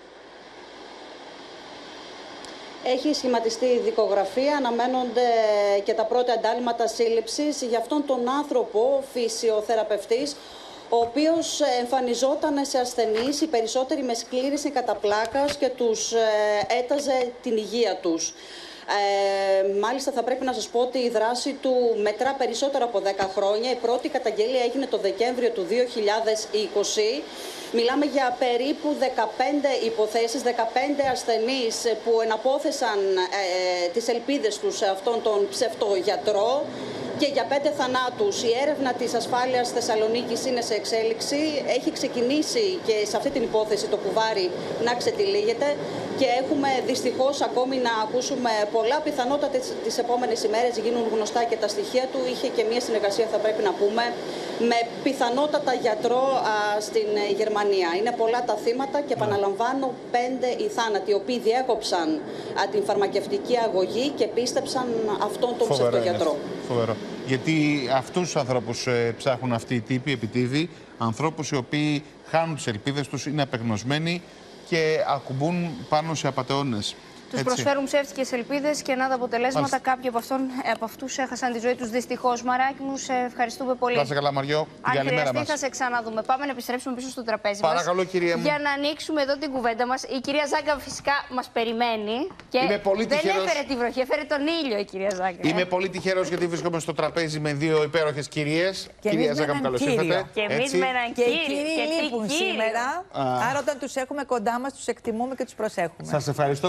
Έχει σχηματιστεί η δικογραφία, αναμένονται και τα πρώτα εντάλματα σύλληψης για αυτόν τον άνθρωπο, φυσιοθεραπευτής, ο οποίος εμφανιζόταν σε ασθενείς, οι περισσότεροι με σκλήρυνση κατά πλάκας και τους έταζε την υγεία τους. Μάλιστα θα πρέπει να σας πω ότι η δράση του μετρά περισσότερο από 10 χρόνια. Η πρώτη καταγγελία έγινε το Δεκέμβριο του 2020. Μιλάμε για περίπου 15 υποθέσεις, 15 ασθενείς που εναπόθεσαν τις ελπίδες τους σε αυτόν τον ψευτογιατρό και για 5 θανάτους. Η έρευνα της ασφάλειας Θεσσαλονίκης είναι σε εξέλιξη. Έχει ξεκινήσει και σε αυτή την υπόθεση το κουβάρι να ξετυλίγεται και έχουμε δυστυχώς ακόμη να ακούσουμε πολλά. Πιθανότατα τις επόμενες ημέρες γίνουν γνωστά και τα στοιχεία του. Είχε και μια συνεργασία, θα πρέπει να πούμε, με πιθανότατα γιατρό στην Γερμανία. Είναι πολλά τα θύματα και επαναλαμβάνω 5 οι θάνατοι, οι οποίοι διέκοψαν την φαρμακευτική αγωγή και πίστεψαν αυτόν τον ψευτογιατρό. Φοβερό. Γιατί αυτούς τους ανθρώπους ψάχνουν αυτοί οι τύποι, επιτίβοι, ανθρώπους οι οποίοι χάνουν τις ελπίδες τους, είναι απεγνωσμένοι και ακουμπούν πάνω σε απατεώνες. Τους προσφέρουν ψεύτικες ελπίδες και να τα αποτελέσματα. Κάποιοι από αυτούς έχασαν τη ζωή τους δυστυχώς. Μαράκι μου, σε ευχαριστούμε πολύ. Να είσαι καλά, Μαριό. Αν χρειαστεί, θα σε ξαναδούμε. Πάμε να επιστρέψουμε πίσω στο τραπέζι μας. Παρακαλώ, κυρία μου. Για να ανοίξουμε εδώ την κουβέντα μας. Η κυρία Ζάκα φυσικά μας περιμένει. Και δεν έφερε τη βροχή, έφερε τον ήλιο η κυρία Ζάκα. Είμαι πολύ τυχερός γιατί βρίσκομαι στο τραπέζι με 2 υπέροχες κυρίες. Κυρία Ζάκα, μου καλώς ήρθατε. Και εμείς με έναν κύριο. Και οι κύριοι λείπουν σήμερα. Άρα όταν τους έχουμε κοντά μας, τους εκτιμούμε και τους προσέχουμε. Σας ευχαριστώ πάρα πολύ.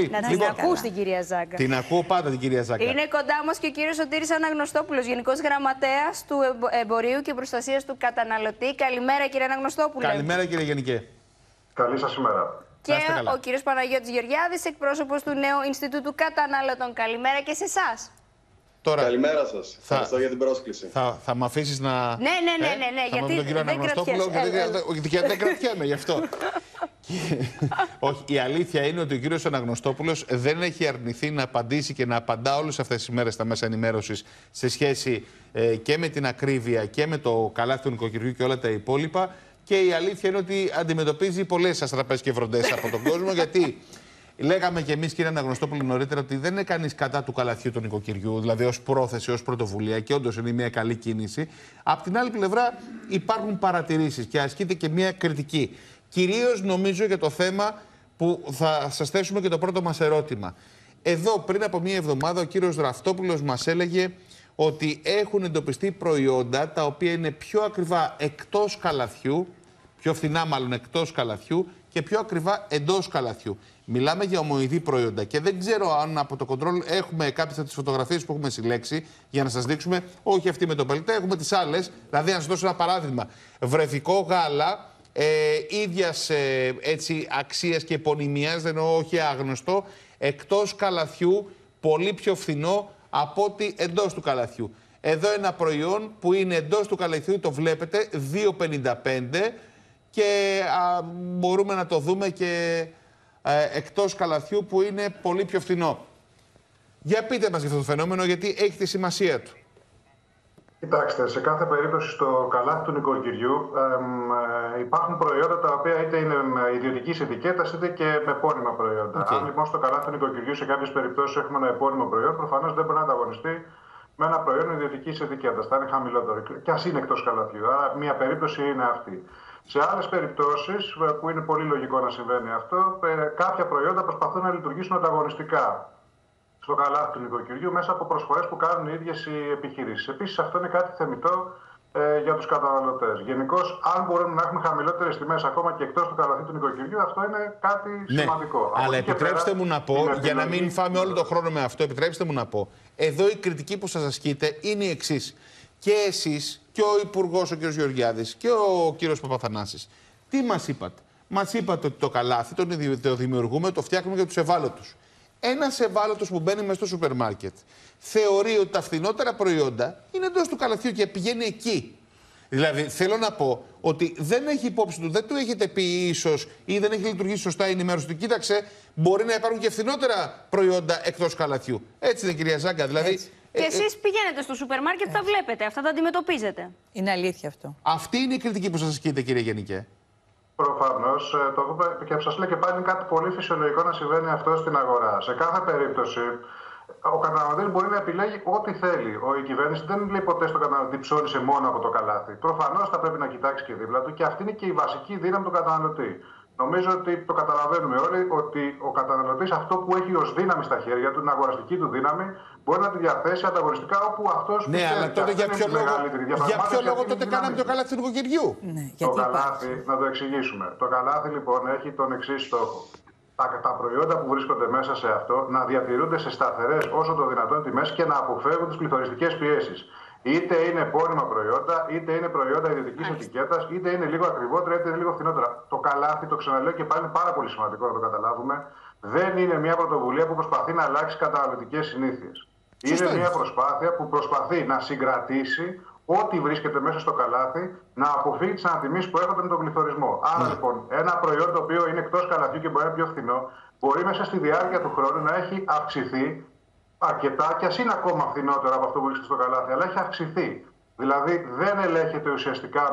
πολύ. Να την ακούς την κυρία Ζάγκα. Την ακούω πάντα την κυρία Ζάγκα. Είναι κοντά μας και ο κύριος Σωτήρης Αναγνωστόπουλος, Γενικός Γραμματέας του Εμπορίου και Προστασίας του Καταναλωτή. Καλημέρα, κύριε Αναγνωστόπουλε. Καλημέρα, κύριε Γενικέ. Καλή σας ημέρα. Και ο κύριος Παναγιώτης Γεωργιάδης, εκπρόσωπος του Νέου Ινστιτούτου Καταναλωτών. Καλημέρα και σε εσάς. Τώρα, καλημέρα σας. Ευχαριστώ για την πρόσκληση. Θα με αφήσεις να. Ναι, γιατί τον κύριο Αναγνωστόπουλο, γιατί δεν κρατιέμαι γι' αυτό. Όχι, η αλήθεια είναι ότι ο κύριος Αναγνωστόπουλος δεν έχει αρνηθεί να απαντήσει και να απαντά όλες αυτές τις μέρες στα μέσα ενημέρωσης σε σχέση και με την ακρίβεια και με το καλάθι του νοικοκυριού και όλα τα υπόλοιπα. Και η αλήθεια είναι ότι αντιμετωπίζει πολλές αστραπές και βροντές από τον κόσμο, γιατί λέγαμε και εμείς, κύριε Αναγνωστόπουλο, νωρίτερα ότι δεν είναι κανείς κατά του καλαθιού του νοικοκυριού, δηλαδή ως πρόθεση, ως πρωτοβουλία, και όντως είναι μια καλή κίνηση. Απ' την άλλη πλευρά υπάρχουν παρατηρήσεις και ασκείται και μια κριτική. Κυρίως νομίζω για το θέμα που θα σας θέσουμε και το πρώτο μας ερώτημα. Εδώ πριν από μια εβδομάδα ο κύριος Ραφτόπουλος μας έλεγε ότι έχουν εντοπιστεί προϊόντα τα οποία είναι πιο ακριβά εκτός καλαθιού, πιο φθηνά μάλλον εκτός καλαθιού και πιο ακριβά εντός καλαθιού. Μιλάμε για ομοειδή προϊόντα και δεν ξέρω αν από το control έχουμε κάποιες από τις φωτογραφίες που έχουμε συλλέξει για να σας δείξουμε, όχι αυτή με το πελτέ, έχουμε τις άλλες. Δηλαδή, να σας δώσω ένα παράδειγμα. Βρεφικό γάλα ίδιας έτσι αξίας και επωνυμίας, δεν εννοώ όχι άγνωστο, εκτός καλαθιού, πολύ πιο φθηνό από ότι εντός του καλαθιού. Εδώ ένα προϊόν που είναι εντός του καλαθιού, το βλέπετε, 2,55 και μπορούμε να το δούμε και εκτός καλαθιού που είναι πολύ πιο φθηνό. Για πείτε μας για αυτό το φαινόμενο, γιατί έχει τη σημασία του. Κοιτάξτε, σε κάθε περίπτωση στο καλάθι του νοικοκυριού υπάρχουν προϊόντα τα οποία είτε είναι ιδιωτικής ετικέτας είτε και με επώνυμα προϊόντα. Αν λοιπόν στο καλάθι του νοικοκυριού σε κάποιες περιπτώσεις έχουμε ένα επώνυμο προϊόν, προφανώς δεν μπορεί να ανταγωνιστεί με ένα προϊόν ιδιωτικής ετικέτας. Θα είναι χαμηλότερο και ας είναι εκτός καλαθιού. Άρα, μία περίπτωση είναι αυτή. Σε άλλες περιπτώσεις, που είναι πολύ λογικό να συμβαίνει αυτό, κάποια προϊόντα προσπαθούν να λειτουργήσουν ανταγωνιστικά στο καλάθι του νοικοκυριού μέσα από προσφορές που κάνουν οι ίδιες οι επιχειρήσεις. Επίσης, αυτό είναι κάτι θεμιτό για τους καταναλωτές. Γενικώς, αν μπορούμε να έχουμε χαμηλότερες τιμές ακόμα και εκτός του καλαθιού του νοικοκυριού, αυτό είναι κάτι σημαντικό. Αλλά επιτρέψτε μου να πω, για να μην φάμε όλο τον χρόνο με αυτό, επιτρέψτε μου να πω, εδώ η κριτική που σας ασκείται είναι η εξής. Και εσείς και ο Υπουργός, ο κ. Γεωργιάδης, και ο κ. Παπαθανάσης, τι μας είπατε? Μας είπατε ότι το καλάθι το δημιουργούμε, το φτιάχνουμε για τους ευάλωτους. Ένας ευάλωτος που μπαίνει μέσα στο σούπερ μάρκετ θεωρεί ότι τα φθηνότερα προϊόντα είναι εντός του καλαθιού και πηγαίνει εκεί. Δηλαδή, θέλω να πω ότι δεν έχει υπόψη του, δεν του έχετε πει ίσως ή δεν έχει λειτουργήσει σωστά η ενημέρωση του. Κοίταξε, μπορεί να υπάρχουν και φθηνότερα προϊόντα εκτός καλαθιού. Έτσι είναι, κυρία Ζάγκα? Δηλαδή. Και εσείς πηγαίνετε στο σούπερ μάρκετ, τα βλέπετε, αυτά τα αντιμετωπίζετε. Είναι αλήθεια αυτό. Αυτή είναι η κριτική που σας ασκείτε, κύριε Γενικέ. Προφανώς, και σας λέω και πάλι είναι κάτι πολύ φυσιολογικό να συμβαίνει αυτό στην αγορά. Σε κάθε περίπτωση, ο καταναλωτής μπορεί να επιλέγει ό,τι θέλει. Η κυβέρνηση δεν λέει ποτέ στον καταναλωτή ψώνισε μόνο από το καλάθι. Προφανώς θα πρέπει να κοιτάξει και δίπλα του και αυτή είναι και η βασική δύναμη του καταναλωτή. Νομίζω ότι το καταλαβαίνουμε όλοι ότι ο καταναλωτής αυτό που έχει ως δύναμη στα χέρια του, την αγοραστική του δύναμη, μπορεί να τη διαθέσει ανταγωνιστικά όπου αυτός Ναι, αλλά τότε για ποιο λόγο τότε κάναμε το καλάθι του νοικοκυριού? Το καλάθι, να το εξηγήσουμε. Το καλάθι λοιπόν έχει τον εξής στόχο. Τα προϊόντα που βρίσκονται μέσα σε αυτό να διατηρούνται σε σταθερές όσο το δυνατόν τιμές και να αποφεύγουν τις πληθωριστικές πιέσεις. Είτε είναι επώνυμα προϊόντα, είτε είναι προϊόντα ιδιωτικής ετικέτας, είτε είναι λίγο ακριβότερα, είτε είναι λίγο φθηνότερα. Το καλάθι, το ξαναλέω και πάλι είναι πάρα πολύ σημαντικό να το καταλάβουμε, δεν είναι μια πρωτοβουλία που προσπαθεί να αλλάξει καταναλωτικές συνήθειες. Είναι μια προσπάθεια που προσπαθεί να συγκρατήσει ό,τι βρίσκεται μέσα στο καλάθι, να αποφύγει τις ανατιμήσεις που έρχονται με τον πληθωρισμό. Άρα λοιπόν, ένα προϊόν το οποίο είναι εκτός καλαθιού και μπορεί να είναι πιο φθηνό, μπορεί μέσα στη διάρκεια του χρόνου να έχει αυξηθεί αρκετά, και ας είναι ακόμα φθηνότερο από αυτό που βρίσκεται στο καλάθι, αλλά έχει αυξηθεί. Δηλαδή δεν ελέγχεται ουσιαστικά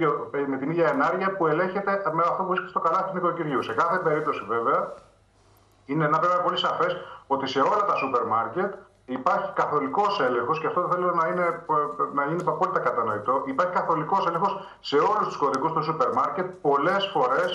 με την ίδια ενάργεια που ελέγχεται με αυτό που βρίσκεται στο καλάθι του νοικοκυριού. Σε κάθε περίπτωση, βέβαια, είναι να πρέπει να είναι πολύ σαφές ότι σε όλα τα σούπερ μάρκετ υπάρχει καθολικός έλεγχος, και αυτό θέλω να είναι απόλυτα κατανοητό. Υπάρχει καθολικός έλεγχος σε όλους τους κωδικούς του σούπερ μάρκετ πολλές φορές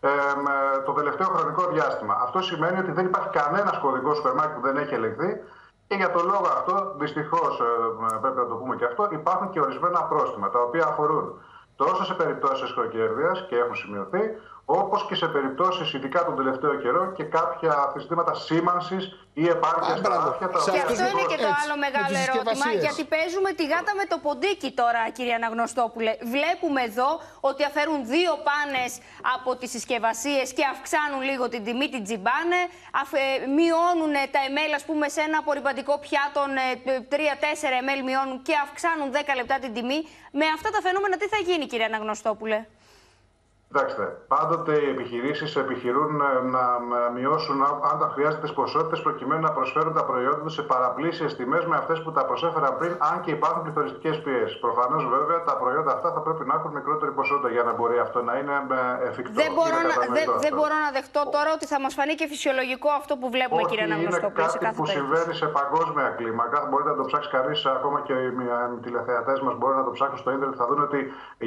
το τελευταίο χρονικό διάστημα. Αυτό σημαίνει ότι δεν υπάρχει κανένας κωδικός σούπερ μάρκετ που δεν έχει ελεγχθεί. Και για τον λόγο αυτό, δυστυχώς πρέπει να το πούμε και αυτό, υπάρχουν και ορισμένα πρόστιμα τα οποία αφορούν τόσο σε περιπτώσεις χροκέρδειας και έχουν σημειωθεί, όπως και σε περιπτώσεις, ειδικά τον τελευταίο καιρό, και κάποια ζητήματα σήμανσης ή επάρκειας στα ράφια. Και αυτό είναι και το άλλο μεγάλο ερώτημα, γιατί παίζουμε τη γάτα με το ποντίκι τώρα, κύριε Αναγνωστόπουλε. Βλέπουμε εδώ ότι αφαιρούν 2 πάνες από τις συσκευασίες και αυξάνουν λίγο την τιμή, την τζιμπάνε. Μειώνουν τα ml, ας πούμε, σε ένα απορριπαντικό πιάτον 3-4 ml μειώνουν και αυξάνουν 10 λεπτά την τιμή. Με αυτά τα φαινόμενα τι θα γίνει, κύριε Αναγνωστόπουλε? Κοιτάξτε, πάντοτε οι επιχειρήσεις επιχειρούν να μειώσουν, αν τα χρειάζεται, τις ποσότητες προκειμένου να προσφέρουν τα προϊόντα τους σε παραπλήσιες τιμές με αυτές που τα προσέφεραν πριν, αν και υπάρχουν πληθωριστικές πιέσεις. Προφανώς, βέβαια, τα προϊόντα αυτά θα πρέπει να έχουν μικρότερη ποσότητα για να μπορεί αυτό να είναι εφικτό. Δεν μπορώ να δεχτώ τώρα ότι θα μας φανεί και φυσιολογικό αυτό που βλέπουμε, κύριε Αναγνωστόπουλε. Είναι κάτι που συμβαίνει σε παγκόσμια κλίμακα. Μπορείτε να το ψάξει κανείς, ακόμα και οι τηλεθεατές μας μπορούν να το ψάξουν στο ίντερνετ. Θα δουν ότι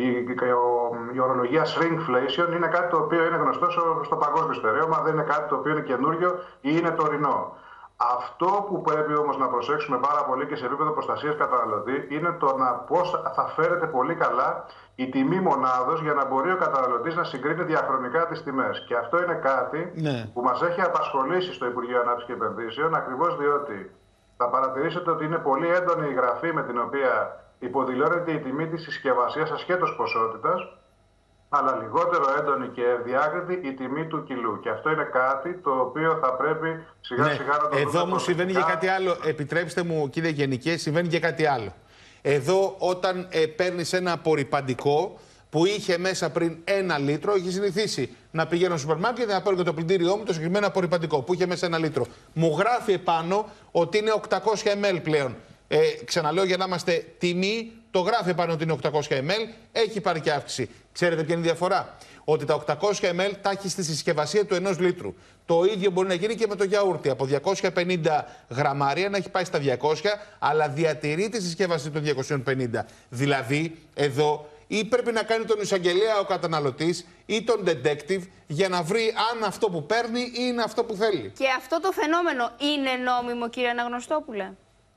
η ορολογία shrinkflation είναι κάτι το οποίο είναι γνωστό στο παγκόσμιο στερέωμα, δεν είναι κάτι το οποίο είναι καινούριο ή είναι τωρινό. Αυτό που πρέπει όμως να προσέξουμε πάρα πολύ και σε επίπεδο προστασίας καταναλωτή είναι το πώς θα φέρεται πολύ καλά η τιμή μονάδος για να μπορεί ο καταναλωτής να συγκρίνει διαχρονικά τις τιμές. Και αυτό είναι κάτι που μας έχει απασχολήσει στο Υπουργείο Ανάπτυξης και Επενδύσεων, ακριβώς διότι θα παρατηρήσετε ότι είναι πολύ έντονη η γραφή με την οποία υποδηλώνεται η τιμή της συσκευασίας ασχέτως ποσότητας, αλλά λιγότερο έντονη και ευδιάκριτη η τιμή του κιλού. Και αυτό είναι κάτι το οποίο θα πρέπει σιγά σιγά να το δούμε. Εδώ όμως συμβαίνει και κάτι άλλο. Επιτρέψτε μου, κύριε Γενικέ, συμβαίνει και κάτι άλλο. Εδώ όταν παίρνεις ένα απορρυπαντικό που είχε μέσα πριν 1 λίτρο, έχει συνηθίσει να πηγαίνω στο σούπερ μάρκετ και να παίρνω το πλυντήριό μου το συγκεκριμένο απορρυπαντικό που είχε μέσα 1 λίτρο. Μου γράφει επάνω ότι είναι 800 ml πλέον. Ξαναλέω για να είμαστε τιμή, το γράφει πάνω ότι είναι 800 ml, έχει πάρει και αύξηση. Ξέρετε ποια είναι η διαφορά? Ότι τα 800 ml τα έχει στη συσκευασία του 1 λίτρου. Το ίδιο μπορεί να γίνει και με το γιαούρτι. Από 250 γραμμάρια να έχει πάει στα 200, αλλά διατηρεί τη συσκευασία των 250. Δηλαδή, εδώ ή πρέπει να κάνει τον εισαγγελέα ο καταναλωτής ή τον detective για να βρει αν αυτό που παίρνει είναι αυτό που θέλει. Και αυτό το φαινόμενο είναι νόμιμο, κύριε Αναγνωστόπουλε?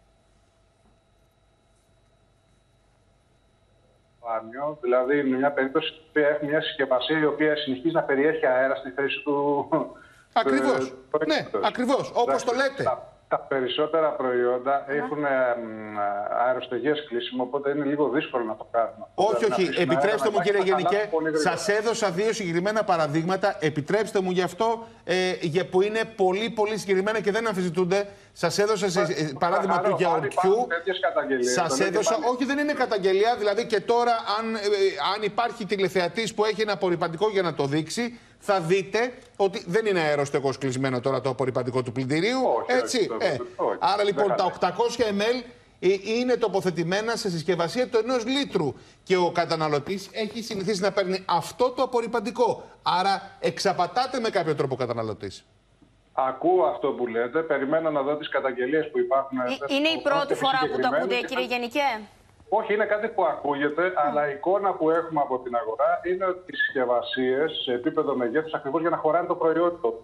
Δηλαδή, είναι μια περίπτωση που έχει μια συσκευασία η οποία συνεχίζει να περιέχει αέρα στη θέση του. Ακριβώς. Ναι, ακριβώς. Όπως το λέτε. Τα περισσότερα προϊόντα έχουν αεροστεγές κλείσιμο, οπότε είναι λίγο δύσκολο να το κάνουμε. Όχι, όχι. Επιτρέψτε μου, κύριε Γενικέ, σας έδωσα 2 συγκεκριμένα παραδείγματα. Επιτρέψτε μου γι' αυτό, που είναι πολύ, πολύ συγκεκριμένα και δεν αμφισβητούνται. Σας έδωσα παράδειγμα του γιαουρτιού. Σας έδωσα. Όχι, δεν είναι καταγγελία. Δηλαδή και τώρα, αν υπάρχει τηλεθεατής που έχει ένα απορρυπαντικό για να το δείξει, θα δείτε ότι δεν είναι αεροστεγός κλεισμένο τώρα το απορρυπαντικό του πλυντηρίου. Έτσι. Άρα λοιπόν τα 800 ml είναι τοποθετημένα σε συσκευασία του 1 λίτρου. Και ο καταναλωτής έχει συνηθίσει να παίρνει αυτό το απορρυπαντικό. Άρα εξαπατάται με κάποιο τρόπο ο καταναλωτής. Ακούω αυτό που λέτε. Περιμένω να δω τις καταγγελίες που υπάρχουν. Είναι η πρώτη φορά που το ακούτε, κύριε Γενικέ? Όχι, είναι κάτι που ακούγεται, αλλά η εικόνα που έχουμε από την αγορά είναι ότι οι συσκευασίες σε επίπεδο μεγέθους, ακριβώς για να χωράνε το προϊόν που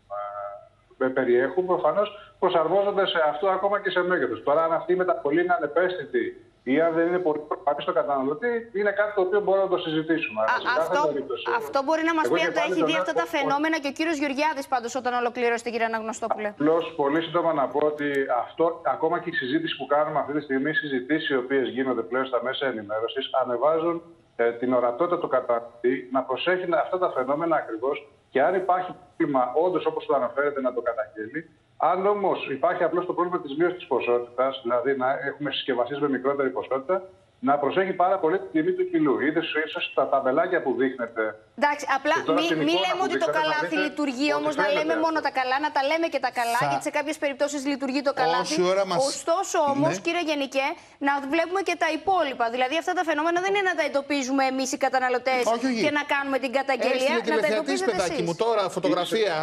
περιέχουν, προφανώς προσαρμόζονται σε αυτό ακόμα και σε μέγεθος. Τώρα, αν αυτή η μεταβολή είναι ανεπαίσθητη ή αν δεν είναι πολύ προφανή στο καταναλωτή, είναι κάτι το οποίο μπορούμε να το συζητήσουμε. Αυτό μπορεί να μας πει αν τα έχει δει αυτά τα φαινόμενα και ο κύριος Γεωργιάδης, πάντως, όταν ολοκλήρωσε, κύριε Αναγνωστόπουλε. Απλώς, πολύ σύντομα να πω ότι αυτό, ακόμα και η συζήτηση που κάνουμε αυτή τη στιγμή, οι συζητήσεις οι οποίες γίνονται πλέον στα μέσα ενημέρωσης, ανεβάζουν την ορατότητα του καταναλωτή να προσέχει αυτά τα φαινόμενα ακριβώς και αν υπάρχει πρόβλημα, όντως όπως το αναφέρεται, να το καταγγέλει. Αν όμως υπάρχει απλώς το πρόβλημα της μείωσης της ποσότητας, δηλαδή να έχουμε συσκευασίες με μικρότερη ποσότητα, να προσέχει πάρα πολύ την τιμή του κιλού. Είδες ίσως τα ταμπελάκια που δείχνετε. Εντάξει, απλά μην λέμε ότι το καλάθι λειτουργεί, όμως να λέμε μόνο τα καλά, να τα λέμε και τα καλά, γιατί σε κάποιες περιπτώσεις λειτουργεί το καλάθι. Ωστόσο όμως, κύριε Γενικέ, να βλέπουμε και τα υπόλοιπα. Δηλαδή αυτά τα φαινόμενα δεν είναι να τα εντοπίζουμε εμείς οι καταναλωτές και να κάνουμε την καταγγελία. Να τα εντοπίζετε εσείς. Μου τώρα φωτογραφία.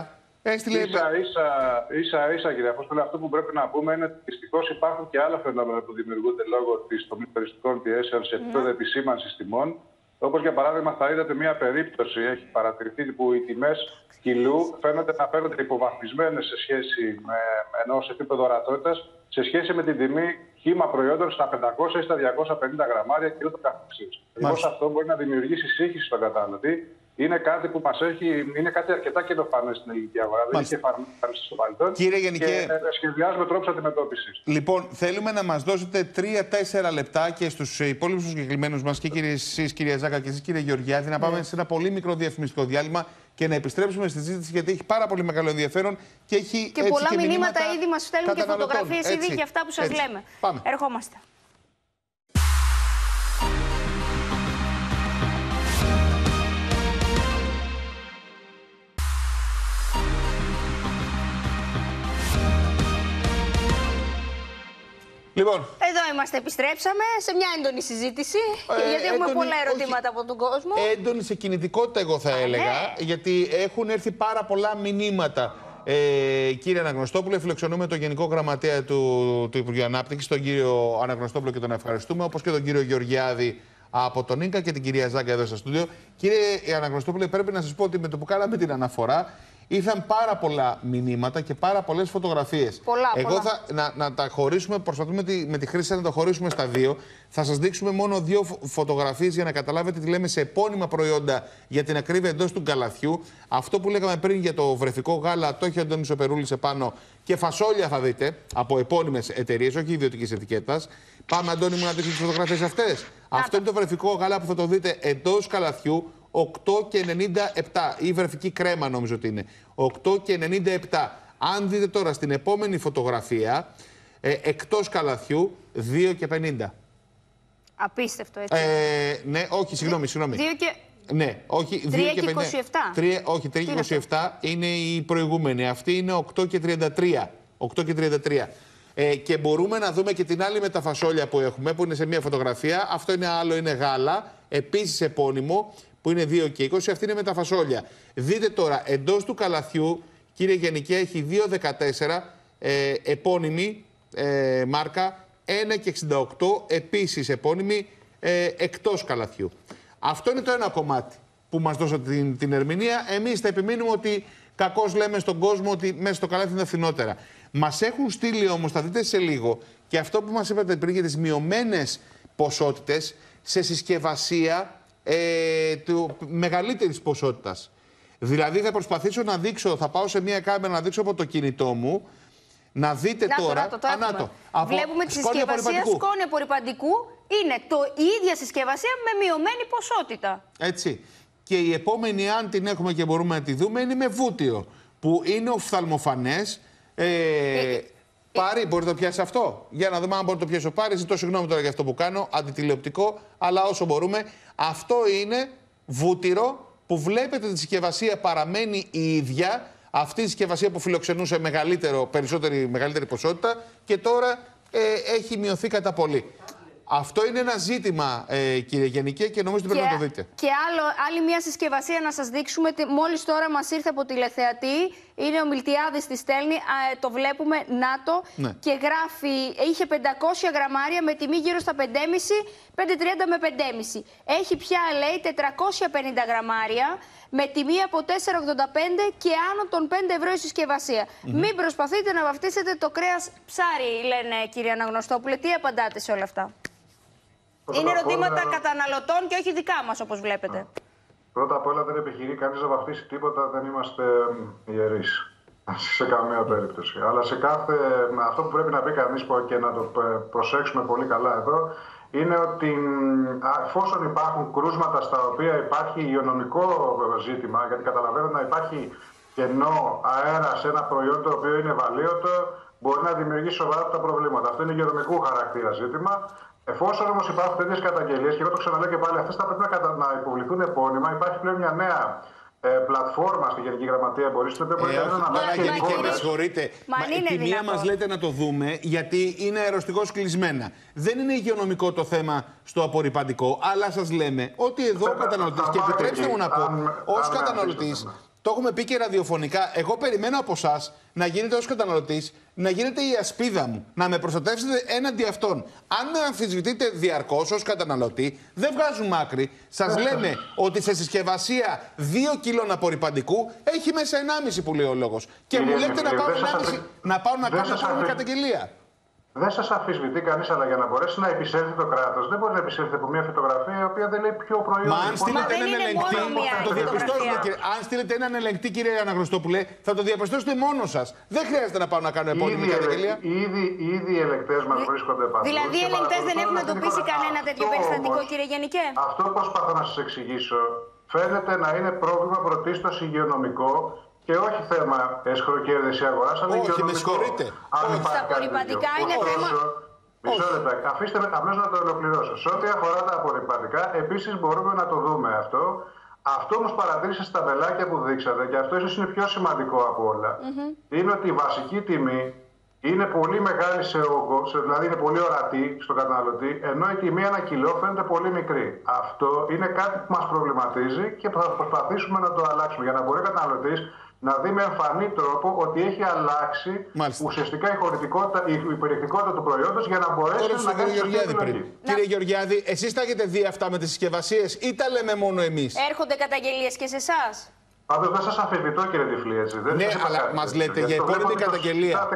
Ίσα, κύριε Απόστολε, αυτό που πρέπει να πούμε είναι ότι δυστυχώς υπάρχουν και άλλα φαινόμενα που δημιουργούνται λόγω των πληθωριστικών πιέσεων σε επίπεδο επισήμανσης τιμών. Όπως για παράδειγμα, θα είδατε μια περίπτωση, έχει παρατηρηθεί, που οι τιμές κιλού φαίνονται να φαίνονται υποβαθμισμένες σε σχέση με ενός επίπεδο ορατότητας, σε σχέση με την τιμή χύμα προϊόντων στα 500 ή στα 250 γραμμάρια και ούτω καθεξής. Ακριβώς αυτό μπορεί να δημιουργήσει σύγχυση στον καταναλωτή, είναι κάτι που μας είναι κάτι αρκετά καινοφανές στην ελληνική αγορά. Δεν είχε εμφανιστεί στο παρελθόν. Κύριε Γενικέ, και σχεδιάζουμε τρόπους αντιμετώπισης. Λοιπόν, θέλουμε να μας δώσετε 3-4 λεπτά και στους υπόλοιπους συγκεκριμένους μας, και εσείς, κυρία Ζάκα, και εσείς, κύριε Γεωργιάδη, να πάμε σε ένα πολύ μικρό διαφημιστικό διάλειμμα και να επιστρέψουμε στη συζήτηση, γιατί έχει πάρα πολύ μεγάλο ενδιαφέρον και έχει και πολλά μηνύματα ήδη μας στέλνουν και φωτογραφίες ήδη και αυτά που σας λέμε. Πάμε. Ερχόμαστε. Λοιπόν, εδώ είμαστε, επιστρέψαμε σε μια έντονη συζήτηση, γιατί έχουμε πολλά ερωτήματα από τον κόσμο. Έντονη σε κινητικότητα, εγώ θα έλεγα, γιατί έχουν έρθει πάρα πολλά μηνύματα. Κύριε Αναγνωστόπουλε, φιλοξενούμε τον Γενικό Γραμματέα του Υπουργείου Ανάπτυξης, τον κύριο Αναγνωστόπουλο, και τον ευχαριστούμε, όπως και τον κύριο Γεωργιάδη από τον Ίνκα και την κυρία Ζάκα εδώ στο στούντιο. Κύριε Αναγνωστόπουλε, πρέπει να σας πω ότι με το που κάναμε την αναφορά, ήρθαν πάρα πολλά μηνύματα και πάρα πολλές φωτογραφίες. Εγώ να τα χωρίσουμε, προσπαθούμε με τη χρήση να τα χωρίσουμε στα δύο. Θα σας δείξουμε μόνο δύο φωτογραφίες για να καταλάβετε τι λέμε σε επώνυμα προϊόντα για την ακρίβεια εντός του καλαθιού. Αυτό που λέγαμε πριν για το βρεφικό γάλα, το έχει ο Αντώνης ο Περούλης επάνω, και φασόλια θα δείτε από επώνυμες εταιρείες, όχι ιδιωτικής ετικέτας. Πάμε, Αντώνη μου, να δείξουμε τις φωτογραφίες αυτές. Αυτό είναι το βρεφικό γάλα που θα το δείτε εντός καλαθιού. 8,97 ή βρεφική κρέμα, νομίζω ότι είναι. 8,97. Αν δείτε τώρα στην επόμενη φωτογραφία, εκτός καλαθιού, 2,50. Απίστευτο, έτσι. Ναι, όχι, συγγνώμη. 2 και... Ναι, όχι, 3,27. Όχι, 3,27 είναι η προηγούμενη. Αυτή είναι 8,33. 8,33. Και μπορούμε να δούμε και την άλλη με τα φασόλια που έχουμε, που είναι σε μία φωτογραφία. Αυτό είναι άλλο, είναι γάλα, επίσης επώνυμο, που είναι 2,20. Αυτή είναι με τα φασόλια. Δείτε τώρα, εντός του καλαθιού, κύριε Γενικέ, έχει 2,14, επώνυμη μάρκα, 1,68, επίσης επώνυμη, εκτός καλαθιού. Αυτό είναι το ένα κομμάτι που μας δώσατε την ερμηνεία. Εμείς θα επιμείνουμε ότι κακώς λέμε στον κόσμο ότι μέσα στο καλάθι είναι φθηνότερα. Μας έχουν στείλει όμως, θα δείτε σε λίγο, και αυτό που μας είπατε πριν για τις μειωμένες ποσότητες σε συσκευασία μεγαλύτερης ποσότητας. Δηλαδή θα προσπαθήσω να δείξω, θα πάω σε μια κάμερα να δείξω από το κινητό μου, να δείτε τώρα. Βλέπουμε τη συσκευασία σκόνη απορρυπαντικού, είναι η ίδια συσκευασία με μειωμένη ποσότητα. Έτσι. Και η επόμενη, αν την έχουμε και μπορούμε να τη δούμε, είναι με βούτυρο, που είναι οφθαλμοφανές. Πάρη, μπορεί να το πιάσει αυτό. Για να δούμε αν μπορεί να το πιάσει ο Πάρη. Ζητώ συγγνώμη τώρα για αυτό που κάνω, αντιτηλεοπτικό, αλλά όσο μπορούμε. Αυτό είναι βούτυρο που βλέπετε τη συσκευασία παραμένει η ίδια. Αυτή η συσκευασία που φιλοξενούσε μεγαλύτερη ποσότητα και τώρα έχει μειωθεί κατά πολύ. Αυτό είναι ένα ζήτημα, κύριε Γενικέ, και νομίζω ότι πρέπει να το δείτε. Και άλλη μια συσκευασία να σας δείξουμε. Μόλις τώρα μας ήρθε από τηλεθεατή. Είναι ο Μιλτιάδης, τη στέλνει. Το βλέπουμε, ΝΑΤΟ. Ναι. Και γράφει, είχε 500 γραμμάρια με τιμή γύρω στα 5,5, 5,30 με 5,5. Έχει πια, λέει, 450 γραμμάρια με τιμή από 4,85 και άνω των 5 ευρώ η συσκευασία. Μην προσπαθείτε να βαφτίσετε το κρέας ψάρι, λένε, κύριε Αναγνωστόπουλε. Τι απαντάτε σε όλα αυτά? Είναι ερωτήματα καταναλωτών και όχι δικά μας, όπως βλέπετε. Πρώτα απ' όλα, δεν επιχειρεί κανείς να βαφτίσει τίποτα, δεν είμαστε ιερείς σε καμία περίπτωση. Αλλά αυτό που πρέπει να πει κανείς και να το προσέξουμε πολύ καλά εδώ, είναι ότι εφόσον υπάρχουν κρούσματα στα οποία υπάρχει υγειονομικό ζήτημα, γιατί καταλαβαίνω να υπάρχει κενό αέρα σε ένα προϊόν το οποίο είναι ευαλείωτο, μπορεί να δημιουργήσει σοβαρά προβλήματα. Αυτό είναι υγειονομικού χαρακτήρα ζήτημα. Εφόσον όμως υπάρχουν τέτοιες καταγγελίες, και εγώ το ξαναλέω και πάλι, αυτές θα πρέπει να υποβληθούν επώνυμα. Υπάρχει πλέον μια νέα πλατφόρμα στη Γενική Γραμματεία Εμπορίου, στην οποία μπορεί να βάλει και εικόνες. Με συγχωρείτε. Τη μία μας λέτε να το δούμε, γιατί είναι αεροστικώς κλεισμένα. Δεν είναι υγειονομικό το θέμα στο απορρυπαντικό, αλλά σας λέμε ότι εδώ ο καταναλωτής, και επιτρέψτε μου να πω, ως καταναλωτής, το έχουμε πει και ραδιοφωνικά. Εγώ περιμένω από εσάς να γίνετε ως καταναλωτής, να γίνετε η ασπίδα μου, να με προστατεύσετε έναντι αυτών. Αν με αμφισβητείτε διαρκώς ως καταναλωτή, δεν βγάζουμε άκρη. Σας λέμε ότι σε συσκευασία 2 κιλών απορρυπαντικού έχει μέσα 1,5 που λέει ο λόγος. Και μου λέτε να πάω να κάνω καταγγελία. Δεν σας αμφισβητεί κανείς, αλλά για να μπορέσει να επισέλθει το κράτος, δεν μπορεί να επισέλθει από μια φωτογραφία η οποία δεν λέει ποιο προϊόν. Μα αν στείλετε έναν ελεγκτή, θα το διαπιστώσουμε. Αν στείλετε έναν ελεγκτή, κύριε Αναγνωστόπουλε, θα το διαπιστώσετε μόνο σας. Δεν χρειάζεται να πάω να κάνω επώνυμη καταγγελία. Ήδη οι ελεγκτές μας βρίσκονται παντού. Δηλαδή οι ελεγκτές δεν έχουν εντοπίσει κανένα τέτοιο περιστατικό, κύριε Γενικέ. Αυτό προσπαθώ να σας εξηγήσω. Φαίνεται να είναι πρόβλημα πρωτίστως υγειονομικό. Και όχι θέμα εσχροκέρδηση αγοράς, αλλά όχι, με συγχωρείτε. Στα απορρυπαντικά είναι θέμα. Μισό λεπτό. Αφήστε με απλώς να το ολοκληρώσω. Σε ό,τι αφορά τα απορρυπαντικά, επίσης μπορούμε να το δούμε αυτό. Αυτό όμως παρατήρησα στα ταμπελάκια που δείξατε, και αυτό ίσως είναι πιο σημαντικό από όλα. Είναι ότι η βασική τιμή είναι πολύ μεγάλη σε όγκο, δηλαδή είναι πολύ ορατή στον καταναλωτή, ενώ η τιμή ανά κιλό φαίνεται πολύ μικρή. Αυτό είναι κάτι που μας προβληματίζει και θα προσπαθήσουμε να το αλλάξουμε για να μπορεί ο καταναλωτής να δει με εμφανή τρόπο ότι έχει αλλάξει ουσιαστικά η περιεκτικότητα του προϊόντος για να μπορέσει να κάνει σωστή επιλογή. Κύριε Γεωργιάδη, εσείς τα έχετε δει αυτά με τις συσκευασίες ή τα λέμε μόνο εμείς? Έρχονται καταγγελίες και σε εσάς? Πάντως δεν σας αμφισβητώ, κύριε Τυφλή, έτσι. Ναι, αλλά μας λέτε για επώνυμη καταγγελία.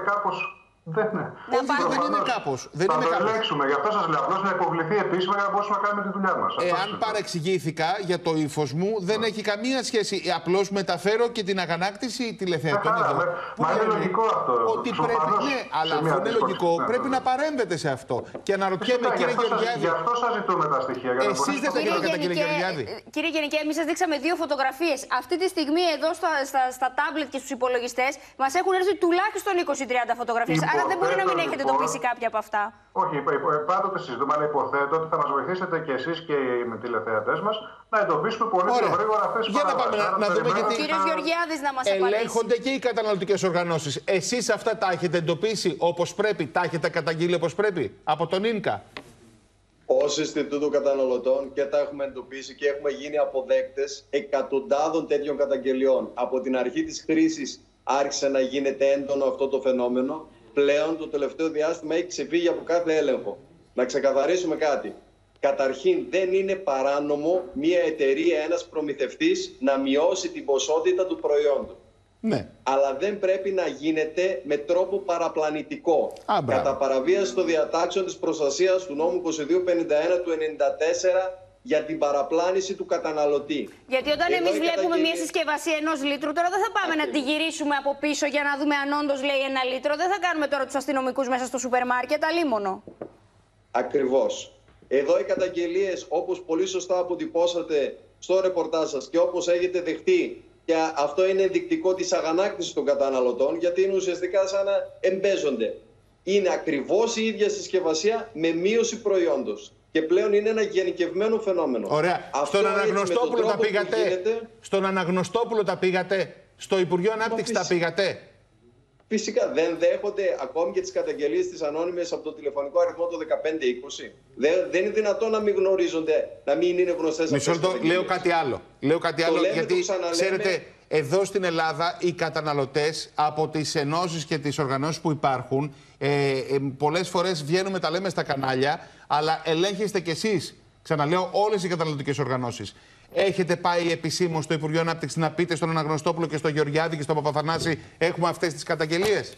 Δεν είναι κάπως. Θα το ελέγξουμε. Γι' αυτό σας λέω. Απλώς να υποβληθεί επίσημα για να μπορέσουμε να κάνουμε τη δουλειά μας. Εάν παρεξηγήθηκα για το ύφος μου, δεν έχει καμία σχέση. Απλώς μεταφέρω και την αγανάκτηση τηλεθεατών εδώ. Μα είναι λογικό αυτό. Ότι πρέπει, ναι, αλλά αφού είναι λογικό, πρέπει να παρέμβετε σε αυτό. Και αναρωτιέμαι, κύριε Γεωργιάδη. Γι' αυτό σας ζητούμε τα στοιχεία. Εσείς δεν τα έχετε, κύριε Γεωργιάδη. Κύριε Γενικέ, εμείς σας δείξαμε 2 φωτογραφίες. Αυτή τη στιγμή εδώ στα τάμπλετ και στους υπολογιστές μας έχουν έρθει τουλάχιστον 20-30 φωτογραφίες. Άρα δεν μπορεί να μην έχετε εντοπίσει κάποια από αυτά. Όχι, πάντοτε συζητούμε, αλλά υποθέτω ότι θα μας βοηθήσετε και εσείς και οι τηλεθεατές μας να εντοπίσουμε πολύ πιο γρήγορα αυτές τις παραβάσεις. Για να δούμε, γιατί ο κύριος Γεωργιάδης να μας απαντήσει. Ελέγχονται και οι καταναλωτικές οργανώσεις. Εσείς αυτά τα έχετε εντοπίσει όπως πρέπει, τα έχετε καταγγείλει όπως πρέπει από τον ΙΝΚΑ? Ως Ινστιτούτο Καταναλωτών και τα έχουμε εντοπίσει και έχουμε γίνει αποδέκτες εκατοντάδων τέτοιων καταγγελιών. Από την αρχή της κρίσης άρχισε να γίνεται έντονο αυτό το φαινόμενο. Πλέον το τελευταίο διάστημα έχει ξεφύγει από κάθε έλεγχο. Να ξεκαθαρίσουμε κάτι. Καταρχήν, δεν είναι παράνομο μια εταιρεία, ένας προμηθευτής να μειώσει την ποσότητα του προϊόντος. Ναι. Αλλά δεν πρέπει να γίνεται με τρόπο παραπλανητικό. Κατά παραβίαση των διατάξεων της προστασίας του νόμου 2251 του 1994 για την παραπλάνηση του καταναλωτή. Γιατί όταν εμείς βλέπουμε μια συσκευασία 1 λίτρου, τώρα δεν θα πάμε να τη γυρίσουμε από πίσω για να δούμε αν όντως λέει 1 λίτρο. Δεν θα κάνουμε τώρα τους αστυνομικούς μέσα στο σούπερ μάρκετ, αλίμονο. Ακριβώς. Εδώ οι καταγγελίες, όπως πολύ σωστά αποτυπώσατε στο ρεπορτάζ σας και όπως έχετε δεχτεί, και αυτό είναι ενδεικτικό της αγανάκτησης των καταναλωτών, γιατί είναι ουσιαστικά σαν να εμπέζονται. Είναι ακριβώς η ίδια συσκευασία με μείωση προϊόντος. Και πλέον είναι ένα γενικευμένο φαινόμενο. Ωραία. Στον Αναγνωστόπουλο τα πήγατε. Στον Αναγνωστόπουλο τα πήγατε. Στο Υπουργείο Ανάπτυξης τα πήγατε. Φυσικά δεν δέχονται ακόμη και τις καταγγελίες της ανώνυμες από το τηλεφωνικό αριθμό το 1520. Δεν είναι δυνατόν να μην γνωρίζονται, να μην είναι γνωστές αυτές τις καταγγελίες. Λέω κάτι άλλο. Γιατί ξέρετε, εδώ στην Ελλάδα οι καταναλωτές από τις ενώσεις και τις οργανώσεις που υπάρχουν πολλές φορές βγαίνουμε, τα λέμε στα κανάλια, αλλά ελέγχεστε κι εσείς. Ξαναλέω, όλες οι καταναλωτικές οργανώσεις. Έχετε πάει επισήμως στο Υπουργείο Ανάπτυξης να πείτε στον Αναγνωστόπουλο και στον Γεωργιάδη και στον Παπαθανάση έχουμε αυτές τις καταγγελίες?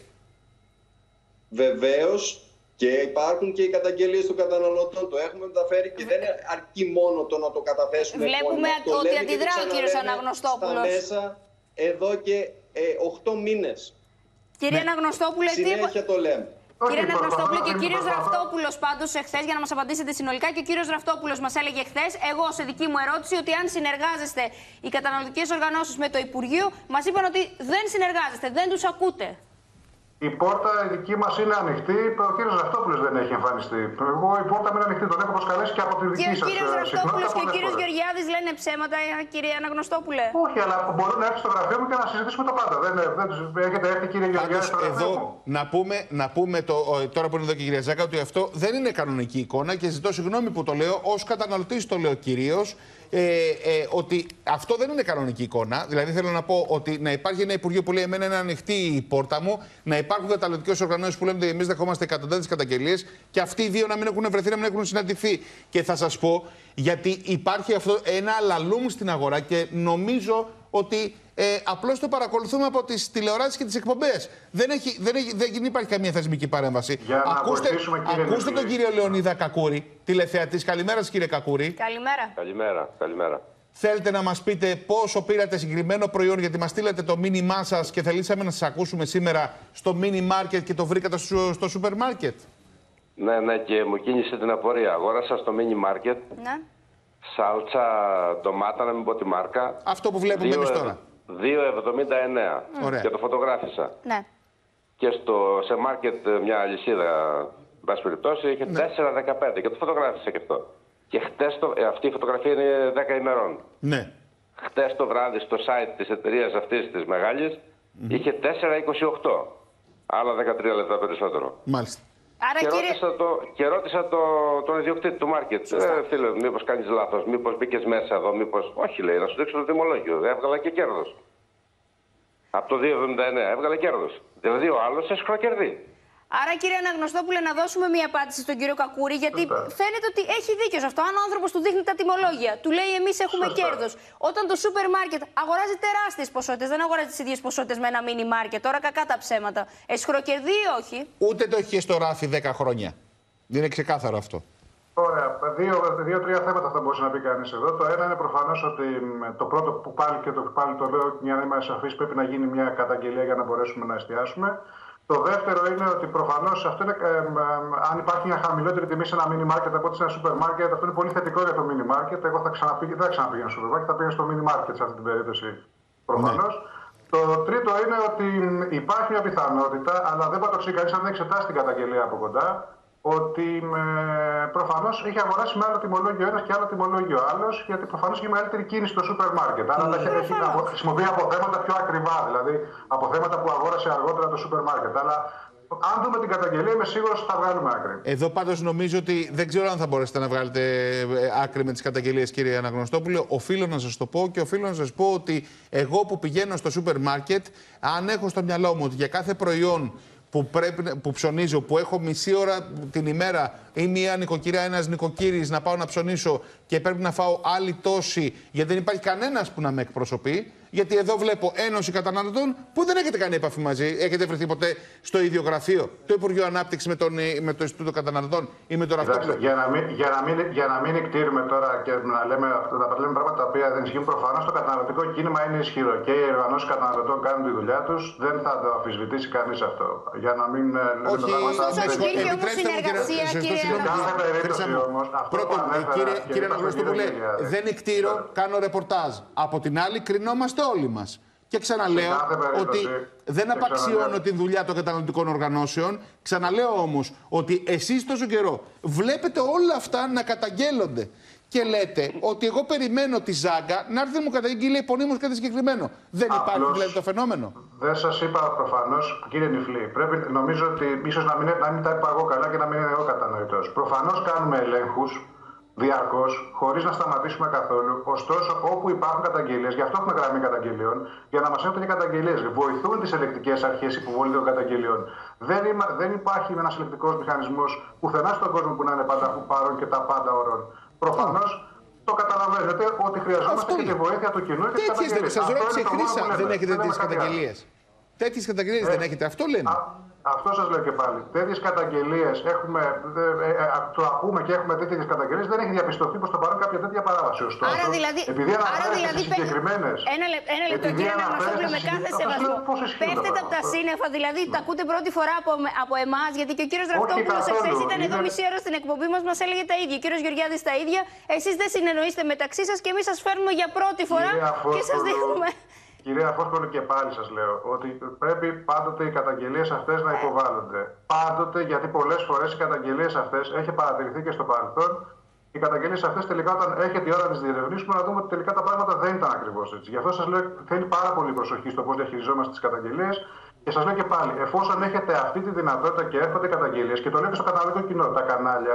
Βεβαίως, και υπάρχουν και οι καταγγελίες των καταναλωτών. Το έχουμε μεταφέρει και δεν αρκεί μόνο το να το καταθέσουμε. Βλέπουμε ότι αντιδρά ο κύριος Αναγνωστόπουλος. Στα μέσα εδώ και 8 μήνες. Κύριε Αναγνωστόπουλε, συνέχεια το λέμε. Κύριε Αναγνωστόπουλο, και ο κύριος Ραφτόπουλος πάντως εχθές, για να μας απαντήσετε συνολικά, και ο κύριος Ραφτόπουλος μας έλεγε χθες, εγώ σε δική μου ερώτηση, ότι αν συνεργάζεστε οι καταναλωτικές οργανώσεις με το Υπουργείο, μας είπαν ότι δεν συνεργάζεστε, δεν τους ακούτε. Η πόρτα η δική μας είναι ανοιχτή. Ο κύριος Ραφτόπουλος δεν έχει εμφανιστεί. Εγώ η πόρτα μου είναι ανοιχτή. Τον έχω προσκαλέσει και από τη δική σας συχνότητα. Και ο κύριος Ραφτόπουλος και ο κύριος Γεωργιάδης λένε ψέματα, κύριε Αναγνωστόπουλε? Όχι, αλλά μπορούν να έρθουν στο γραφείο μου και να συζητήσουμε τα πάντα. Δεν τους έχετε έρθει, κύριε Γεωργιάδη, στο γραφείο μου? Να πούμε τώρα που είναι εδώ και η κυρία Ζάκα, ότι αυτό δεν είναι κανονική εικόνα και ζητώ συγγνώμη που το λέω. Ως καταναλωτής το λέω κυρίως. Ότι αυτό δεν είναι κανονική εικόνα. Δηλαδή, θέλω να πω ότι να υπάρχει ένα Υπουργείο που λέει: εμένα είναι ανοιχτή η πόρτα μου, να υπάρχουν καταναλωτικές οργανώσεις που λένε ότι εμείς δεχόμαστε εκατοντάδες καταγγελίες και αυτοί οι δύο να μην έχουν βρεθεί, να μην έχουν συναντηθεί. Και θα σας πω, γιατί υπάρχει αυτό ένα λαλούμ στην αγορά και νομίζω ότι απλώς το παρακολουθούμε από τις τηλεοράσεις και τις εκπομπές. Δεν υπάρχει καμία θεσμική παρέμβαση. Ακούστε τον κύριο Λεωνίδα Κακούρη, τηλεθεατής. Καλημέρα σας, κύριε Κακούρη. Καλημέρα. Καλημέρα. Θέλετε να μας πείτε πόσο πήρατε συγκεκριμένο προϊόν, γιατί μας στείλατε το μήνυμά σας και θελήσαμε να σας ακούσουμε σήμερα στο mini market και το βρήκατε στο σούπερ μάρκετ. Ναι, και μου κίνησε την απορία. Αγόρασα στο mini market σάλτσα ντομάτα, να μην πω τη μάρκα. Αυτό που βλέπουμε εμείς τώρα. 2,79 και το φωτογράφησα. Ναι. Και σε μάρκετ μια αλυσίδα, εν πάση περιπτώσει, είχε 4,15 και το φωτογράφησα και αυτό. Και χτες αυτή η φωτογραφία είναι 10 ημερών. Ναι. Χτες το βράδυ στο site της εταιρείας αυτής της μεγάλης είχε 4,28. Άλλα 13 λεπτά περισσότερο. Μάλιστα. Άρα, και ρώτησα τον ιδιοκτήτη του μάρκετ. Φίλε, μήπως κάνεις λάθος, μήπως μπήκες μέσα εδώ, μήπως. Όχι, λέει, να σου δείξω το τιμολόγιο. Έβγαλα και κέρδος. Από το 2,79 έβγαλε κέρδος. Δηλαδή ο άλλος εσχροκερδεί. Άρα, κύριε Αναγνωστόπουλε, να δώσουμε μία απάντηση στον κύριο Κακούρη, γιατί φαίνεται ότι έχει δίκιο σε αυτό. Αν ο άνθρωπος του δείχνει τα τιμολόγια, του λέει εμείς έχουμε κέρδος. Όταν το σούπερ μάρκετ αγοράζει τεράστιες ποσότητες, δεν αγοράζει τις ίδιες ποσότητες με ένα μίνι μάρκετ. Τώρα κακά τα ψέματα. Εσχροκερδεί ή όχι? Ούτε το έχει στο ράφι 10 χρόνια. Δεν είναι ξεκάθαρο αυτό. Ωραία. Δύο-τρία θέματα θα μπορούσε να πει κανείς εδώ. Το ένα είναι προφανώς ότι το πρώτο που πάλι το λέω για να είμαι σαφής, πρέπει να γίνει μια καταγγελία για να μπορέσουμε να εστιάσουμε. Το δεύτερο είναι ότι προφανώς αυτό είναι, αν υπάρχει μια χαμηλότερη τιμή σε ένα mini market από ότι σε ένα super market, αυτό είναι πολύ θετικό για το mini market. Εγώ δεν θα ξαναπήγαινα στο super market, θα πήγαινα στο mini market σε αυτή την περίπτωση προφανώς. Το τρίτο είναι ότι υπάρχει μια πιθανότητα, αλλά δεν μπορεί να το ξέρει κανείς αν δεν εξετάσει την καταγγελία από κοντά, ότι προφανώς είχε αγοράσει με άλλο τιμολόγιο ένας και άλλο τιμολόγιο άλλος, γιατί προφανώς είχε μεγαλύτερη κίνηση στο σούπερ μάρκετ. Άρα έχει χρησιμοποιεί αποθέματα πιο ακριβά, δηλαδή αποθέματα που αγόρασε αργότερα το σούπερ μάρκετ. Αλλά αν δούμε την καταγγελία, είμαι σίγουρος ότι θα βγάλουμε άκρη. Εδώ πάντως νομίζω ότι δεν ξέρω αν θα μπορέσετε να βγάλετε άκρη με τις καταγγελίες, κύριε Αναγνωστόπουλε. Οφείλω να σας το πω και οφείλω να σας πω ότι εγώ που πηγαίνω στο σούπερ μάρκετ, αν έχω στο μυαλό μου ότι για κάθε προϊόν που ψωνίζω, που έχω μισή ώρα την ημέρα ή μια νοικοκυριά, ένας νοικοκύρης να πάω να ψωνίσω και πρέπει να φάω άλλη τόση, γιατί δεν υπάρχει κανένας που να με εκπροσωπεί. Γιατί εδώ βλέπω Ένωση Καταναλωτών που δεν έχετε κάνει επαφή μαζί. Έχετε βρεθεί ποτέ στο ίδιο γραφείο, το Υπουργείο Ανάπτυξης με το Ινστιτούτο Καταναλωτών ή με το Ραφτόπουλο? Για να μην εκτείρουμε τώρα και να λέμε πράγματα τα οποία δεν ισχύουν, προφανώς το καταναλωτικό κίνημα είναι ισχυρό και οι οργανώσεις καταναλωτών κάνουν τη δουλειά τους. Δεν θα το αμφισβητήσει κανείς αυτό. Για να μην λέμε τα πράγματα. Πρώτον, κύριε Αναγνωστόπουλε, δεν εκτείρω, κάνω ρεπορτάζ. Από την άλλη, κρινόμαστε όλοι μας. Και ξαναλέω ότι δεν απαξιώνω τη δουλειά των καταναλωτικών οργανώσεων. Ξαναλέω όμως ότι εσείς τόσο καιρό βλέπετε όλα αυτά να καταγγέλλονται. Και λέτε ότι εγώ περιμένω τη Ζάγκα να έρθει μου καταγγείλει επωνύμως κάτι συγκεκριμένο. Δεν υπάρχει δηλαδή το φαινόμενο? Δεν σας είπα προφανώς, κύριε Νιφλή. Νομίζω ότι ίσως να μην τα είπα εγώ καλά και να μην είναι εγώ κατανοητός. Προφανώς κάνουμε ελέγχους διαρκώς, χωρίς να σταματήσουμε καθόλου. Ωστόσο, όπου υπάρχουν καταγγελίες, γι' αυτό έχουμε γραμμή καταγγελιών, για να μας έρθουν οι καταγγελίες. Βοηθούν τις ελεκτικές αρχές υποβολή των καταγγελιών. Δεν υπάρχει ένας ελεκτικός μηχανισμός πουθενά στον κόσμο που να είναι πάντα παρόν και τα πάντα ορών. Προφανώς το καταλαβαίνετε ότι χρειαζόμαστε και τη βοήθεια του κοινού και τις καταγγελίες. Σας ρώτησε η Χρύσα, δεν έχετε τέτοιες καταγγελίες? Τέτοιες καταγγελίες δεν έχετε? Αυτό λένε. Αυτό σας λέω και πάλι. Τέτοιες καταγγελίες το ακούμε και έχουμε τέτοιες καταγγελίες. Δεν έχει διαπιστωθεί προς το παρόν κάποια τέτοια παράβαση. Ωστόσο, επειδή αναφέρεστε συγκεκριμένες. Ένα λεπτό, κύριε Αναγνωστόπουλε, με κάθε σεβασμό. Πέφτετε από τα σύννεφα, δηλαδή τα ακούτε πρώτη φορά από εμάς, γιατί και ο κύριος Ραφτόπουλος εχθές ήταν εδώ μισή ώρα στην εκπομπή μας έλεγε τα ίδια. Ο κύριος Γεωργιάδης τα ίδια. Εσείς δεν συνεννοείστε μεταξύ σας και εμείς σας φέρνουμε για πρώτη φορά και σας δείχνουμε. Κυρία Φόσκολη, και πάλι σας λέω ότι πρέπει πάντοτε οι καταγγελίες αυτές να υποβάλλονται. Πάντοτε, γιατί πολλές φορές οι καταγγελίες αυτές, έχει παρατηρηθεί και στο παρελθόν, οι καταγγελίες αυτές τελικά όταν έρχεται η ώρα να τις διερευνήσουμε να δούμε ότι τελικά τα πράγματα δεν ήταν ακριβώς έτσι. Γι' αυτό σας λέω θέλει πάρα πολύ προσοχή στο πώς διαχειριζόμαστε τις καταγγελίες. Και σας λέω και πάλι, εφόσον έχετε αυτή τη δυνατότητα και έρχονται καταγγελίες, και το λέω και στο καταναλωτικό κοινό, τα κανάλια,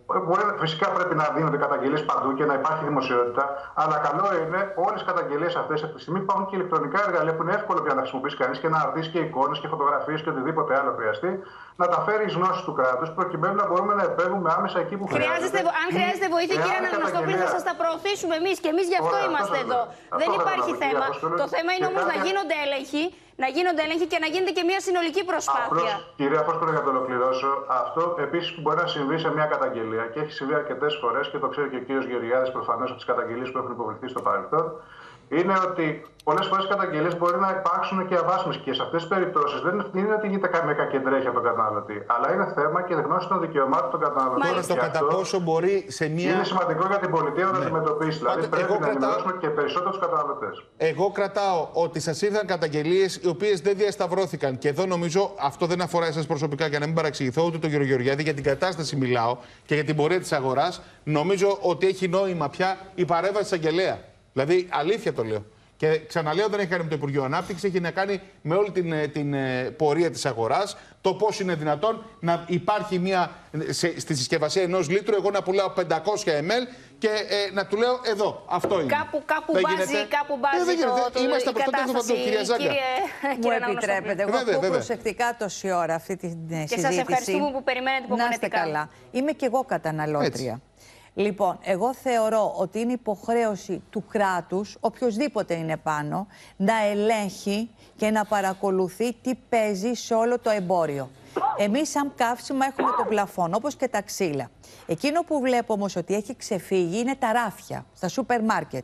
Φυσικά πρέπει να δίνονται καταγγελίες παντού και να υπάρχει δημοσιότητα, αλλά καλό είναι όλες οι καταγγελίες αυτές, από τη στιγμή που υπάρχουν και ηλεκτρονικά εργαλεία που είναι εύκολο πια να χρησιμοποιήσει κανείς και να αρτήσει και εικόνες και φωτογραφίες και οτιδήποτε άλλο χρειαστεί, να τα φέρει εις γνώση του κράτους, προκειμένου να μπορούμε να επέμβουμε άμεσα εκεί που χρειάζεται. Αν χρειάζεται βοήθεια, κύριε Αναγνωστόπουλε, θα σας τα προωθήσουμε εμείς και εμείς γι' αυτό είμαστε εδώ. Δεν υπάρχει θέμα. Το θέμα είναι όμως να γίνονται έλεγχοι. Να γίνονται έλεγχοι και να γίνεται και μια συνολική προσπάθεια. Κυρία Φώσκορα, για να το ολοκληρώσω, αυτό επίσης που μπορεί να συμβεί σε μια καταγγελία και έχει συμβεί αρκετές φορές και το ξέρει και ο κύριος Γεωργιάδης προφανώς από τις καταγγελίες που έχουν υποβληθεί στο παρελθόν, είναι ότι πολλές φορές οι καταγγελίες μπορεί να υπάρξουν και αβάσιμες και σε αυτές τις περιπτώσεις δεν είναι ότι γίνεται με κακεντρέχεια από τον καταναλωτή, αλλά είναι θέμα και γνώση των δικαιωμάτων των καταναλωτών. Τώρα το κατά πόσο μπορεί σε μια. Είναι σημαντικό για την πολιτεία να το αντιμετωπίσει. Δηλαδή πρέπει να ενημερώσουμε και περισσότερο τους καταναλωτές. Εγώ κρατάω ότι σας ήρθαν καταγγελίες οι οποίες δεν διασταυρώθηκαν. Και εδώ νομίζω αυτό δεν αφορά εσάς προσωπικά, για να μην παραξηγηθώ, ούτε τον κύριο Γεωργιάδη. Για την κατάσταση μιλάω και για την πορεία της αγοράς. Νομίζω ότι έχει νόημα πια η παρέμβαση της αγγελέα. Δηλαδή, αλήθεια το λέω. Και ξαναλέω, δεν έχει κάνει με το Υπουργείο Ανάπτυξη, έχει να κάνει με όλη την πορεία της αγοράς. Το πώς είναι δυνατόν να υπάρχει στη συσκευασία ενός λίτρου, εγώ να πουλάω 500 ml και να του λέω εδώ, αυτό είναι. Κάπου μπάζει Είμαστε προς το τέλος παντού, κυρία Ζάγκα. Μου επιτρέπετε. Εγώ ακούω προσεκτικά τόση ώρα αυτή τη συζήτηση. Και σας ευχαριστούμε που περιμένετε υπομονετικά. Να είστε καλά. Είμαι κι εγώ καταναλώτρια. Λοιπόν, εγώ θεωρώ ότι είναι υποχρέωση του κράτους, οποιοσδήποτε είναι πάνω, να ελέγχει και να παρακολουθεί τι παίζει σε όλο το εμπόριο. Εμείς σαν καύσιμα έχουμε το πλαφόν, όπως και τα ξύλα. Εκείνο που βλέπω όμως ότι έχει ξεφύγει είναι τα ράφια στα σούπερ μάρκετ.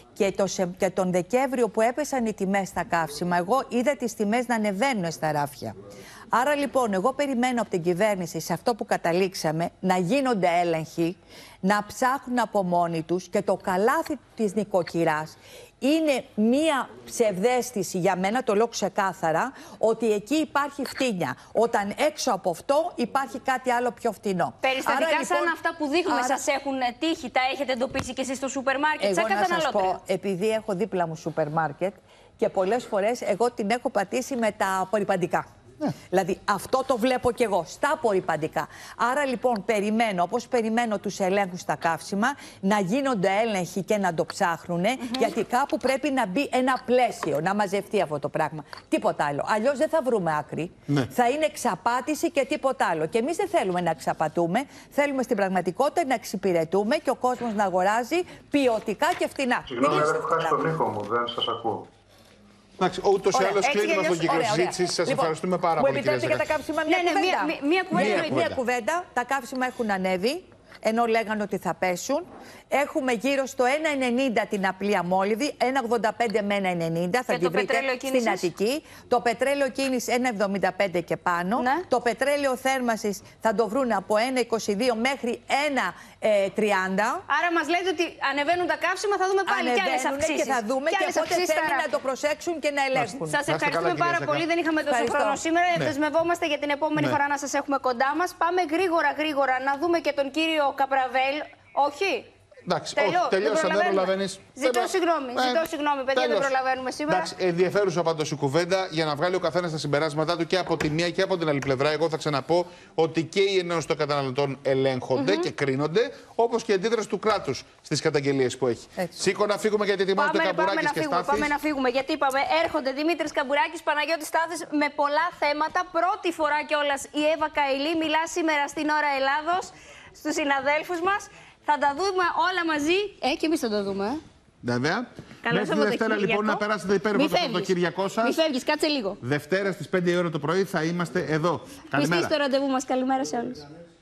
Και τον Δεκέμβριο που έπεσαν οι τιμές στα καύσιμα, εγώ είδα τις τιμές να ανεβαίνουν στα ράφια. Άρα λοιπόν, εγώ περιμένω από την κυβέρνηση σε αυτό που καταλήξαμε να γίνονται έλεγχοι, να ψάχνουν από μόνοι τους και το καλάθι της νοικοκυράς είναι μία ψευδαίσθηση για μένα, το λέω ξεκάθαρα, ότι εκεί υπάρχει φτύνια. Όταν έξω από αυτό υπάρχει κάτι άλλο πιο φτηνό. Περιστατικά άρα, σαν λοιπόν, αυτά που δείχνουμε σας έχουν τύχει, τα έχετε εντοπίσει και εσείς στο σούπερ μάρκετ, σαν καταναλώτρια? Εγώ να σας πω, επειδή έχω δίπλα μου σούπερ μάρκετ και πολλές φορές εγώ την έχω πατήσει με τα απορρυπαντικά. Δηλαδή αυτό το βλέπω κι εγώ στα απορρυπαντικά. Άρα λοιπόν περιμένω, όπως περιμένω τους ελέγχους στα καύσιμα, να γίνονται έλεγχοι και να το ψάχνουν, γιατί κάπου πρέπει να μπει ένα πλαίσιο, να μαζευτεί αυτό το πράγμα. Τίποτα άλλο. Αλλιώς δεν θα βρούμε άκρη. Θα είναι εξαπάτηση και τίποτα άλλο. Και εμείς δεν θέλουμε να εξαπατούμε. Θέλουμε στην πραγματικότητα να εξυπηρετούμε και ο κόσμος να αγοράζει ποιοτικά και φτηνά. Συγγνώμη, έχω χάσει τον ήχο μου, δεν σας ακούω. Εντάξει, ούτως ή άλλως κλείνουμε τον κύκλο συζήτησης. Σας ευχαριστούμε πάρα πολύ. Μου επιτρέπετε για τα καύσιμα μία κουβέντα. Τα καύσιμα έχουν ανέβει, ενώ λέγανε ότι θα πέσουν. Έχουμε γύρω στο 1,90 την απλή αμόλυβη, 1,85 με 1,90 θα την βρείτε στην Αττική. Το πετρέλαιο κίνηση 1,75 και πάνω. Το πετρέλαιο θέρμασης θα το βρουν από 1,22 μέχρι 1,30. Άρα μας λέτε ότι ανεβαίνουν τα καύσιμα, θα δούμε πάλι κι άλλες αυξήσεις. Και θα δούμε και οπότε θέλει να το προσέξουν και να ελέγχουν. Σας ευχαριστούμε πάρα πολύ. Δεν είχαμε τόσο χρόνο σήμερα. Δεσμευόμαστε για την επόμενη φορά να σας έχουμε κοντά μας. Πάμε γρήγορα να δούμε και τον κύριο Καπραβέλ. Όχι. Εντάξει, τελειώσαμε, δεν προλαβαίνεις. Ζητώ συγγνώμη, παιδιά, δεν προλαβαίνουμε σήμερα. Εντάξει, ενδιαφέρουσα πάντως η κουβέντα για να βγάλει ο καθένας τα συμπεράσματά του και από τη μία και από την άλλη πλευρά. Εγώ θα ξαναπώ ότι και οι ενώσεις των καταναλωτών ελέγχονται και κρίνονται, όπως και η αντίδραση του κράτους στις καταγγελίες που έχει. Σήκω να φύγουμε γιατί ετοιμάζονται Καμπουράκης και Στάθης. Πάμε να φύγουμε γιατί είπαμε έρχονται Δημήτρης Καμπουράκης, Παναγιώτης Στάθης με πολλά θέματα. Πρώτη φορά κιόλας η Εύα Καηλή μιλά σήμερα στην Ώρα Ελλάδος στους συναδέλφους μας. Θα τα δούμε όλα μαζί. Και εμείς θα τα δούμε. Βέβαια. Μέχρι τη Δευτέρα λοιπόν να περάσετε υπέροχο το Σαββατοκύριακό σας. Μη φεύγεις, κάτσε λίγο. Δευτέρα στις 5 η ώρα το πρωί θα είμαστε εδώ. Καλημέρα. Πιστείς στο ραντεβού μας. Καλημέρα σε όλους.